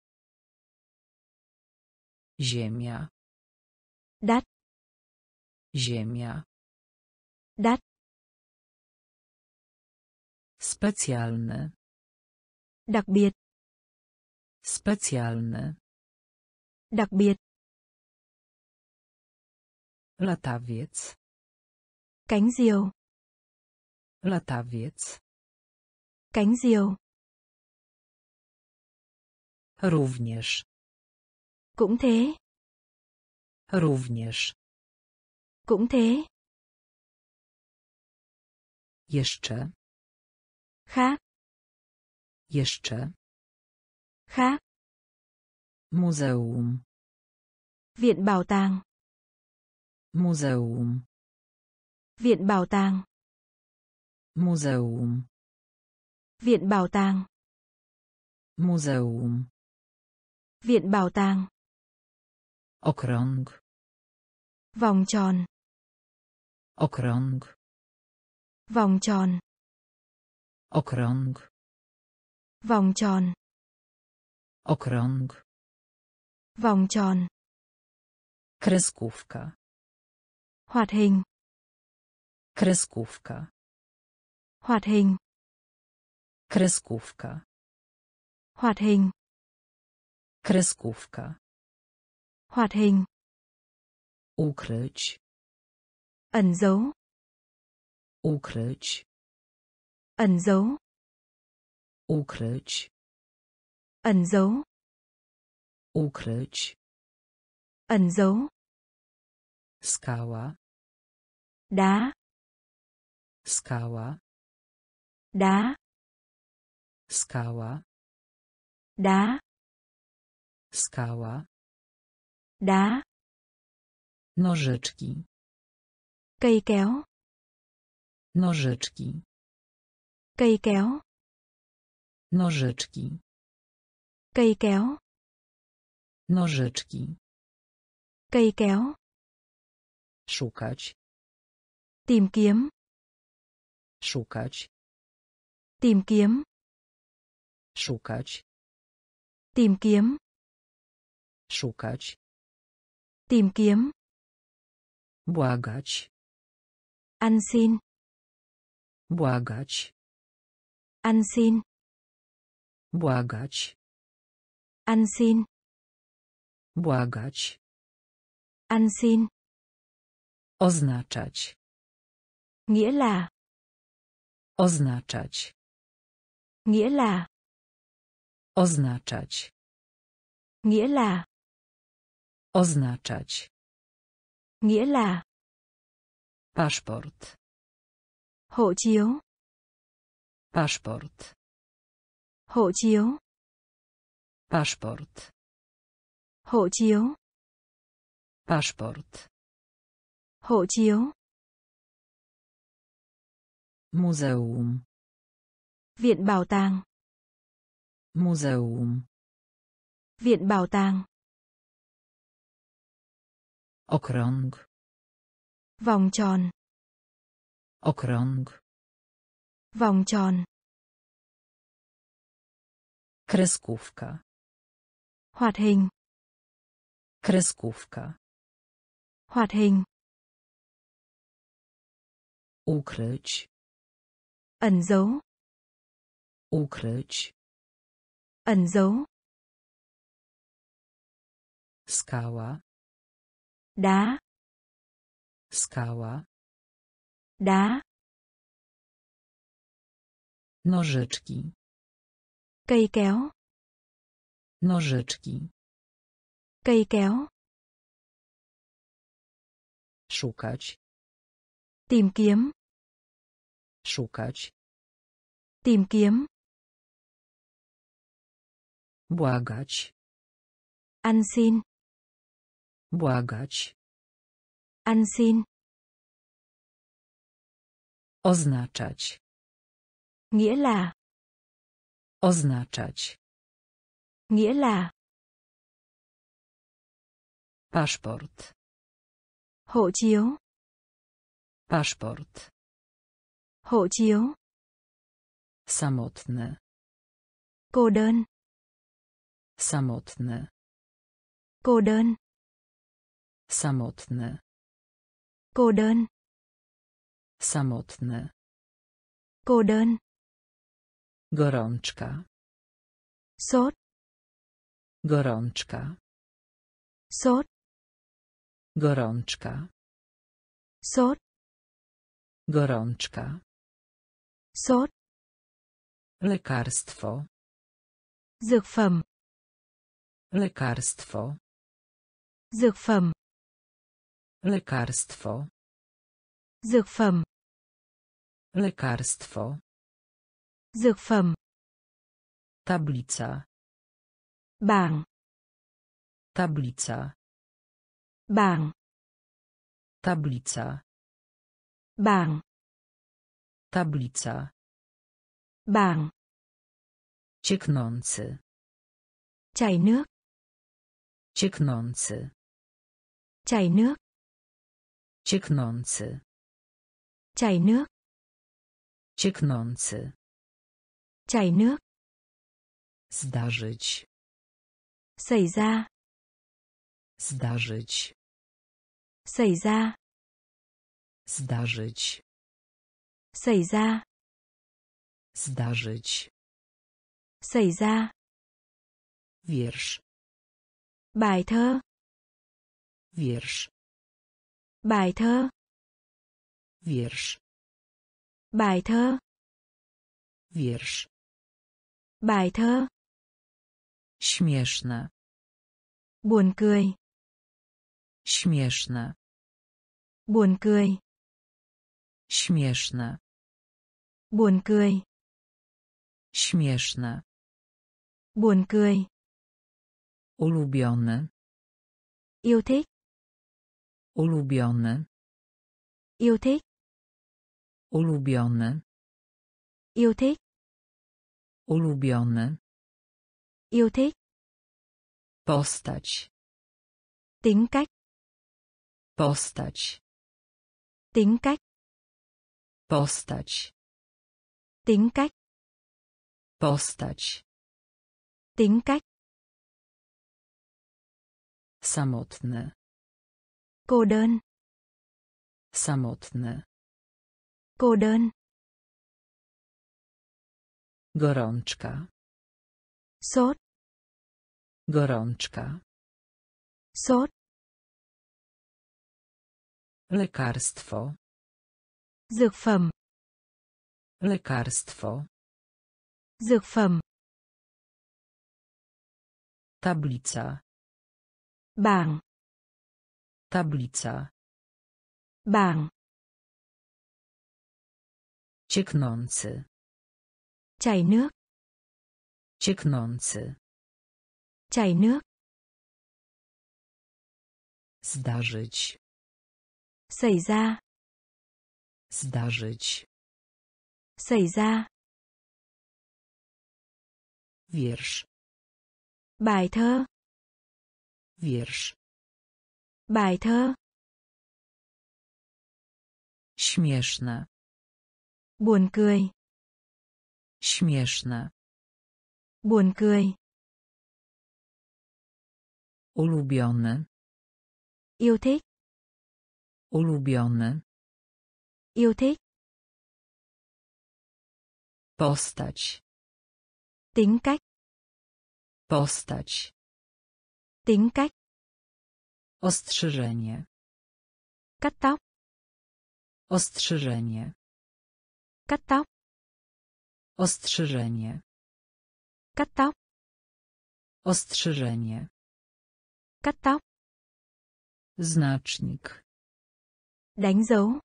Ziemia. Đắt. Ziemia. Đắt. Specjalny. Đặc biệt. Specjalny. Đặc biệt. Latawiec. Cánh diều. Latawiec. Cánh diều. Również. Cũng thế. Również. Cũng thế. Jeszcze. Khác. Jeszcze. Khác. Muzeum. Viện bảo tàng. Muzeum. Viện bảo tàng. Muzeum. Viện bảo tàng. Muzeum. Viện bảo tàng. Okrąg. Vòng tròn. Okrąg. Vòng tròn. Okrąg. Vòng tròn. Okrąg. Vòng tròn. Kreskówka. Hoạt hình. Kreskówka. Hoạt hình. Kreskówka. Hoạt hình. Kreskówka. Hoạt hình. Ukryć. Ẩn giấu. Ukryć. Ẩn giấu. Ukryć. Ẩn giấu. Ukryć. Ẩn giấu. Skała. Đá. Skała. Đá. Skała. Đá. Skała. Đá. Nożyczki. Cây kéo. Nożyczki. Cây kéo. Nożyczki. Cây kéo. Nożyczki. Cây kéo. Szukać. Tìm kiếm. Szukać. Tìm kiếm. Szukać. Tìm kiếm. Szukać. Tìm kiếm. Błagać. Ăn xin. Błagać. Ăn xin. Błagać. Ăn xin. Błagać. Ăn xin. Oznaczać. Nghĩa là. Oznaczać. Nghĩa là. Oznaczać. Nghĩa là. Oznaczać. Nghĩa là. Paszport. Hộ chiếu. Paszport. Hộ chiếu. Paszport. Hộ chiếu. Paszport. Hộ chiếu. Muzeum. Viện bảo tàng. Muzeum. Viện bảo tàng. Okrąg. Vòng tròn. Okrąg. Vòng tròn. Kreskówka. Hoạt hình. Kreskówka. Hoạt hình. Ukryć. Ẩn giấu. Ukryć. Ẩn giấu. Skała. Đá. Skała. Đá. Nożyczki. Cây kéo. Nożyczki. Cây kéo. Szukać. Tìm kiếm. Szukać. Tìm kiếm. Błagać. Ăn xin. Błagać. Ăn xin. Oznaczać. Nghĩa là. Oznaczać. Nghĩa là. Paszport. Hộ chiếu. Paszport. Hộ chiếu. Samotny. Cô đơn. Samotny. Cô đơn. Samotny. Cô đơn. Samotny. Cô đơn. Gorączka. Sốt. Gorączka. Sốt. Gorączka. Sốt. Gorączka. Sốt. Lekarstwo. Dược phẩm. Lekarstwo. Dược phẩm. Lekarstwo. Dược phẩm. Lekarstwo. Dược phẩm. Tablica. Bảng. Tablica. Bảng. Tablica. Bảng. Tablica. Bảng. Cieknący. Chảy nước. Cieknący. Chảy nước. Cieknący. Chảy nước. Cieknący. Chảy nước. Zdarzyć. Xảy ra. Zdarzyć. Xảy ra. Zdarzyć. Xảy ra. Zdarzyć. Xảy ra. Wiersz. Bài thơ. Wiersz. Bài thơ. Wiersz. Bài thơ. Wiersz. Bài thơ. Śmieszne. Buồn cười. Śmieszne. Buồn cười. Śmieszne. Buồn cười. Śmieszne. Buồn cười. Ulubiony. Yêu thích. Ulubiony. Yêu thích. Ulubiony. Yêu thích. Ulubiony. Yêu thích. Postać. Tính cách. Postać. Tính cách. Postać. Tính cách. Postać. Tính cách. Samotny. Cô đơn. Samotny. Cô đơn. Gorączka. Sốt. Gorączka. Sốt. Lekarstwo. Dược phẩm. Lekarstwo. Dược phẩm. Tablica. Bảng. Tablica. Bảng. Cieknący. Chảy nước. Cieknący. Chảy nước. Zdarzyć. Xảy ra. Zdarzyć. Xảy ra. Wiersz. Bài thơ. Wiersz. Bài thơ. Śmieszne. Buồn cười. Śmieszne. Buồn cười. Ulubiony. Yêu thích. Ulubiony. Yêu thích. Postać. Tính cách. Postać. Tính cách. Ostrzeżenie. Cắt tóc. Ostrzeżenie. Cắt tóc. Ostrzeżenie. Cắt tóc. Ostrzeżenie. Cắt tóc. Znacznik. Đánh dấu.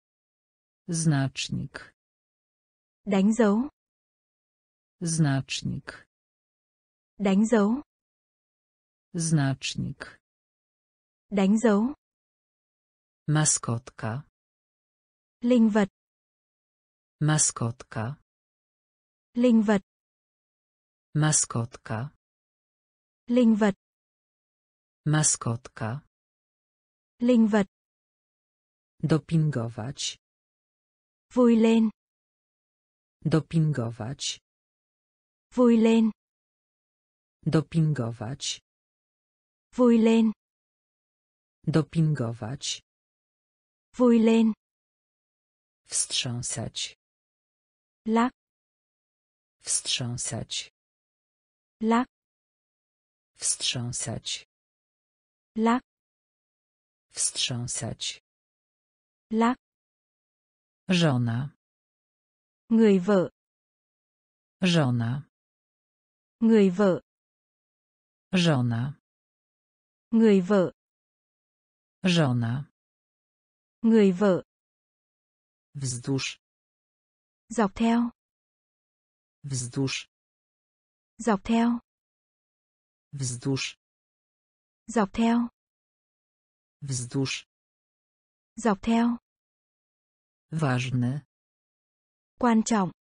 Znacznik. Đánh dấu. Znacznik. Đánh dấu. Znacznik. Đánh dấu. Maskotka. Linh vật. Maskotka. Linh vật. Maskotka. Linh vật. Maskotka. Linh vật. Dopingować. Vui lên. Dopingować. Vui lên. Dopingować. Vui lên. Dopingować. Vui lên. Wstrząsać. Lắc. Wstrząsać. Lắc. Wstrząsać. Lắc. Wstrząsać. Lắc. Żona. Người vợ. Żona. Người vợ. Żona. Người vợ. Żona. Người vợ. Wzdłuż. Dọc theo. Wzdłuż. Dọc theo. Wzdłuż. Dọc theo. Wzdłuż. Dọc theo. Ważny. Quan trọng.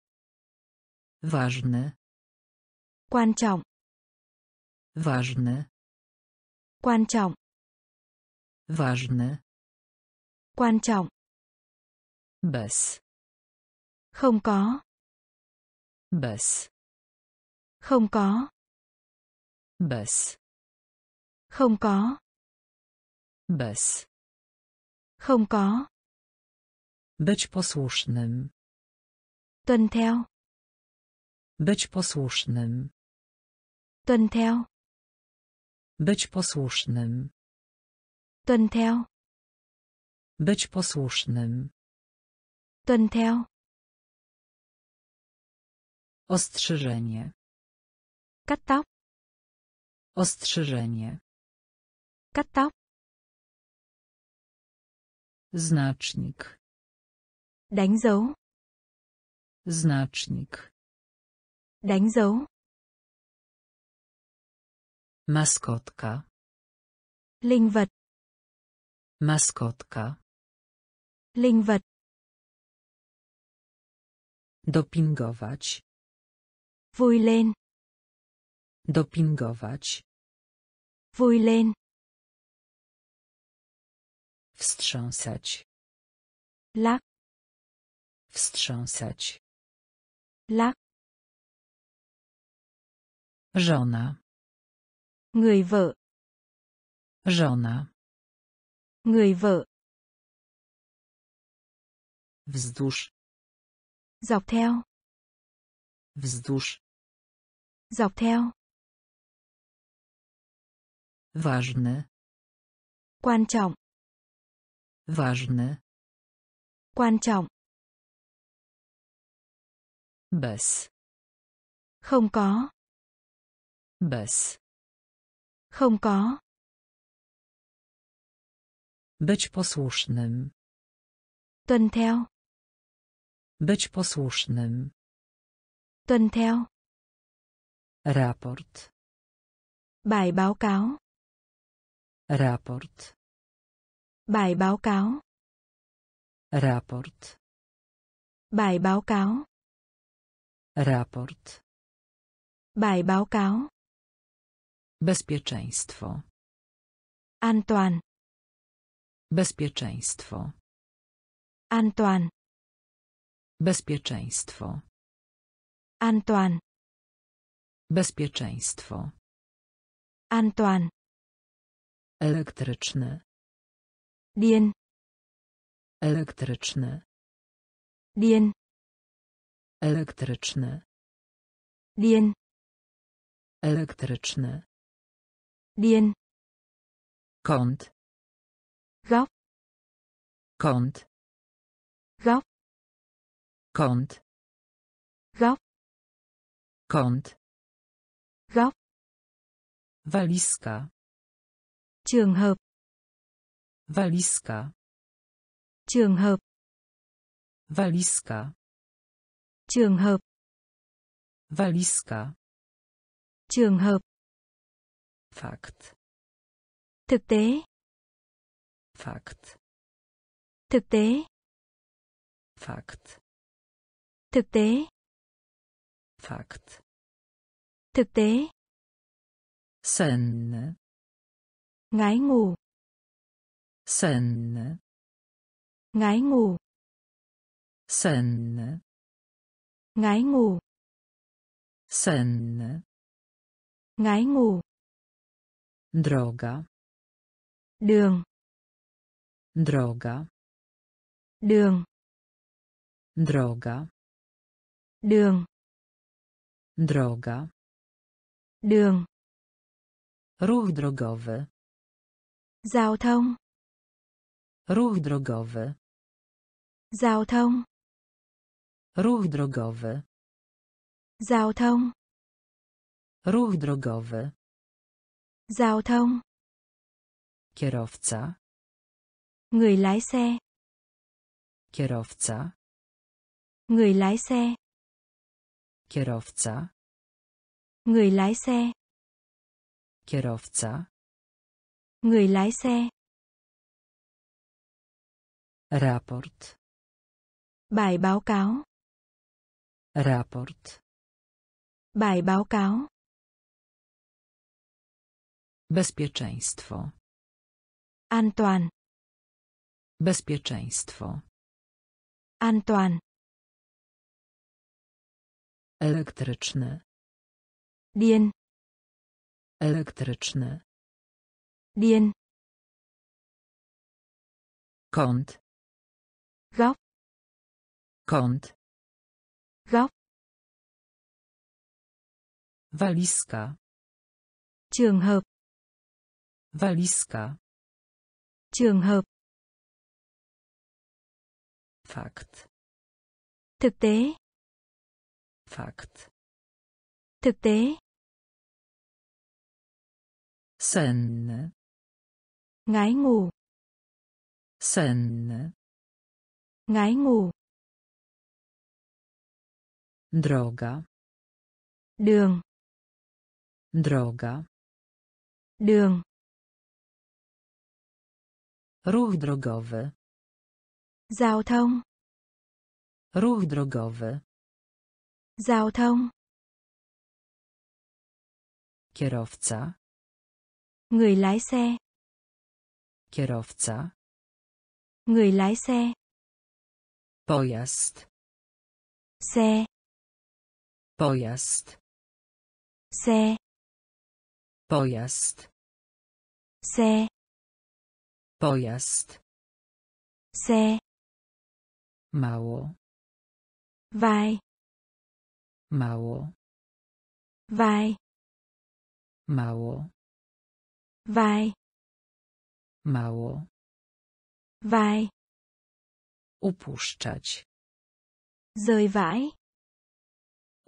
Ważny. Quan trọng. Ważny. Quan trọng. Ważny. Quan trọng. Bez. Không có. Bez. Không có. Bez. Không có. Bez. Không có. Być posłusznym. Tuân theo. Być posłusznym. Tuân theo. Być posłusznym. Tuân theo. Być posłusznym. Tuân theo. Ostrzeżenie. Cắt tóc. Ostrzeżenie. Cắt tóc. Znacznik. Đánh dấu. Znacznik. Đánh dấu. Maskotka. Linh vật. Maskotka. Linh vật. Dopingować. Vui lên. Dopingować. Vui lên. Wstrząsać. Lắc. Wstrząsać. Lắc. Żona. Người vợ. Żona. Người vợ. Wzdłuż. Dọc theo. Wzdłuż. Dọc theo. Ważny. Quan trọng. Ważny. Quan trọng. Bez. Không có. Bez. Không có. Być posłusznym. Tuân theo. Być posłusznym. Tuân theo. Raport. Bài báo cáo. Raport. Bài báo cáo. Raport. Bài báo cáo. Raport. Bài báo cáo. Bezpieczeństwo. An toàn. Bezpieczeństwo. An toàn. Bezpieczeństwo. An toàn. Bezpieczeństwo. An toàn. Elektryczny. Điên. Elektryczny. Điên. Elektryczny. Điên. Elektryczny. Điên. Kąt. Góc. Kąt. Góc. Kąt. Góc. Kąt. Góc. Walizka. Trường hợp. Walizka. Trường hợp. Walizka. Trường hợp. Walizka. Trường hợp. Fakt. Thực tế. Fakt. Thực tế. Fakt. Thực tế. Fakt. Thực tế. Senny. Ngái ngủ. Senny. Ngái ngủ. Senny. Ngái ngủ. Senny. Ngái ngủ. Droga. Đường. Droga. Đường. Droga. Đường. Droga. Đường. Ruch drogowy. Giao thông. Ruch drogowy. Giao thông. Ruch drogowy. Giao thông. Ruch drogowy. Giao thông. Kierowca. Người lái xe. Kierowca. Người lái xe. Kierowca. Người lái xe. Kierowca. Người lái xe. Raport. Bài báo cáo. Raport. Bài báo cáo. Bezpieczeństwo. An toàn. Bezpieczeństwo. An toàn. Elektryczny. Điên. Elektryczny. Điên. Kąt. Góc. Kąt. Góc. Walizka. Trường hợp. Walizka. Trường hợp. Fakt. Thực tế. Fakt. Thực tế. Senny. Ngái ngủ. Senny. Ngái ngủ. Droga. Đường. Droga. Đường. Ruch drogowy. Giao thông. Ruch drogowy. Giao thông. Kierowca. Người lái xe. Kierowca. Người lái xe. Pojazd. Xe. Pojazd. Xe. Pojazd. Xe. Pojazd. Xe. Mało. Vai. Mało. Vai. Mało. Vai. Mało. Vai. Upuszczać. Rời vãi.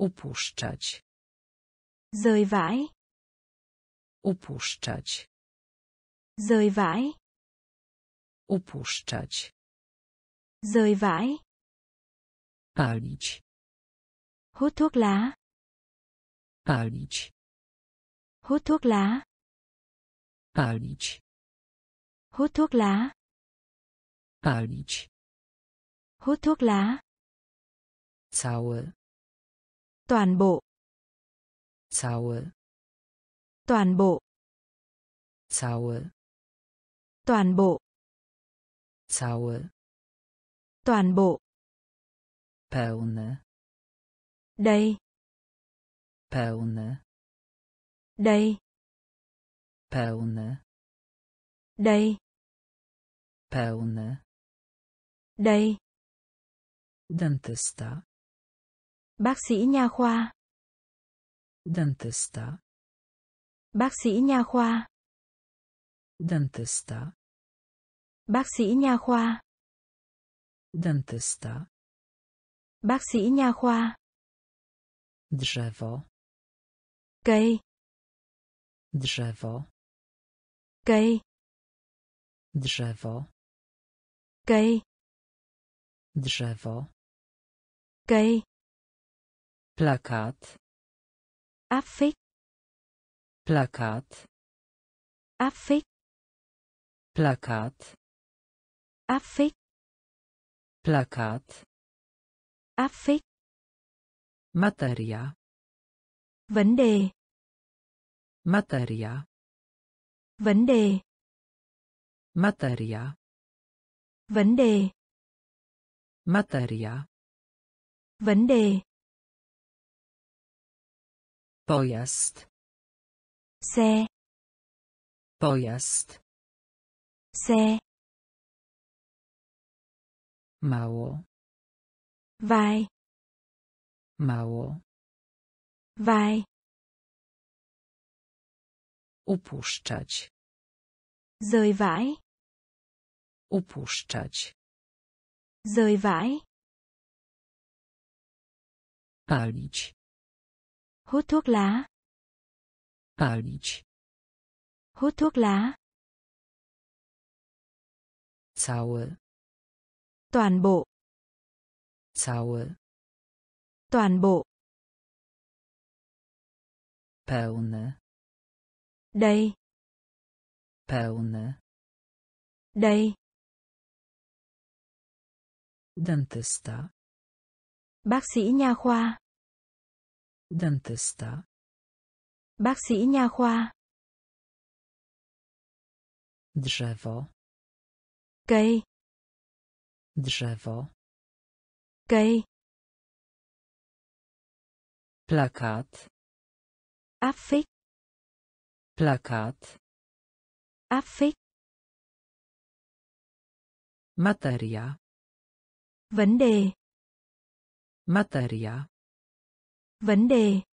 Upuszczać. Rời vãi. Upuszczać. Rời vãi. Upuszczać. Rời vãi. Palić. Hút thuốc lá. Palić. Hút thuốc lá. Palić. Hút thuốc lá. Palić. Hút thuốc lá. Cały. Toàn bộ. Cały. Toàn bộ. Cały. Toàn bộ. Cały. Toàn bộ. Pełny. Đầy. Pełny. Đầy. Pełny. Đầy. Pełny. Đầy. Dentysta. Bác sĩ nha khoa. Dentysta. Bác sĩ nha khoa. Dentysta. Bác sĩ nha khoa. Dentysta. Bác sĩ nha khoa. Drzewo. Cây. Drzewo. Cây. Drzewo. Cây. Drzewo. Cây. Plakat. Áp phích. Plakat. Áp phích. Plakat. Áp phích. Plakat. Áp phích. Materia. Vấn đề. Materia. Vấn đề. Materia. Vấn đề. Materia. Vấn đề. Pojazd. Xe. Pojazd. Xe. Mało. Vai. Mało. Vai. Upuszczać. Rời vãi. Upuszczać. Rời vãi. Palić. Hút thuốc lá. Palić. Hút thuốc lá. Cały. Toàn bộ. Cały. Toàn bộ. Pełny. Đầy. Pełny. Đầy. Dentysta. Bác sĩ nha khoa. Dentysta. Bác sĩ nha khoa. Drzewo. Cây. Drzewo. Cây. Plakat. Áp phích. Plakat. Áp phích. Materia. Vấn đề. Materia. Vấn đề.